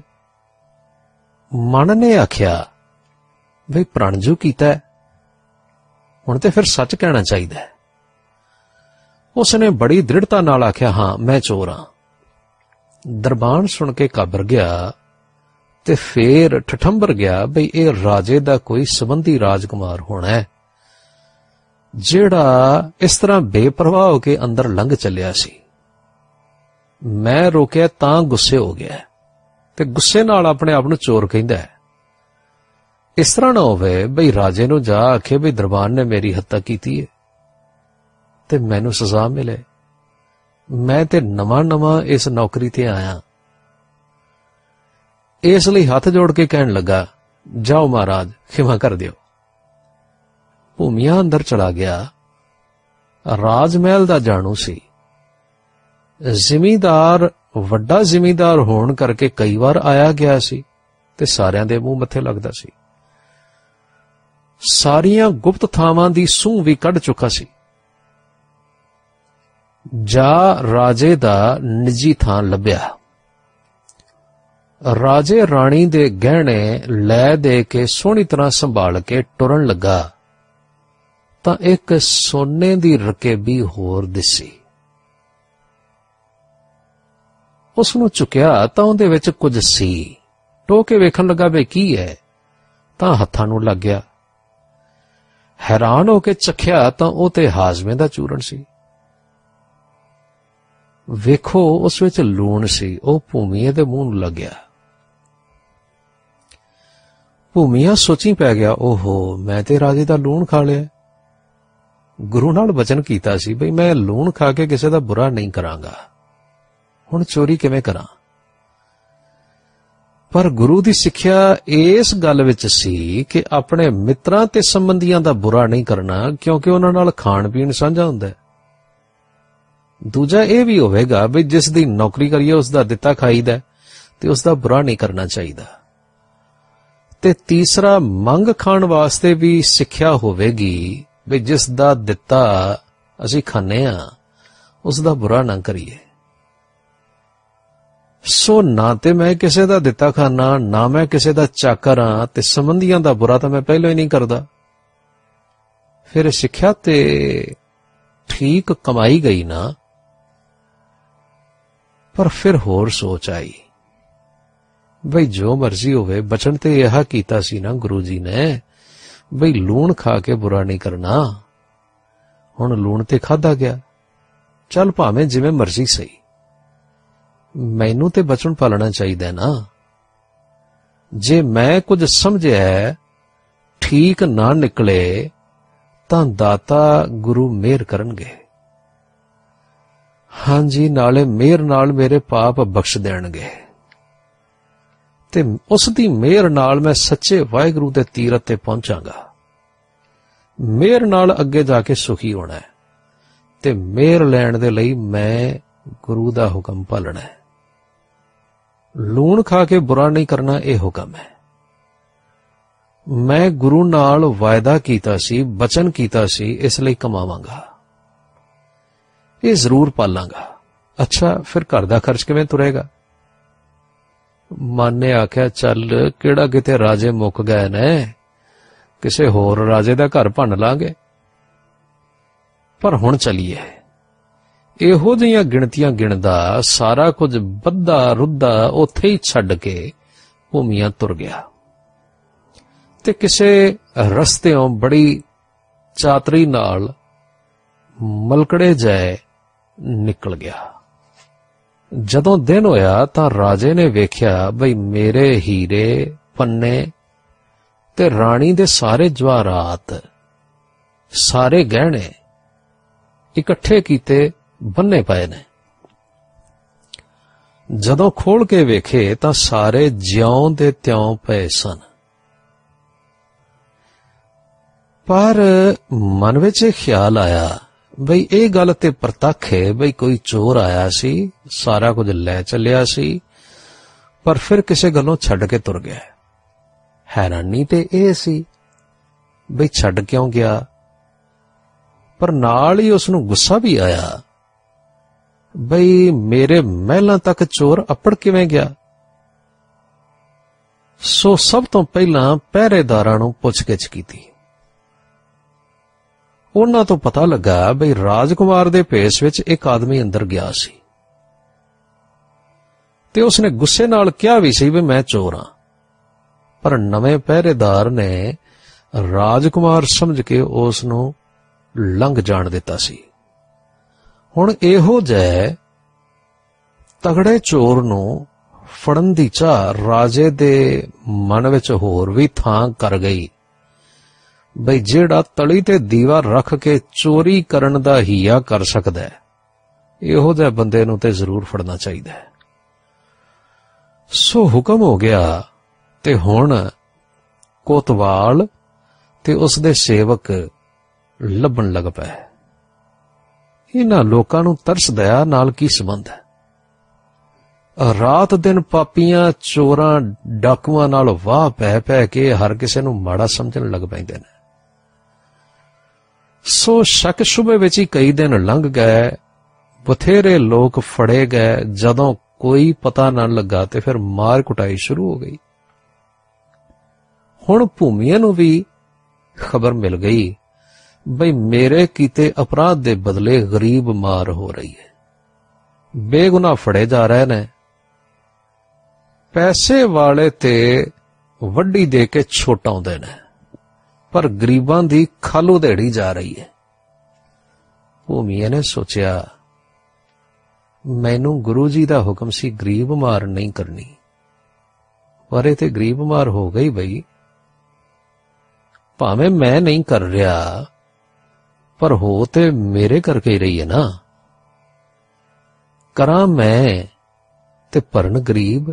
ਮਨ ਨੇ ਆਖਿਆ, ਬਈ ਪ੍ਰਣਜੂ ਕੀਤਾ ਹੁਣ ਤੇ ਫਿਰ ਸੱਚ ਕਹਿਣਾ ਚਾਹੀਦਾ ਹੈ। ਉਸਨੇ ਬੜੀ ਦ੍ਰਿੜਤਾ ਨਾਲ ਆਖਿਆ, ਹਾਂ ਮੈਂ ਚੋਰ ਹਾਂ। ਦਰਬਾਨ ਸੁਣ ਕੇ ਘਬਰ ਗਿਆ ਤੇ ਫੇਰ ਠਠੰਬਰ ਗਿਆ ਬਈ ਇਹ ਰਾਜੇ ਦਾ ਕੋਈ ਸੰਬੰਧੀ ਰਾਜਕੁਮਾਰ ਹੋਣਾ ਹੈ ਜਿਹੜਾ ਇਸ ਤਰ੍ਹਾਂ ਬੇਪਰਵਾਹ ਹੋ ਕੇ ਅੰਦਰ ਲੰਘ ਚੱਲਿਆ ਸੀ। ਮੈਂ ਰੋਕਿਆ ਤਾਂ ਗੁੱਸੇ ਹੋ ਗਿਆ ਤੇ ਗੁੱਸੇ ਨਾਲ ਆਪਣੇ ਆਪ ਨੂੰ ਚੋਰ ਕਹਿੰਦਾ ਹੈ। ਇਸ ਤਰ੍ਹਾਂ ਨਾ ਹੋਵੇ ਬਈ ਰਾਜੇ ਨੂੰ ਜਾ ਆਖੇ ਬਈ ਦਰਬਾਨ ਨੇ ਮੇਰੀ ਹੱਤਿਆ ਕੀਤੀ ਹੈ ਤੇ ਮੈਨੂੰ ਸਜ਼ਾ ਮਿਲੇ। ਮੈਂ ਤੇ ਨਵਾਂ ਇਸ ਨੌਕਰੀ ਤੇ ਆਇਆ। ਇਸ ਲਈ ਹੱਥ ਜੋੜ ਕੇ ਕਹਿਣ ਲੱਗਾ, ਜਾਓ ਮਹਾਰਾਜ ਖਿਮਾ ਕਰ ਦਿਓ। ਭੂਮੀਆ ਅੰਦਰ ਚਲਾ ਗਿਆ। ਰਾਜ ਮਹਿਲ ਦਾ ਜਾਣੂ ਸੀ। ਜ਼ਿਮੀਂਦਾਰ ਵੱਡਾ ਜ਼ਿਮੀਂਦਾਰ ਹੋਣ ਕਰਕੇ ਕਈ ਵਾਰ ਆਇਆ ਗਿਆ ਸੀ ਤੇ ਸਾਰਿਆਂ ਦੇ ਮੂੰਹ ਮੱਥੇ ਲੱਗਦਾ ਸੀ। ਸਾਰੀਆਂ ਗੁਪਤ ਥਾਵਾਂ ਦੀ ਸੂਹ ਵੀ ਕੱਢ ਚੁੱਕਾ ਸੀ। ਜਾ ਰਾਜੇ ਦਾ ਨਿੱਜੀ ਥਾਂ ਲੱਭਿਆ। ਰਾਜੇ ਰਾਣੀ ਦੇ ਗਹਿਣੇ ਲੈ ਦੇ ਕੇ ਸੋਹਣੀ ਤਰ੍ਹਾਂ ਸੰਭਾਲ ਕੇ ਟੁਰਨ ਲੱਗਾ ਤਾਂ ਇੱਕ ਸੋਨੇ ਦੀ ਰਕੇਬੀ ਹੋਰ ਦਿਸੀ। ਉਸ ਨੂੰ ਚੁੱਕਿਆ ਤਾਂ ਉਹਦੇ ਵਿੱਚ ਕੁਝ ਸੀ। ਟੋਹ ਕੇ ਵੇਖਣ ਲੱਗਾ ਵੀ ਕੀ ਹੈ ਤਾਂ ਹੱਥਾਂ ਨੂੰ ਲੱਗ ਗਿਆ। ਹੈਰਾਨ ਹੋ ਕੇ ਚੱਖਿਆ ਤਾਂ ਉਹ ਤੇ ਹਾਜ਼ਮੇ ਦਾ ਚੂਰਨ ਸੀ। ਵੇਖੋ ਉਸ ਵਿੱਚ ਲੂਣ ਸੀ। ਉਹ ਭੂਮੀਏ ਦੇ ਮੂੰਹ ਨੂੰ ਲੱਗਿਆ। ਭੂਮੀਆ ਸੋਚੀ ਪੈ ਗਿਆ, ਓਹੋ ਮੈਂ ਤੇ ਰਾਜੇ ਦਾ ਲੂਣ ਖਾ ਲਿਆ। ਗੁਰੂ ਨਾਲ ਵਚਨ ਕੀਤਾ ਸੀ ਬਈ ਮੈਂ ਲੂਣ ਖਾ ਕੇ ਕਿਸੇ ਦਾ ਬੁਰਾ ਨਹੀਂ ਕਰਾਂਗਾ, ਹੁਣ ਚੋਰੀ ਕਿਵੇਂ ਕਰਾਂ? ਪਰ ਗੁਰੂ ਦੀ ਸਿੱਖਿਆ ਇਸ ਗੱਲ ਵਿੱਚ ਸੀ ਕਿ ਆਪਣੇ ਮਿੱਤਰਾਂ ਤੇ ਸੰਬੰਧੀਆਂ ਦਾ ਬੁਰਾ ਨਹੀਂ ਕਰਨਾ, ਕਿਉਂਕਿ ਉਹਨਾਂ ਨਾਲ ਖਾਣ ਪੀਣ ਸਾਂਝਾ ਹੁੰਦਾ ਹੈ। ਦੂਜਾ ਇਹ ਵੀ ਹੋਵੇਗਾ ਵੀ ਜਿਸ ਦੀ ਨੌਕਰੀ ਕਰੀਏ ਉਸ ਦਾ ਦਿੱਤਾ ਖਾਈਦਾ ਤੇ ਉਸ ਦਾ ਬੁਰਾ ਨਹੀਂ ਕਰਨਾ ਚਾਹੀਦਾ। ਤੇ ਤੀਸਰਾ ਮੰਗ ਖਾਣ ਵਾਸਤੇ ਵੀ ਸਿੱਖਿਆ ਹੋਵੇਗੀ ਵੀ ਜਿਸ ਦਾ ਦਿੱਤਾ ਅਸੀਂ ਖਾਂਦੇ ਹਾਂ ਉਸ ਦਾ ਬੁਰਾ ਨਾ ਕਰੀਏ। ਸੋ ਨਾ ਤੇ ਮੈਂ ਕਿਸੇ ਦਾ ਦਿੱਤਾ ਖਾਨਾ, ਨਾ ਮੈਂ ਕਿਸੇ ਦਾ ਚਾਕਰ ਹਾਂ ਤੇ ਸੰਬੰਧੀਆਂ ਦਾ ਬੁਰਾ ਤਾਂ ਮੈਂ ਪਹਿਲਾਂ ਹੀ ਨਹੀਂ ਕਰਦਾ। ਫਿਰ ਸਿੱਖਿਆ ਤੇ ਠੀਕ ਕਮਾਈ ਗਈ ਨਾ, ਪਰ ਫਿਰ ਹੋਰ ਸੋਚ ਆਈ ਬਈ ਜੋ ਮਰਜ਼ੀ ਹੋਵੇ, ਬਚਨ ਤੇ ਇਹ ਕੀਤਾ ਸੀ ਨਾ ਗੁਰੂ ਜੀ ਨੇ ਬਈ ਲੂਣ ਖਾ ਕੇ ਬੁਰਾ ਨਹੀਂ ਕਰਨਾ। ਹੁਣ ਲੂਣ ਤੇ ਖਾਧਾ ਗਿਆ, ਚੱਲ ਭਾਵੇਂ ਜਿਵੇਂ ਮਰਜ਼ੀ ਸਹੀ, ਮੈਨੂੰ ਤੇ ਬਚਨ ਪਾਲਣਾ ਚਾਹੀਦਾ ਨਾ। ਜੇ ਮੈਂ ਕੁਝ ਸਮਝਿਆ ਠੀਕ ਨਾ ਨਿਕਲੇ ਤਾਂ ਦਾਤਾ ਗੁਰੂ ਮਿਹਰ ਕਰਨਗੇ। ਹਾਂਜੀ, ਨਾਲੇ ਮਿਹਰ ਨਾਲ ਮੇਰੇ ਪਾਪ ਬਖਸ਼ ਦੇਣਗੇ ਤੇ ਉਸ ਦੀ ਮਿਹਰ ਨਾਲ ਮੈਂ ਸੱਚੇ ਵਾਹਿਗੁਰੂ ਦੇ ਤੀਰਥ ਤੇ ਪਹੁੰਚਾਂਗਾ। ਮਿਹਰ ਨਾਲ ਅੱਗੇ ਜਾ ਕੇ ਸੁਖੀ ਹੋਣਾ ਹੈ ਤੇ ਮਿਹਰ ਲੈਣ ਦੇ ਲਈ ਮੈਂ ਗੁਰੂ ਦਾ ਹੁਕਮ ਪਾਲਣਾ ਹੈ। ਲੂਣ ਖਾ ਕੇ ਬੁਰਾ ਨਹੀਂ ਕਰਨਾ, ਇਹ ਹੁਕਮ ਹੈ। ਮੈਂ ਗੁਰੂ ਨਾਲ ਵਾਅਦਾ ਕੀਤਾ ਸੀ, ਬਚਨ ਕੀਤਾ ਸੀ, ਇਸ ਲਈ ਕਮਾਵਾਂਗਾ, ਇਹ ਜ਼ਰੂਰ ਪਾਲਾਂਗਾ। ਅੱਛਾ, ਫਿਰ ਘਰ ਦਾ ਖਰਚ ਕਿਵੇਂ ਤੁਰੇਗਾ? ਮਨ ਨੇ ਆਖਿਆ, ਚੱਲ ਕਿਹੜਾ ਕਿਤੇ ਰਾਜੇ ਮੁੱਕ ਗਏ ਨੇ, ਕਿਸੇ ਹੋਰ ਰਾਜੇ ਦਾ ਘਰ ਭੰਨ ਲਾਂਗੇ। ਪਰ ਹੁਣ ਚਲੀਏ। ਇਹੋ ਜਿਹੀਆਂ ਗਿਣਤੀਆਂ ਗਿਣਦਾ ਸਾਰਾ ਕੁਝ ਬੱਧਾ ਰੁੱਧਾ ਉੱਥੇ ਹੀ ਛੱਡ ਕੇ ਭੂਮੀਆਂ ਤੁਰ ਗਿਆ ਤੇ ਕਿਸੇ ਰਸਤਿਓਂ ਬੜੀ ਚਾਤਰੀ ਨਾਲ ਮਲਕੜੇ ਜਾਏ ਨਿਕਲ ਗਿਆ। ਜਦੋਂ ਦਿਨ ਹੋਇਆ ਤਾਂ ਰਾਜੇ ਨੇ ਵੇਖਿਆ ਬਈ ਮੇਰੇ ਹੀਰੇ ਪੰਨੇ ਤੇ ਰਾਣੀ ਦੇ ਸਾਰੇ ਜਵਾਹਰਾਤ, ਸਾਰੇ ਗਹਿਣੇ ਇਕੱਠੇ ਕੀਤੇ ਬੰਨੇ ਪਏ ਨੇ। ਜਦੋਂ ਖੋਲ ਕੇ ਵੇਖੇ ਤਾਂ ਸਾਰੇ ਜਿਉਂ ਦੇ ਤਿਉਂ ਪਏ ਸਨ। ਪਰ ਮਨ ਵਿੱਚ ਇਹ ਖਿਆਲ ਆਇਆ ਬਈ ਇਹ ਗੱਲ ਤੇ ਪ੍ਰਤੱਖ ਹੈ ਬਈ ਕੋਈ ਚੋਰ ਆਇਆ ਸੀ, ਸਾਰਾ ਕੁਝ ਲੈ ਚੱਲਿਆ ਸੀ, ਪਰ ਫਿਰ ਕਿਸੇ ਗੱਲੋਂ ਛੱਡ ਕੇ ਤੁਰ ਗਿਆ। ਹੈਰਾਨੀ ਤੇ ਇਹ ਸੀ ਬਈ ਛੱਡ ਕਿਉਂ ਗਿਆ, ਪਰ ਨਾਲ ਹੀ ਉਸ ਨੂੰ ਗੁੱਸਾ ਵੀ ਆਇਆ ਬਈ ਮੇਰੇ ਮਹਿਲਾਂ ਤੱਕ ਚੋਰ ਅੱਪੜ ਕਿਵੇਂ ਗਿਆ। ਸੋ ਸਭ ਤੋਂ ਪਹਿਲਾਂ ਪਹਿਰੇਦਾਰਾਂ ਨੂੰ ਪੁੱਛਗਿੱਛ ਕੀਤੀ। ਉਹਨਾਂ ਤੋਂ ਪਤਾ ਲੱਗਾ ਬਈ ਰਾਜਕੁਮਾਰ ਦੇ ਭੇਸ ਵਿੱਚ ਇੱਕ ਆਦਮੀ ਅੰਦਰ ਗਿਆ ਸੀ ਤੇ ਉਸਨੇ ਗੁੱਸੇ ਨਾਲ ਕਿਹਾ ਵੀ ਸੀ ਵੀ ਮੈਂ ਚੋਰ ਹਾਂ, ਪਰ ਨਵੇਂ ਪਹਿਰੇਦਾਰ ਨੇ ਰਾਜਕੁਮਾਰ ਸਮਝ ਕੇ ਉਸ ਨੂੰ ਲੰਘ ਜਾਣ ਦਿੱਤਾ ਸੀ। ਹੁਣ ਇਹੋ ਜਿਹੇ ਤਗੜੇ ਚੋਰ ਨੂੰ ਫੜਨ ਦੀ ਚਾਹ ਰਾਜੇ ਦੇ ਮਨ ਵਿੱਚ ਹੋਰ ਵੀ ਥਾਂ ਕਰ ਗਈ ਬਈ ਜਿਹੜਾ ਤਲੀ ਤੇ ਦੀਵਾ ਰੱਖ ਕੇ ਚੋਰੀ ਕਰਨ ਦਾ ਹੀਆ ਕਰ ਸਕਦਾ ਹੈ, ਇਹੋ ਜਿਹੇ ਬੰਦੇ ਨੂੰ ਤੇ ਜ਼ਰੂਰ ਫੜਨਾ ਚਾਹੀਦਾ ਹੈ। ਸੋ ਹੁਕਮ ਹੋ ਗਿਆ ਤੇ ਹੁਣ ਕੋਤਵਾਲ ਤੇ ਉਸ ਦੇ ਸੇਵਕ ਲੱਭਣ ਲੱਗ ਪਏ। ਇਹਨਾਂ ਲੋਕਾਂ ਨੂੰ ਤਰਸ ਦਇਆ ਨਾਲ ਕੀ ਸੰਬੰਧ ਹੈ? ਰਾਤ ਦਿਨ ਪਾਪੀਆਂ ਚੋਰਾਂ ਡਾਕੂਆਂ ਨਾਲ ਵਾਹ ਪੈ ਪੈ ਕੇ ਹਰ ਕਿਸੇ ਨੂੰ ਮਾੜਾ ਸਮਝਣ ਲੱਗ ਪੈਂਦੇ ਨੇ। ਸੋ ਸ਼ੱਕ ਸ਼ੁਬੇ ਵਿੱਚ ਹੀ ਕਈ ਦਿਨ ਲੰਘ ਗਏ, ਬਥੇਰੇ ਲੋਕ ਫੜੇ ਗਏ। ਜਦੋਂ ਕੋਈ ਪਤਾ ਨਾ ਲੱਗਾ ਤੇ ਫਿਰ ਮਾਰ ਕੁਟਾਈ ਸ਼ੁਰੂ ਹੋ ਗਈ। ਹੁਣ ਭੂਮੀਆਂ ਨੂੰ ਵੀ ਖਬਰ ਮਿਲ ਗਈ ਬਈ ਮੇਰੇ ਕੀਤੇ ਅਪਰਾਧ ਦੇ ਬਦਲੇ ਗਰੀਬ ਮਾਰ ਹੋ ਰਹੀ ਹੈ, ਬੇਗੁਨਾਹ ਫੜੇ ਜਾ ਰਹੇ ਨੇ। ਪੈਸੇ ਵਾਲੇ ਤੇ ਵੱਡੀ ਦੇ ਕੇ ਛੋਟਾਉਂਦੇ ਨੇ, ਪਰ ਗਰੀਬਾਂ ਦੀ ਖੱਲ ਉਧੇੜੀ ਜਾ ਰਹੀ ਹੈ। ਭੂਮੀਆ ਨੇ ਸੋਚਿਆ ਮੈਨੂੰ ਗੁਰੂ ਜੀ ਦਾ ਹੁਕਮ ਸੀ ਗਰੀਬ ਮਾਰ ਨਹੀਂ ਕਰਨੀ, ਪਰ ਇਹ ਤੇ ਗਰੀਬ ਮਾਰ ਹੋ ਗਈ ਬਈ। ਭਾਵੇਂ ਮੈਂ ਨਹੀਂ ਕਰ ਰਿਹਾ, ਪਰ ਹੋ ਤੇ ਮੇਰੇ ਕਰਕੇ ਹੀ ਰਹੀ ਹੈ ਨਾ। ਕਰਾਂ ਮੈਂ ਤੇ ਭਰਨ ਗਰੀਬ।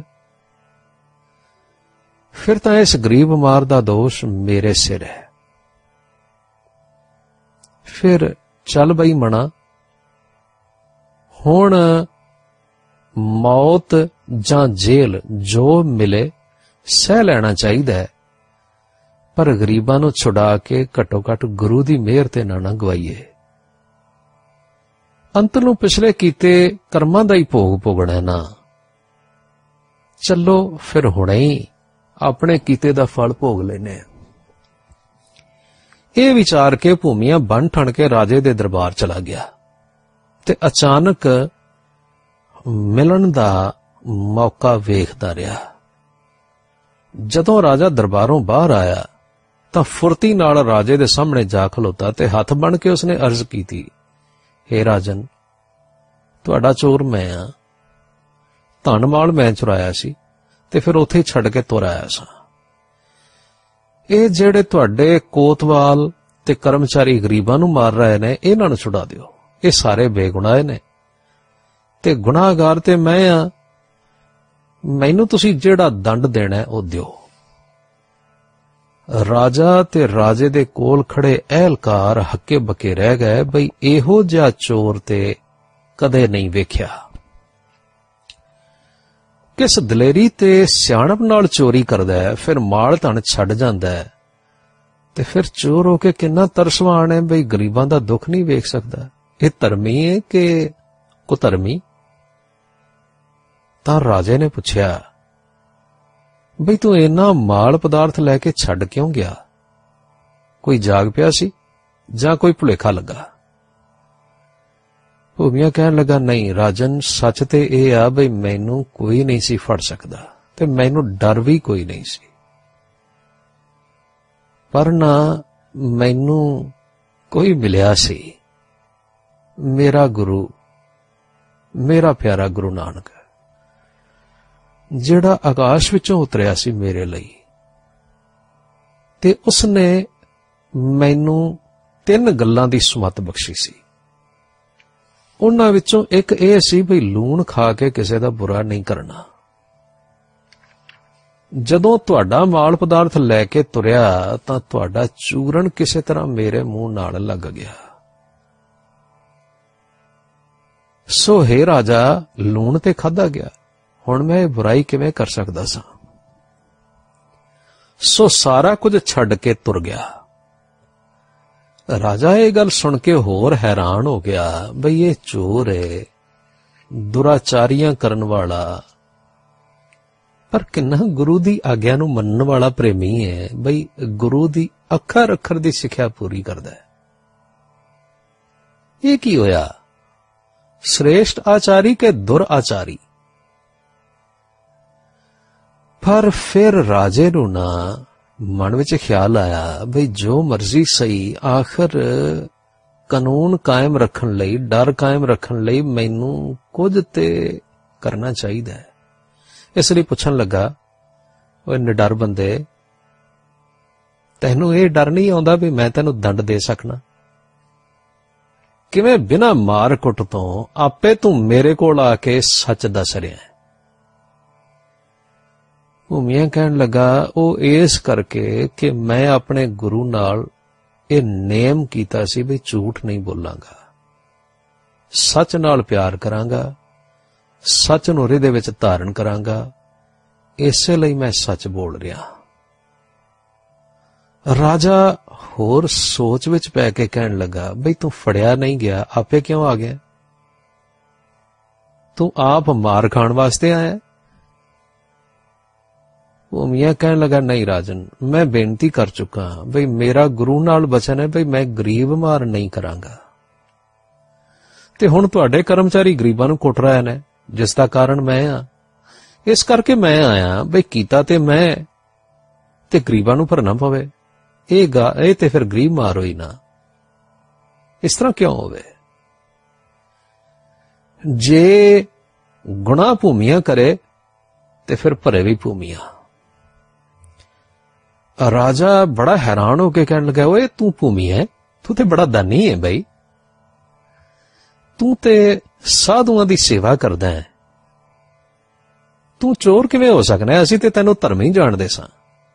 ਫਿਰ ਤਾਂ ਇਸ ਗਰੀਬ ਮਾਰ ਦਾ ਦੋਸ਼ ਮੇਰੇ ਸਿਰ ਹੈ। ਫਿਰ ਚੱਲ ਬਈ ਮਣਾ, ਹੁਣ ਮੌਤ ਜਾਂ ਜੇਲ੍ਹ ਜੋ ਮਿਲੇ ਸਹਿ ਲੈਣਾ ਚਾਹੀਦਾ ਹੈ, ਪਰ ਗਰੀਬਾਂ ਨੂੰ ਛੁਡਾ ਕੇ ਘੱਟੋ ਘੱਟ ਗੁਰੂ ਦੀ ਮਿਹਰ ਤੇ ਨਾ ਗਵਾਈਏ। ਅੰਤ ਨੂੰ ਪਿਛਲੇ ਕੀਤੇ ਕਰਮਾਂ ਦਾ ਹੀ ਭੋਗ ਭੋਗਣਾ ਨਾ। ਚੱਲੋ ਫਿਰ ਹੁਣੇ ਹੀ ਆਪਣੇ ਕੀਤੇ ਦਾ ਫਲ ਭੋਗ ਲੈਨੇ ਆ। ਇਹ ਵਿਚਾਰ ਕੇ ਭੂਮੀਆਂ ਬਣ ਠਣ ਕੇ ਰਾਜੇ ਦੇ ਦਰਬਾਰ ਚਲਾ ਗਿਆ ਤੇ ਅਚਾਨਕ ਮਿਲਣ ਦਾ ਮੌਕਾ ਵੇਖਦਾ ਰਿਹਾ। ਜਦੋਂ ਰਾਜਾ ਦਰਬਾਰੋਂ ਬਾਹਰ ਆਇਆ ਤਾਂ ਫੁਰਤੀ ਨਾਲ ਰਾਜੇ ਦੇ ਸਾਹਮਣੇ ਜਾ ਖਲੋਤਾ ਤੇ ਹੱਥ ਬਣ ਕੇ ਉਸਨੇ ਅਰਜ਼ ਕੀਤੀ, ਹੇ ਰਾਜਨ, ਤੁਹਾਡਾ ਚੋਰ ਮੈਂ ਆ। ਧਨ ਮਾਲ ਮੈਂ ਚੁਰਾਇਆ ਸੀ ਤੇ ਫਿਰ ਉੱਥੇ ਹੀ ਛੱਡ ਕੇ ਤੁਰ ਆਇਆ ਸਾਂ। ਇਹ ਜਿਹੜੇ ਤੁਹਾਡੇ ਕੋਤਵਾਲ ਤੇ ਕਰਮਚਾਰੀ ਗਰੀਬਾਂ ਨੂੰ ਮਾਰ ਰਹੇ ਨੇ, ਇਹਨਾਂ ਨੂੰ ਛੁਡਾ ਦਿਓ। ਇਹ ਸਾਰੇ ਬੇਗੁਨਾਹ ਨੇ ਤੇ ਗੁਨਾਹਗਾਰ ਤੇ ਮੈਂ ਆ। ਮੈਨੂੰ ਤੁਸੀਂ ਜਿਹੜਾ ਦੰਡ ਦੇਣਾ ਉਹ ਦਿਓ। ਰਾਜਾ ਤੇ ਰਾਜੇ ਦੇ ਕੋਲ ਖੜੇ ਅਹਿਲਕਾਰ ਹੱਕੇ ਬੱਕੇ ਰਹਿ ਗਏ ਬਈ ਇਹੋ ਜਿਹਾ ਚੋਰ ਤੇ ਕਦੇ ਨਹੀਂ ਵੇਖਿਆ। ਕਿਸ ਦਲੇਰੀ ਤੇ ਸਿਆਣਪ ਨਾਲ ਚੋਰੀ ਕਰਦਾ ਹੈ, ਫਿਰ ਮਾਲ ਧਨ ਛੱਡ ਜਾਂਦਾ ਹੈ, ਤੇ ਫਿਰ ਚੋਰ ਹੋ ਕੇ ਕਿੰਨਾ ਤਰਸਵਾਨ ਹੈ ਬਈ ਗਰੀਬਾਂ ਦਾ ਦੁੱਖ ਨਹੀਂ ਵੇਖ ਸਕਦਾ। ਇਹ ਧਰਮੀ ਹੈ ਕਿ ਕੁਧਰਮੀ? ਤਾਂ ਰਾਜੇ ਨੇ ਪੁੱਛਿਆ, ਬਈ ਤੂੰ ਇੰਨਾ ਮਾਲ ਪਦਾਰਥ ਲੈ ਕੇ ਛੱਡ ਕਿਉਂ ਗਿਆ? ਕੋਈ ਜਾਗ ਪਿਆ ਸੀ ਜਾਂ ਕੋਈ ਭੁਲੇਖਾ ਲੱਗਾ? ਭੂਮੀਆ ਕਹਿਣ ਲੱਗਾ, ਨਹੀਂ ਰਾਜਨ, ਸੱਚ ਤੇ ਇਹ ਆ ਬਈ ਮੈਨੂੰ ਕੋਈ ਨਹੀਂ ਸੀ ਫੜ ਸਕਦਾ ਤੇ ਮੈਨੂੰ ਡਰ ਵੀ ਕੋਈ ਨਹੀਂ ਸੀ, ਪਰ ਨਾ ਮੈਨੂੰ ਕੋਈ ਮਿਲਿਆ ਸੀ, ਮੇਰਾ ਗੁਰੂ, ਮੇਰਾ ਪਿਆਰਾ ਗੁਰੂ ਨਾਨਕ, ਜਿਹੜਾ ਆਕਾਸ਼ ਵਿੱਚੋਂ ਉਤਰਿਆ ਸੀ ਮੇਰੇ ਲਈ, ਤੇ ਉਸਨੇ ਮੈਨੂੰ 3 ਗੱਲਾਂ ਦੀ ਸੁਮਤ ਬਖਸ਼ੀ ਸੀ। ਉਹਨਾਂ ਵਿੱਚੋਂ ਇੱਕ ਇਹ ਸੀ ਵੀ ਲੂਣ ਖਾ ਕੇ ਕਿਸੇ ਦਾ ਬੁਰਾ ਨਹੀਂ ਕਰਨਾ। ਜਦੋਂ ਤੁਹਾਡਾ ਮਾਲ ਪਦਾਰਥ ਲੈ ਕੇ ਤੁਰਿਆ ਤਾਂ ਤੁਹਾਡਾ ਚੂਰਨ ਕਿਸੇ ਤਰ੍ਹਾਂ ਮੇਰੇ ਮੂੰਹ ਨਾਲ ਲੱਗ ਗਿਆ। ਸੋ ਹੇ ਰਾਜਾ, ਲੂਣ ਤੇ ਖਾਧਾ ਗਿਆ, ਹੁਣ ਮੈਂ ਇਹ ਬੁਰਾਈ ਕਿਵੇਂ ਕਰ ਸਕਦਾ ਸਾਂ? ਸੋ ਸਾਰਾ ਕੁਝ ਛੱਡ ਕੇ ਤੁਰ ਗਿਆ। ਰਾਜਾ ਇਹ ਗੱਲ ਸੁਣ ਕੇ ਹੋਰ ਹੈਰਾਨ ਹੋ ਗਿਆ ਬਈ ਇਹ ਚੋਰ ਹੈ, ਦੁਰਾਚਾਰੀਆਂ ਕਰਨ ਵਾਲਾ, ਪਰ ਕਿੰਨਾ ਗੁਰੂ ਦੀ ਆਗਿਆ ਨੂੰ ਮੰਨਣ ਵਾਲਾ ਪ੍ਰੇਮੀ ਹੈ ਬਈ ਗੁਰੂ ਦੀ ਅੱਖਰ ਅੱਖਰ ਦੀ ਸਿੱਖਿਆ ਪੂਰੀ ਕਰਦਾ ਹੈ। ਇਹ ਕੀ ਹੋਇਆ? श्रेष्ठ आचारी के दुर आचारी। पर फिर राजे नूं ना मन विच ख्याल आया बई जो मर्जी सही, आखिर कानून कायम रखण लई, डर कायम रखण लई मैनू कुछ ते करना चाहिए है। इसलिए पुछण लगा, ओए निडर बंदे, तैनू ये डर नहीं आउंदा भी मैं तैनू दंड दे सकना? किवें बिना मार कुट तो आपे तू मेरे कोल आके सच दस रहा है? भूमिया कहन लगा, ओ इस करके कि मैं अपने गुरु नाल ये नेम कीता सी भी झूठ नहीं बोलांगा, सच नाल प्यार करांगा, सच नूं हृदय विच धारण करांगा, इसे लई मैं सच बोल रहा। राजा होर सोच विच पै के कहन लगा, बई तू फड़िया नहीं गया, आपे क्यों आ गया? तू आप मार खाण वास्ते आया? वो मियां कहन लगा, नहीं राजन, मैं बेनती कर चुका हाँ, बई मेरा गुरु नाल वचन है बई मैं गरीब मार नहीं करांगा, ते हुण तुहाडे कर्मचारी गरीबां नूं कुट रहे ने, जिसदा कारण मैं हाँ, इस करके मैं आया बई कीता ते मैं ते गरीबां नूं भरना पवे। ये ते फिर गरीब मार होई ना, इस तरह क्यों होवे? जे गुनाह भूमिया करे ते फिर भरे भी भूमिया। राजा बड़ा हैरान होके कहने लगा, ओए तू भूमि है, तू ते बड़ा दानी है बई, तू ते साधुआं दी सेवा करदा है, तू चोर किवें हो सकना है? असीं ते तैनूं धर्मी जाणदे सां।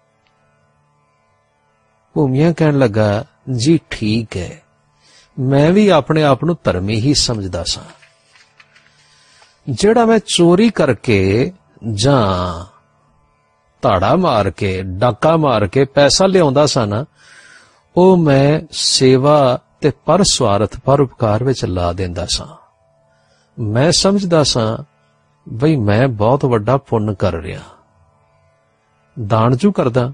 भूमिया कहने लगा, जी ठीक है, मैं भी अपने आप नूं धर्मी ही समझदा सां, जेड़ा मैं चोरी करके जां धाड़ा मार के, डाका मार के पैसा लियाउंदा सां ना, ओ मैं सेवा ते पर स्वार्थ पर उपकार विच ला देंदा सां। मैं समझदा सां बई मैं बहुत वड्डा पुण्य कर रहा, दान जू करदा।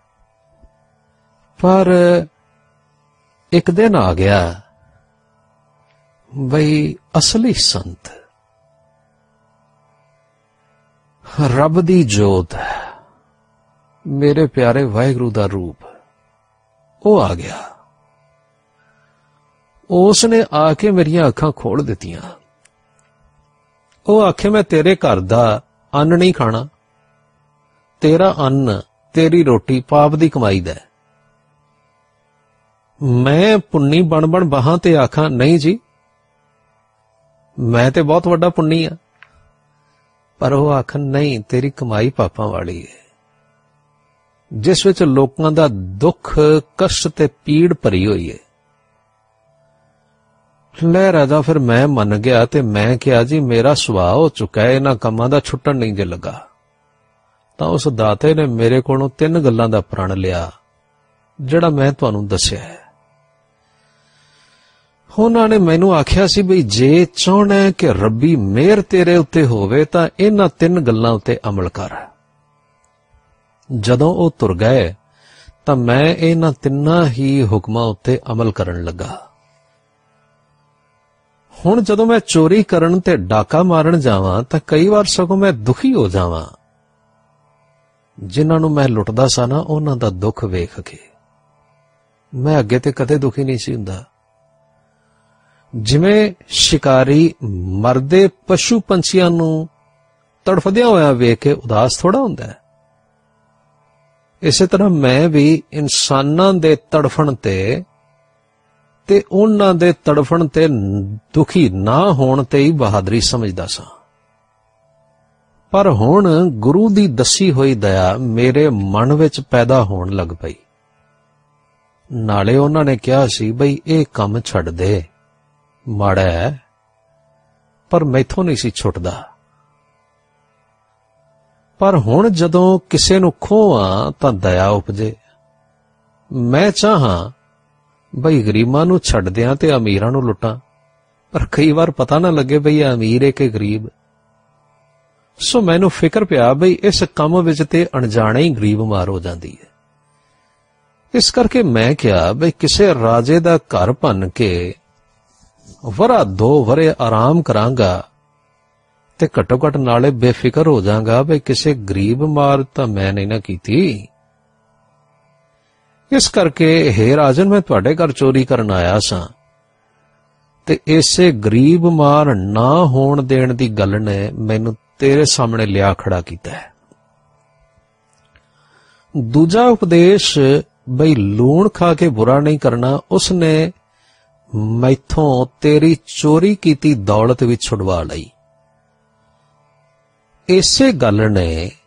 पर एक दिन आ गया बई असली संत, रब दी जोत, मेरे प्यारे वाहिगुरु दा रूप, वो आ गया। उसने आके मेरियां अखां खोल दित्तियां। वो आखे, मैं तेरे घर दा अन्न नहीं खाना, तेरा अन्न, तेरी रोटी पाप दी कमाई दा। मैं पुन्नी बन बन बहां ते आखां, नहीं जी मैं ते बहुत वड्डा पुन्नी आ, पर वो आखन, नहीं तेरी कमाई पापां वाली है, जिस विच लोकां दा दुख कष्ट ते पीड़ भरी हुई है। ले राजा फिर मैं मन गया ते मैं कहा जी मेरा सुभाव हो चुका है, इन्हां कम्मां दा छुट्टण नहीं जे लगा। तां उस दाते ने मेरे कोलों 3 गल्लां दा प्रण लिया जिहड़ा मैं तुहानूं दस्सिआ है। उन्हां ने मैनूं आखिया सी बई जे चाहना है कि रब्बी मेहर तेरे उत्ते होवे तां इन्हां 3 गल्लां उत्ते अमल कर। जदों ਉਹ ਤੁਰ गए तां मैं इन्हां 3 ही हुक्मां उत्ते अमल करन लगा। हुण जदों मैं चोरी करन ते डाका मारन जावां तां कई वार सगों मैं दुखी हो जावां। जिन्हां नूं मैं लुटदा सा ना उन्हां दा दुख वेख के मैं अगे ते कदे दुखी नहीं सी हुंदा। जिवें शिकारी मरदे पशु पंछियां नूं तड़फदियां होया वेख के उदास थोड़ा हुंदा है, इसे तरह मैं भी इंसानां दे तड़फण ते उन्हां दे तड़फण ते दुखी ना होण ते ही बहादरी समझदा सा। पर हुण गुरु दी दसी होई दया मेरे मन विच पैदा होण लग पई। नाले उन्हां ने कहा सी बई इह काम छड्ड दे, माड़ा है पर मैथों नहीं सी छुटदा। पर हुण जदों किसे नूं खोहां तां दया उपजे। मैं चाहां बई गरीबां नूं छड्ड दियां ते अमीरां नूं लुटां, पर कई वार पता ना लगे बई अमीर है कि गरीब। सो मैनूं फिकर पिया बई इस काम विच ते अणजाणे ही गरीब मार हो जांदी है। इस करके मैं कहा बई किसे राजे दा घर भन्न के वरा 2 वरे आराम करांगा ते घट्टो घट नाले बेफिकर हो जांगा बई किसे गरीब मार तां मैं नहीं ना कीती। इस करके हे राजन मैं तुहाडे घर चोरी करन आया सां ते इसे गरीब मार ना होण देण दी गल ने मैनूं तेरे सामने लिया खड़ा कीता है। दूजा उपदेश बई लूण खा के बुरा नहीं करना, उसने मैथों तेरी चोरी कीती दौलत भी छुड़वा लई। इसे गल ने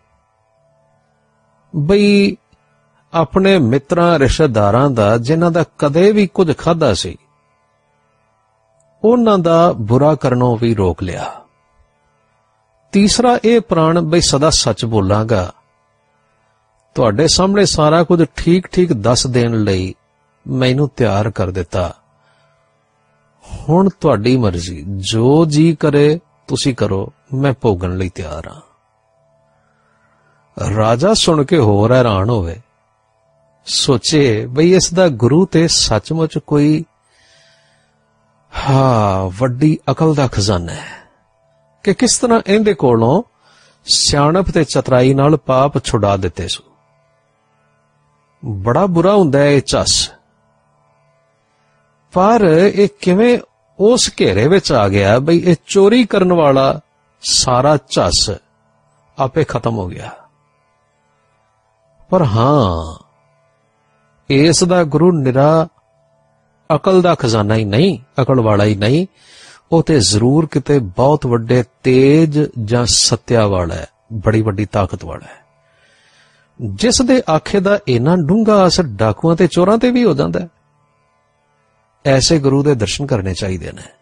बई अपने मित्रां रिश्तेदारां दा जिन्हां दा कदे भी कुछ खाधा सी उन्हां दा बुरा करनों भी रोक लिया। तीसरा यह प्राण बई सदा सच बोलांगा, तुहाडे सामने सारा कुछ ठीक ठीक दस देण लई मैनूं तैयार कर दिता। हुण तुहाडी मर्जी, जो जी करे तुसी करो, मैं भोगण लई तैयार हां। राजा सुन के होर हैरान होवे, सोचे बई इसदा गुरु ते सचमुच कोई वड्डी अकल दा खजाना है कि किस तरह इहदे कोलों सियाणप ते चतराई नाल पाप छुड़ा दिते सू। बड़ा बुरा हुंदा है इह झस, पर इह किवें उस घेरे विच आ गया बई इह चोरी करन वाला सारा झस आपे खत्म हो गया। पर हां इस दा गुरु निरा अकल दा खजाना ही नहीं, अकल वाला ही नहीं, वो ते जरूर किते बहुत वड्डे तेज जां सत्या वाला है, बड़ी वड्डी ताकत वाला है, जिस दे आखे दा इन्ना डूंगा असर डाकुआं ते चोरां ते भी हो जांदा है। ऐसे गुरु दे दर्शन करने चाहिए ने।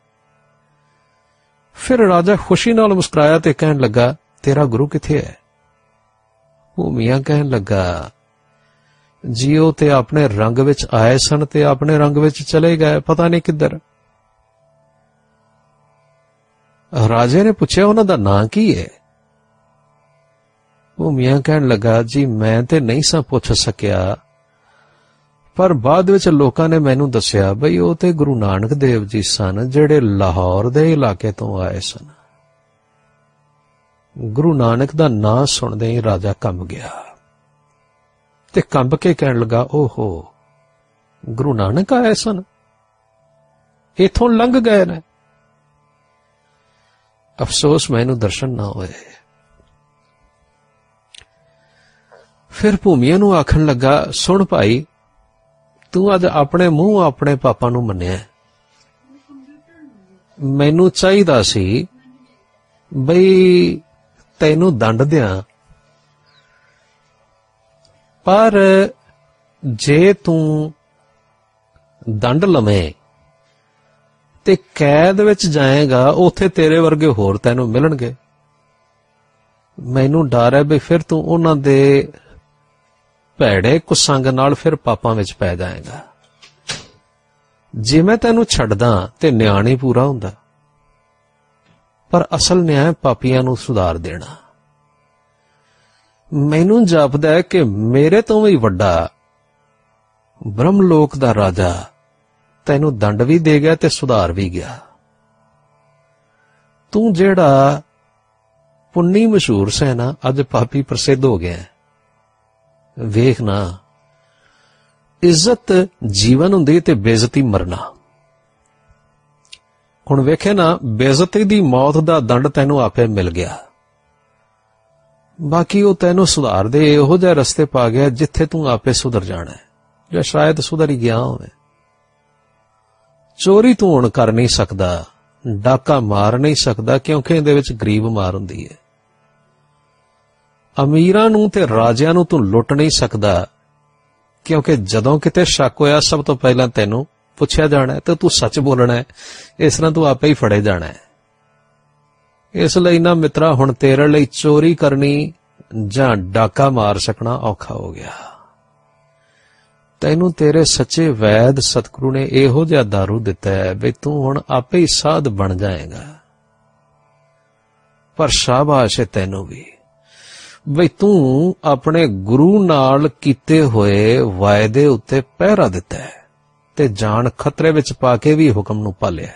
फिर राजा खुशी नाल मुस्कुराया ते कहन लगा, तेरा गुरु किथे है? भूमिया कहन लगा, जियो ते अपने रंग विच आए सन ते अपने रंग विच चले गए, पता नहीं किधर। राजे ने पूछा उन्हां दा नां की है? भूमिया कहन लगा, जी मैं ते नहीं सा पुछ सकिया, पर बाद विच लोकां ने मैनूं दस्सिया बई ओ ते गुरु नानक देव जी सन जिहड़े लाहौर दे इलाके तो आए सन। गुरु नानक दा नां सुणदे ही राजा कंब गया ते कंब के कहन लगा, ओहो गुरु नानक आए सन, इथों लंघ गए ने, अफसोस मैनू दर्शन ना होए। फिर भूमिया नूं आखन लगा, सुन भाई, तू अज अपने मूंह अपने पापा नूं मन्निया, मैनू चाहिदा सी बई तैनू दंड दियां, पर जे तू दंड लवें ते कैद विच जाएगा, उत्थे तेरे वर्गे होर तैनूं मिलणगे। मैनूं डर है भी फिर तू उन्हां दे भैड़े कुसंग नाल फिर पापां विच पै जाएगा। जे मैं तैनूं छड्डदा ते न्याय नहीं पूरा हुंदा, पर असल न्याय पापियां नूं सुधार देना। मैनूं जापदा है कि मेरे तो भी वड्डा ब्रह्मलोक दा राजा तैनूं दंड भी दे गया ते सुधार भी गया। तू जेड़ा पुन्नी मशहूर सै ना, अज पापी प्रसिद्ध हो गया। वेख ना, इज्जत जीवन हुंदी ते बेइज्जती मरना। हुण वेखे ना, बेइज्जती दी मौत दा दंड तैनूं आपे मिल गया, बाकी वो तैनूं सुधार दे इहो जिहे रस्ते पा गया जिथे तू आपे सुधर जाना है, या शायद सुधर ही गया होवे। चोरी तू हुण कर नहीं सकदा, डाका मार नहीं सकदा, क्योंकि इहदे विच गरीब मार हुंदी है। अमीरां नूं ते राजियां नूं तू लुट नहीं सकदा, क्योंकि जदों किते शक होया सब तो पहलां तैनूं पुछया जाना है ते तू सच बोलना है, इस तरह तू आपे ही फड़े जाना है। इसलिए ना मित्रा, हुण तेरे लिए चोरी करनी जां डाका मार सकना औखा हो गया। तैनूं तेरे सच्चे वैद सतगुरु ने इहो जिहा दारू दिता है भी तू हुण आपे ही साध बन जाएगा। पर शाबाश है तैनूं भी बई तू अपने गुरु नाल कीते होए वायदे उत्ते पहरा दिता है ते जान खतरे विच पा के भी हुक्म नूं पालिया।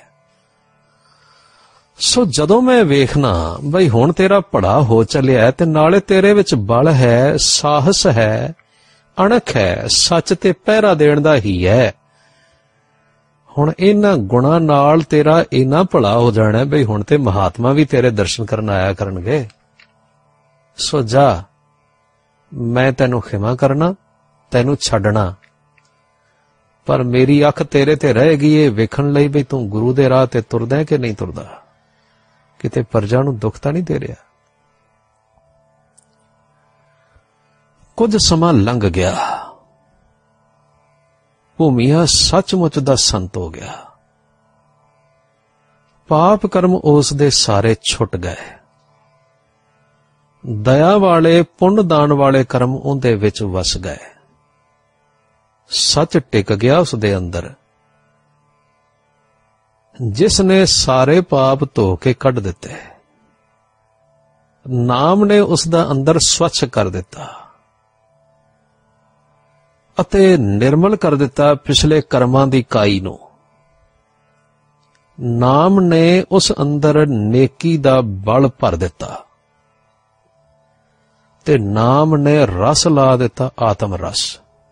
सो जदों मैं वेखना बई हुण तेरा भड़ा हो चलिया ते नाले तेरे विच बल है, साहस है, अणख है, सच ते पहरा देण दा ही है। हुण इन्हां गुणां नाल तेरा इन्ना भला हो जाना है बई हुण ते महात्मा भी तेरे दर्शन करन आया करनगे। सो जा, मैं तैनूं खिमा करना, तैनूं छड्डना, पर मेरी अख तेरे ते रहेगी ये वेखण लई बई तूं गुरु दे राह ते तुरदा है कि नहीं तुरदा, किते प्रजा नूं दुख तां नहीं दे रिहा। कुछ समा लंघ गया, भूमिया सचमुच दा संत हो गया। पाप कर्म उस दे सारे छुट गए, दया वाले पुण्य दान वाले कर्म उहदे विच वस गए। सच टिक गया उस दे अंदर, जिसने सारे पाप धो के कढ दिते। नाम ने उस दा अंदर स्वच्छ कर दिता ਅਤੇ निर्मल कर दिता पिछले कर्मां दी काई नूं। नाम ने उस अंदर नेकी दा बल भर दिता ते नाम ने रस ला दिता, आत्म रस।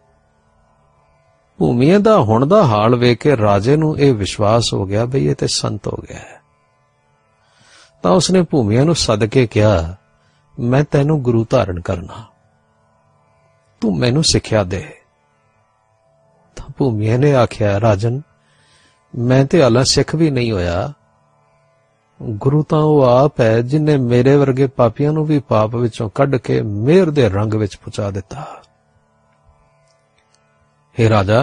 भूमिया दा हुण दा हाल वेख के राजे नूं इह विश्वास हो गया बई इह ते संत हो गया है। तां उसने भूमिया नूं सद के कहा, मैं तैनूं गुरु धारण करना, तू मैनूं सिक्ख्या दे। तां भूमिया ने आख्या, राजन मैं ते हालां सिख भी नहीं होया, गुरु तां ओह आप है जिन्हें मेरे वर्गे पापियां नूं भी पाप विचों कढ के मेहर दे रंग विच पहुंचा दिता। हे राजा,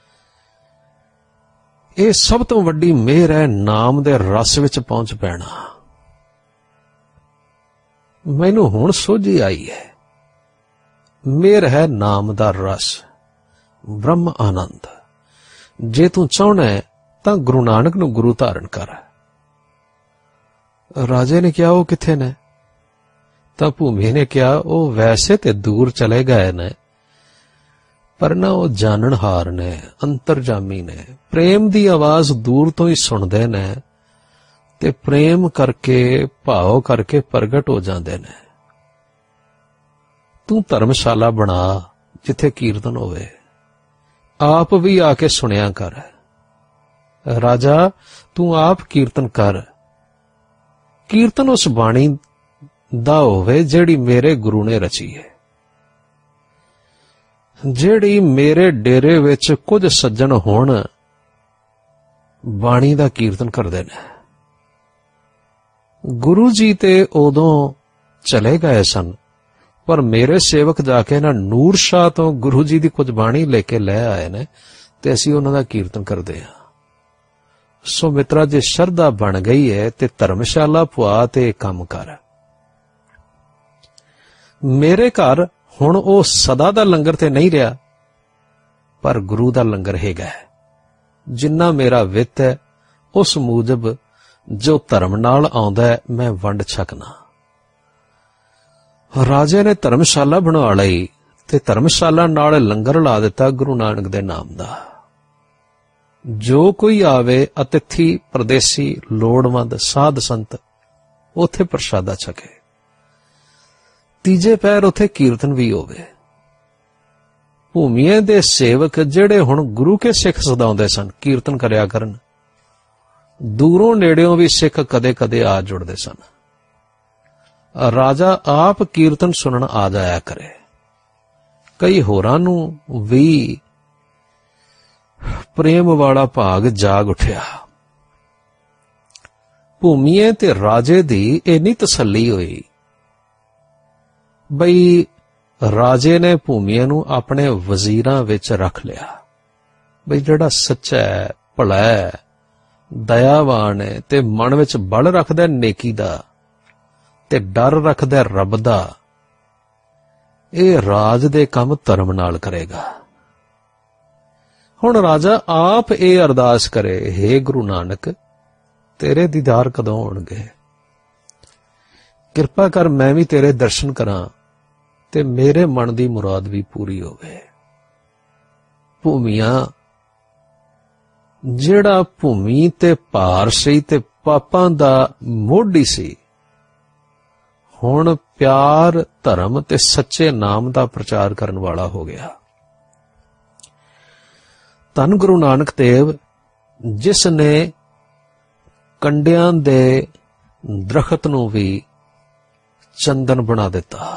ਇਹ ਸਭ ਤੋਂ ਵੱਡੀ ਮਿਹਰ ਹੈ ਨਾਮ ਦੇ ਰਸ ਵਿੱਚ ਪਹੁੰਚ ਪੈਣਾ। ਮੈਨੂੰ ਹੁਣ ਸੋਝੀ ਆਈ ਹੈ, ਮਿਹਰ ਹੈ ਨਾਮ ਦਾ ਰਸ, ਬ੍ਰਹਮ ਆਨੰਦ। ਜੇ ਤੂੰ ਚਾਹੁੰਦਾ ਹੈ ਤਾਂ ਗੁਰੂ ਨਾਨਕ ਨੂੰ ਗੁਰੂ ਧਾਰਨ ਕਰ। ਰਾਜੇ ਨੇ ਕਿਹਾ, ਉਹ ਕਿੱਥੇ ਨੇ? ਤਾਂ ਭੂਮੀ ਨੇ ਕਿਹਾ, ਉਹ ਵੈਸੇ ਤੇ ਦੂਰ ਚਲੇ ਗਏ ਨੇ, पर ना वो जाननहार ने, अंतरजामी ने, प्रेम दी आवाज दूर तो ही सुनते ने ते प्रेम करके भाव करके प्रगट हो जाते ने। तू धर्मशाला बना जिथे कीर्तन होवे, आप भी आके सुनिया कर। राजा तू आप कीर्तन कर, कीर्तन उस बाणी दा होवे जेड़ी मेरे गुरु ने रची है, ਜਿਹੜੀ ਮੇਰੇ ਡੇਰੇ ਵਿੱਚ ਕੁਝ ਸੱਜਣ ਹੋਣ ਬਾਣੀ ਦਾ ਕੀਰਤਨ ਕਰਦੇ ਨੇ। ਗੁਰੂ ਜੀ ਤੇ ਉਦੋਂ ਚਲੇ ਗਏ ਸਨ, ਪਰ ਮੇਰੇ ਸੇਵਕ ਜਾ ਕੇ ਨਾ ਨੂਰ ਸ਼ਾਹ ਤੋਂ ਗੁਰੂ ਜੀ ਦੀ ਕੁਝ ਬਾਣੀ ਲੈ ਕੇ ਲੈ ਆਏ ਨੇ ਤੇ ਅਸੀਂ ਉਹਨਾਂ ਦਾ ਕੀਰਤਨ ਕਰਦੇ ਹਾਂ। ਸੋ ਮਿੱਤਰਾ, ਜੇ ਸ਼ਰਧਾ ਬਣ ਗਈ ਹੈ ਤੇ ਧਰਮਸ਼ਾਲਾ ਪੁਆ ਤੇ ਕੰਮ ਕਰ। ਮੇਰੇ ਘਰ ਹੁਣ ਉਹ ਸਦਾ ਦਾ ਲੰਗਰ ਤੇ ਨਹੀਂ ਰਿਹਾ, ਪਰ ਗੁਰੂ ਦਾ ਲੰਗਰ ਹੈਗਾ। ਜਿੰਨਾ ਮੇਰਾ ਵਿੱਤ ਹੈ ਉਸ ਮੂਜਬ ਜੋ ਧਰਮ ਨਾਲ ਆਉਂਦਾ ਹੈ ਮੈਂ ਵੰਡ ਛਕਣਾ। ਰਾਜੇ ਨੇ ਧਰਮਸ਼ਾਲਾ ਬਣਾ ਲਈ ਤੇ ਧਰਮਸ਼ਾਲਾ ਨਾਲ ਲੰਗਰ ਲਾ ਦਿੱਤਾ ਗੁਰੂ ਨਾਨਕ ਦੇ ਨਾਮ ਦਾ। ਜੋ ਕੋਈ ਆਵੇ, ਅਤਿਥੀ, ਪਰਦੇਸੀ, ਲੋੜਵੰਦ, ਸਾਧ ਸੰਤ ਉੱਥੇ ਪ੍ਰਸ਼ਾਦਾ ਛਕੇ। ਤੀਜੇ ਪੈਰ ਉੱਥੇ ਕੀਰਤਨ ਵੀ ਹੋਵੇ। ਭੂਮੀਏ ਦੇ ਸੇਵਕ ਜਿਹੜੇ ਹੁਣ ਗੁਰੂ ਕੇ ਸਿੱਖ ਸਦਾਉਂਦੇ ਸਨ, ਕੀਰਤਨ ਕਰਿਆ ਕਰਨ। ਦੂਰੋਂ ਨੇੜਿਓਂ ਵੀ ਸਿੱਖ ਕਦੇ ਕਦੇ ਆ ਜੁੜਦੇ ਸਨ। ਰਾਜਾ ਆਪ ਕੀਰਤਨ ਸੁਣਨ ਆ ਜਾਇਆ ਕਰੇ। ਕਈ ਹੋਰਾਂ ਨੂੰ ਵੀ ਪ੍ਰੇਮ ਵਾਲਾ ਭਾਗ ਜਾਗ ਉੱਠਿਆ। ਭੂਮੀਏ ਤੇ ਰਾਜੇ ਦੀ ਇੰਨੀ ਤਸੱਲੀ ਹੋਈ ਬਈ ਰਾਜੇ ਨੇ ਭੂਮੀਏ ਨੂੰ ਆਪਣੇ ਵਜ਼ੀਰਾਂ ਵਿੱਚ ਰੱਖ ਲਿਆ। ਬਈ ਜਿਹੜਾ ਸੱਚਾ ਹੈ, ਭਲਾ ਹੈ, ਦਇਆਵਾਨ ਹੈ ਤੇ ਮਨ ਵਿੱਚ ਬਲ ਰੱਖਦਾ ਨੇਕੀ ਦਾ ਤੇ ਡਰ ਰੱਖਦਾ ਰੱਬ ਦਾ, ਇਹ ਰਾਜ ਦੇ ਕੰਮ ਧਰਮ ਨਾਲ ਕਰੇਗਾ। ਹੁਣ ਰਾਜਾ ਆਪ ਇਹ ਅਰਦਾਸ ਕਰੇ, ਹੇ ਗੁਰੂ ਨਾਨਕ, ਤੇਰੇ ਦੀਦਾਰ ਕਦੋਂ ਹੋਣਗੇ? ਕਿਰਪਾ ਕਰ ਮੈਂ ਵੀ ਤੇਰੇ ਦਰਸ਼ਨ ਕਰਾਂ ਤੇ ਮੇਰੇ ਮਨ ਦੀ ਮੁਰਾਦ ਵੀ ਪੂਰੀ ਹੋਵੇ। ਭੂਮੀਆਂ, ਜਿਹੜਾ ਭੂਮੀ ਤੇ ਭਾਰ ਸੀ ਤੇ ਪਾਪਾਂ ਦਾ ਮੋਢੀ ਸੀ, ਹੁਣ ਪਿਆਰ, ਧਰਮ ਤੇ ਸੱਚੇ ਨਾਮ ਦਾ ਪ੍ਰਚਾਰ ਕਰਨ ਵਾਲਾ ਹੋ ਗਿਆ। ਧੰਨ ਗੁਰੂ ਨਾਨਕ ਦੇਵ, ਜਿਸ ਨੇ ਕੰਡਿਆਂ ਦੇ ਦਰਖਤ ਨੂੰ ਵੀ ਚੰਦਨ ਬਣਾ ਦਿੱਤਾ,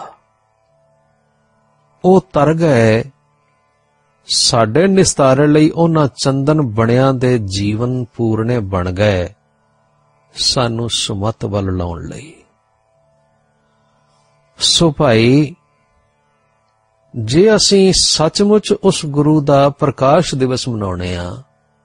ਉਹ ਤਰ ਗਏ। ਸਾਡੇ ਨਿਸਤਾਰੇ ਲਈ ਉਹਨਾਂ ਚੰਦਨ ਬਣਿਆਂ ਦੇ ਜੀਵਨ ਪੂਰਨੇ ਬਣ ਗਏ, ਸਾਨੂੰ ਸੁਮਤ ਵੱਲ ਲਾਉਣ ਲਈ। ਸੋ ਭਾਈ, ਜੇ ਅਸੀਂ ਸੱਚਮੁੱਚ ਉਸ ਗੁਰੂ ਦਾ ਪ੍ਰਕਾਸ਼ ਦਿਵਸ ਮਨਾਉਣੇ ਆ,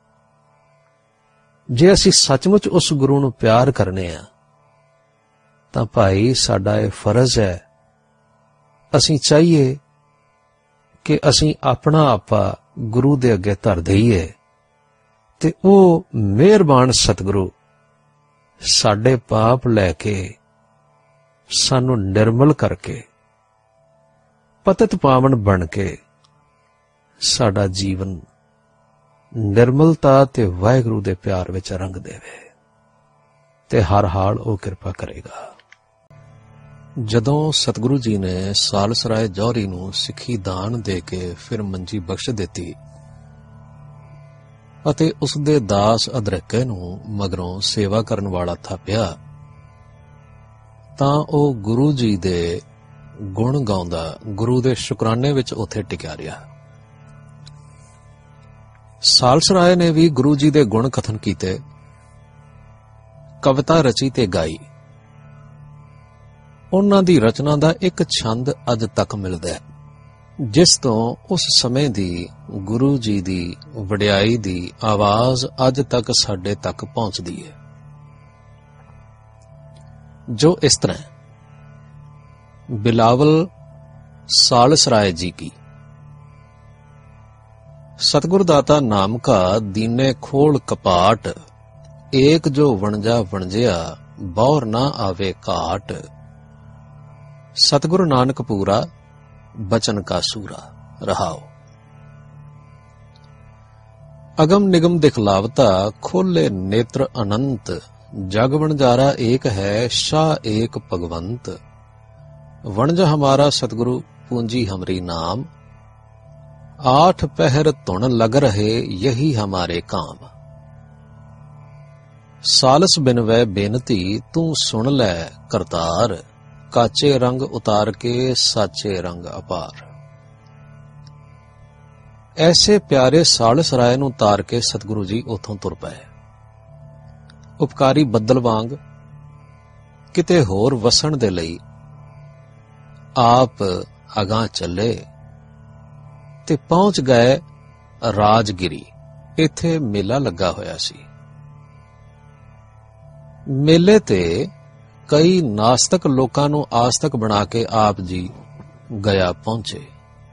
ਜੇ ਅਸੀਂ ਸੱਚਮੁੱਚ ਉਸ ਗੁਰੂ ਨੂੰ ਪਿਆਰ ਕਰਨੇ ਆ, ਤਾਂ ਭਾਈ ਸਾਡਾ ਇਹ ਫਰਜ਼ ਹੈ, ਅਸੀਂ ਚਾਹੀਏ ਕਿ ਅਸੀਂ ਆਪਣਾ ਆਪਾ ਗੁਰੂ ਦੇ ਅੱਗੇ ਧਰ ਦਈਏ ਤੇ ਉਹ ਮਿਹਰਬਾਨ ਸਤਿਗੁਰੂ ਸਾਡੇ ਪਾਪ ਲੈ ਕੇ ਸਾਨੂੰ ਨਿਰਮਲ ਕਰਕੇ ਪਤਿਤ ਪਾਵਨ ਬਣ ਕੇ ਸਾਡਾ ਜੀਵਨ ਨਿਰਮਲਤਾ ਤੇ ਵਾਹਿਗੁਰੂ ਦੇ ਪਿਆਰ ਵਿੱਚ ਰੰਗ ਦੇਵੇ ਤੇ ਹਰ ਹਾਲ ਉਹ ਕਿਰਪਾ ਕਰੇਗਾ। ਜਦੋਂ ਸਤਿਗੁਰੂ ਜੀ ਨੇ ਸਾਲਸਰਾਏ ਜੌਹਰੀ ਨੂੰ ਸਿੱਖੀ ਦਾਨ ਦੇ ਕੇ ਫਿਰ ਮੰਜੀ ਬਖਸ਼ ਦਿੱਤੀ ਅਤੇ ਉਸ ਦੇ ਦਾਸ ਅਦਰਕੇ ਨੂੰ ਮਗਰੋਂ ਸੇਵਾ ਕਰਨ ਵਾਲਾ ਥਾਪਿਆ, ਤਾਂ ਉਹ ਗੁਰੂ ਜੀ ਦੇ ਗੁਣ ਗਾਉਂਦਾ ਗੁਰੂ ਦੇ ਸ਼ੁਕਰਾਨੇ ਵਿੱਚ ਉੱਥੇ ਟਿਕਿਆ ਰਿਹਾ। ਸਾਲਸਰਾਏ ਨੇ ਵੀ ਗੁਰੂ ਜੀ ਦੇ ਗੁਣ ਕਥਨ ਕੀਤੇ, ਕਵਿਤਾ ਰਚੀ ਤੇ ਗਾਈ। ਉਹਨਾਂ ਦੀ ਰਚਨਾ ਦਾ ਇੱਕ ਛੰਦ ਅੱਜ ਤੱਕ ਮਿਲਦਾ ਹੈ, ਜਿਸ ਤੋਂ ਉਸ ਸਮੇਂ ਦੀ ਗੁਰੂ ਜੀ ਦੀ ਵਡਿਆਈ ਦੀ ਆਵਾਜ਼ ਅੱਜ ਤੱਕ ਸਾਡੇ ਤੱਕ ਪਹੁੰਚਦੀ ਹੈ, ਜੋ ਇਸ ਤਰ੍ਹਾਂ: ਬਿਲਾਵਲ सालसराय जी की। सतगुर दाता नाम का दीने खोल कपाट, एक जो वणजा वणजिया बौर ना आवे काट। सतगुरु नानक पूरा बचन का सूरा रहाओ। अगम निगम दिखलावता खोले नेत्र अनंत, जग वणजारा एक है शाह एक भगवंत। वणज हमारा सतगुरु पूंजी हमरी नाम, आठ पहर धुन लग रहे यही हमारे काम। सालस बिनवै बेनती तू सुन लै करतार, काचे रंग उतार के साचे रंग अपार। ऐसे प्यारे सालसराय नूं तार के सतगुरु जी उथों तुर पए। उपकारी बदल वांग किते होर वसण दे लई ਆਪ ਅਗਾਂਹ ਚੱਲੇ ਤੇ ਪਹੁੰਚ ਗਏ ਰਾਜਗਿਰੀ। ਇੱਥੇ ਮੇਲਾ ਲੱਗਾ ਹੋਇਆ ਸੀ। ਮੇਲੇ ਤੇ ਕਈ ਨਾਸਤਕ ਲੋਕਾਂ ਨੂੰ ਆਸਤਕ ਬਣਾ ਕੇ ਆਪ ਜੀ ਗਿਆ ਪਹੁੰਚੇ।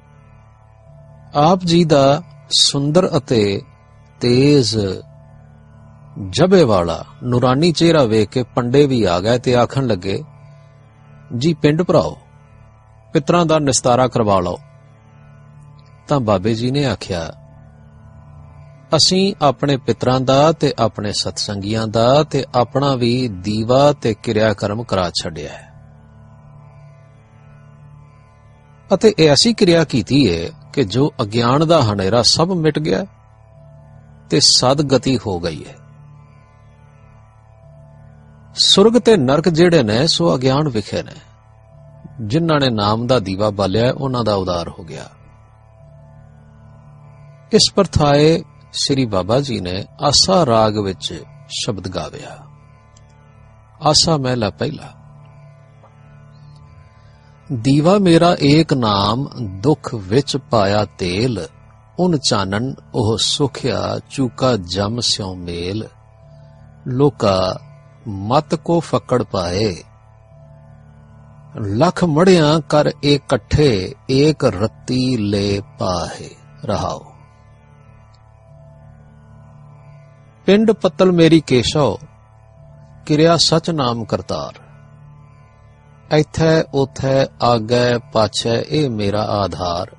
ਆਪ ਜੀ ਦਾ ਸੁੰਦਰ ਅਤੇ ਤੇਜ਼ ਜਬੇ ਵਾਲਾ ਨੂਰਾਨੀ ਚਿਹਰਾ ਵੇਖ ਕੇ ਪੰਡੇ ਵੀ ਆ ਗਏ ਤੇ ਆਖਣ ਲੱਗੇ, ਜੀ ਪਿੰਡ ਭਰਾਓ, ਪਿਤਰਾਂ ਦਾ ਨਿਸਤਾਰਾ ਕਰਵਾ ਲਓ। ਤਾਂ ਬਾਬੇ ਜੀ ਨੇ ਆਖਿਆ, ਅਸੀਂ ਆਪਣੇ ਪਿਤਰਾਂ ਦਾ ਤੇ ਆਪਣੇ ਸਤਸੰਗੀਆਂ ਦਾ ਤੇ ਆਪਣਾ ਵੀ ਦੀਵਾ ਤੇ ਕਿਰਿਆ ਕਰਮ ਕਰਾ ਛੱਡਿਆ ਹੈ ਅਤੇ ਐਸੀ ਕਿਰਿਆ ਕੀਤੀ ਹੈ ਕਿ ਜੋ ਅਗਿਆਨ ਦਾ ਹਨੇਰਾ ਸਭ ਮਿਟ ਗਿਆ ਤੇ ਸਦਗਤੀ ਹੋ ਗਈ ਹੈ। ਸੁਰਗ ਤੇ ਨਰਕ ਜਿਹੜੇ ਨੇ ਸੋ ਅਗਿਆਨ ਵਿਖੇ ਨੇ। ਜਿਨ੍ਹਾਂ ਨੇ ਨਾਮ ਦਾ ਦੀਵਾ ਬਾਲਿਆ ਉਹਨਾਂ ਦਾ ਉਦਾਰ ਹੋ ਗਿਆ। ਇਸ ਪਰਥਾਏ ਸ੍ਰੀ ਬਾਬਾ ਜੀ ਨੇ ਆਸਾ ਰਾਗ ਵਿੱਚ ਸ਼ਬਦ ਗਾਵਿਆ। ਆਸਾ ਮਹਿਲਾ ਪਹਿਲਾ। ਦੀਵਾ ਮੇਰਾ ਏਕ ਨਾਮ, ਦੁੱਖ ਵਿੱਚ ਪਾਇਆ ਤੇਲ, ਉਨ ਚਾਨਣ ਉਹ ਸੁਖਿਆ, ਚੂਕਾ ਜਮ ਸਿਉ ਮੇਲ, ਲੋਕਾ ਮਤ ਕੋ ਫੱਕੜ ਪਾਏ, ਲੱਖ ਮੜਿਆਂ ਕਰ ਇਕੱਠੇ, ਏਕ ਰੱਤੀ ਲੈ ਪਾਹੇ। ਰਹਾਓ। ਪਿੰਡ ਪੱਤਲ ਮੇਰੀ ਕੇਸ਼ਵ, ਕਿਰਿਆ ਸਚ ਨਾਮ ਕਰਤਾਰ, ਇੱਥੇ ਉਥੇ ਆਗੇ ਪਾਛੇ ਇਹ ਮੇਰਾ ਆਧਾਰ,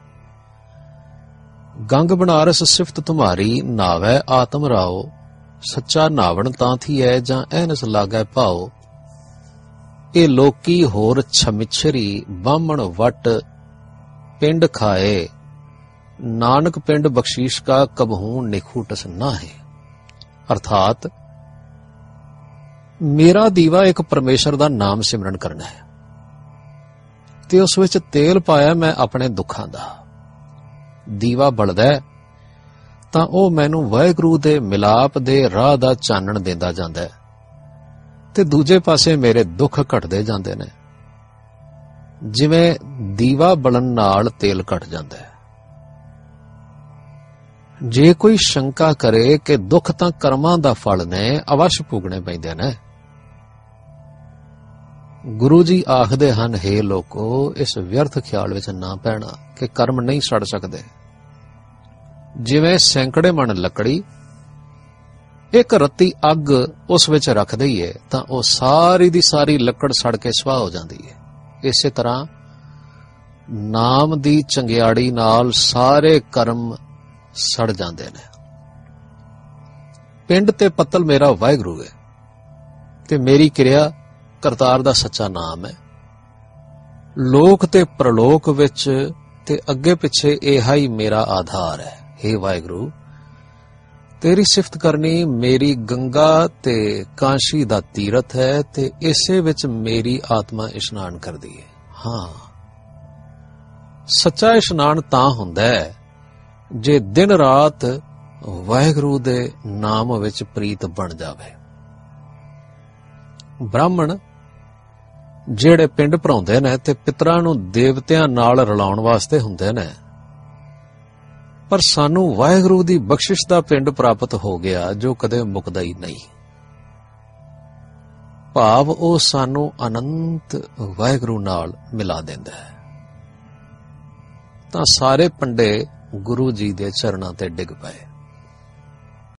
ਗੰਗ ਬਨਾਰਸ ਸਿਫਤ ਤੁਮਾਰੀ, ਨਾਵੈ ਆਤਮ ਰਾਓ, ਸੱਚਾ ਨਾਵਣ ਤਾਂ ਥੀ ਹੈ ਜਾਂ ਐਨਸ ਲਾਗੈ ਭਾਓ, ਇਹ ਲੋਕੀ ਹੋਰ ਛਮਿਛਰੀ, ਬਾਹਮਣ ਵਟ ਪਿੰਡ ਖਾਏ, ਨਾਨਕ ਪਿੰਡ ਬਖਸ਼ੀਸ਼ ਕਾ ਕਬਹੂ ਨਿਖੂਟਸ ਨਾ ਹੈ। ਅਰਥਾਤ ਮੇਰਾ ਦੀਵਾ ਇੱਕ ਪਰਮੇਸ਼ਰ ਦਾ ਨਾਮ ਸਿਮਰਨ ਕਰਨਾ ਹੈ ਤੇ ਉਸ ਵਿੱਚ ਤੇਲ ਪਾਇਆ ਮੈਂ ਆਪਣੇ ਦੁੱਖਾਂ ਦਾ। ਦੀਵਾ ਬਲਦਾ ਤਾਂ ਉਹ ਮੈਨੂੰ ਵਾਹਿਗੁਰੂ ਦੇ ਮਿਲਾਪ ਦੇ ਰਾਹ ਦਾ ਚਾਨਣ ਦਿੰਦਾ ਜਾਂਦਾ ਹੈ ਤੇ ਦੂਜੇ ਪਾਸੇ ਮੇਰੇ ਦੁੱਖ ਘਟਦੇ ਜਾਂਦੇ ਨੇ, ਜਿਵੇਂ ਦੀਵਾ ਬਲਣ ਨਾਲ ਤੇਲ ਘਟ ਜਾਂਦਾ ਹੈ। ਜੇ ਕੋਈ ਸ਼ੰਕਾ ਕਰੇ ਕਿ ਦੁੱਖ ਤਾਂ ਕਰਮਾਂ ਦਾ ਫਲ ਨੇ, ਅਵਸ਼ ਭੋਗਣੇ ਪੈਂਦੇ ਨੇ। ਗੁਰੂ ਜੀ ਆਖਦੇ ਹਨ, ਹੇ ਲੋਕੋ, ਇਸ ਵਿਅਰਥ ਖਿਆਲ ਵਿੱਚ ਨਾ ਪੈਣਾ ਕਿ ਕਰਮ ਨਹੀਂ ਸੜ ਸਕਦੇ। ਜਿਵੇਂ ਸੈਂਕੜੇ ਮਣ ਲੱਕੜੀ ਇੱਕ ਰੱਤੀ ਅੱਗ ਉਸ ਵਿੱਚ ਰੱਖ ਦਈਏ ਤਾਂ ਉਹ ਸਾਰੀ ਦੀ ਸਾਰੀ ਲੱਕੜ ਸੜ ਕੇ ਸੁਆਹ ਹੋ ਜਾਂਦੀ ਹੈ। ਇਸੇ ਤਰ੍ਹਾਂ ਨਾਮ ਦੀ ਚੰਗਿਆੜੀ ਨਾਲ ਸਾਰੇ ਕਰਮ ਸੜ ਜਾਂਦੇ ਨੇ। ਪਿੰਡ ਤੇ ਪੱਤਲ ਮੇਰਾ ਵਾਹਿਗੁਰੂ ਹੈ ਤੇ ਮੇਰੀ ਕਿਰਿਆ ਕਰਤਾਰ ਦਾ ਸੱਚਾ ਨਾਮ ਹੈ। ਲੋਕ ਤੇ ਪ੍ਰਲੋਕ ਵਿੱਚ ਤੇ ਅੱਗੇ ਪਿੱਛੇ ਇਹੀ ਹੀ ਮੇਰਾ ਆਧਾਰ ਹੈ। ਹੇ ਵਾਹਿਗੁਰੂ, ਤੇਰੀ ਸਿਫਤ ਕਰਨੀ ਮੇਰੀ ਗੰਗਾ ਤੇ ਕਾਂਸ਼ੀ ਦਾ ਤੀਰਥ ਹੈ ਤੇ ਇਸੇ ਵਿੱਚ ਮੇਰੀ ਆਤਮਾ ਇਸ਼ਨਾਨ ਕਰਦੀ ਹੈ। ਹਾਂ, ਸੱਚਾ ਇਸ਼ਨਾਨ ਤਾਂ ਹੁੰਦਾ ਹੈ ਜੇ ਦਿਨ ਰਾਤ ਵਾਹਿਗੁਰੂ ਦੇ ਨਾਮ ਵਿੱਚ ਪ੍ਰੀਤ ਬਣ ਜਾਵੇ। ਬ੍ਰਾਹਮਣ ਜਿਹੜੇ ਪਿੰਡ ਭਰਾਉਂਦੇ ਨੇ ਤੇ ਪਿਤਰਾਂ ਨੂੰ ਦੇਵਤਿਆਂ ਨਾਲ ਰਲਾਉਣ ਵਾਸਤੇ ਹੁੰਦੇ ਨੇ, ਪਰ ਸਾਨੂੰ ਵਾਹਿਗੁਰੂ ਦੀ ਬਖਸ਼ਿਸ਼ ਦਾ ਪਿੰਡ ਪ੍ਰਾਪਤ ਹੋ ਗਿਆ ਜੋ ਕਦੇ ਮੁੱਕਦਾ ਹੀ ਨਹੀਂ। ਭਾਵ ਉਹ ਸਾਨੂੰ ਅਨੰਤ ਵਾਹਿਗੁਰੂ ਨਾਲ ਮਿਲਾ ਦਿੰਦਾ ਹੈ। ਤਾਂ ਸਾਰੇ ਪੰਡੇ ਗੁਰੂ ਜੀ ਦੇ ਚਰਨਾਂ ਤੇ ਡਿੱਗ ਪਏ।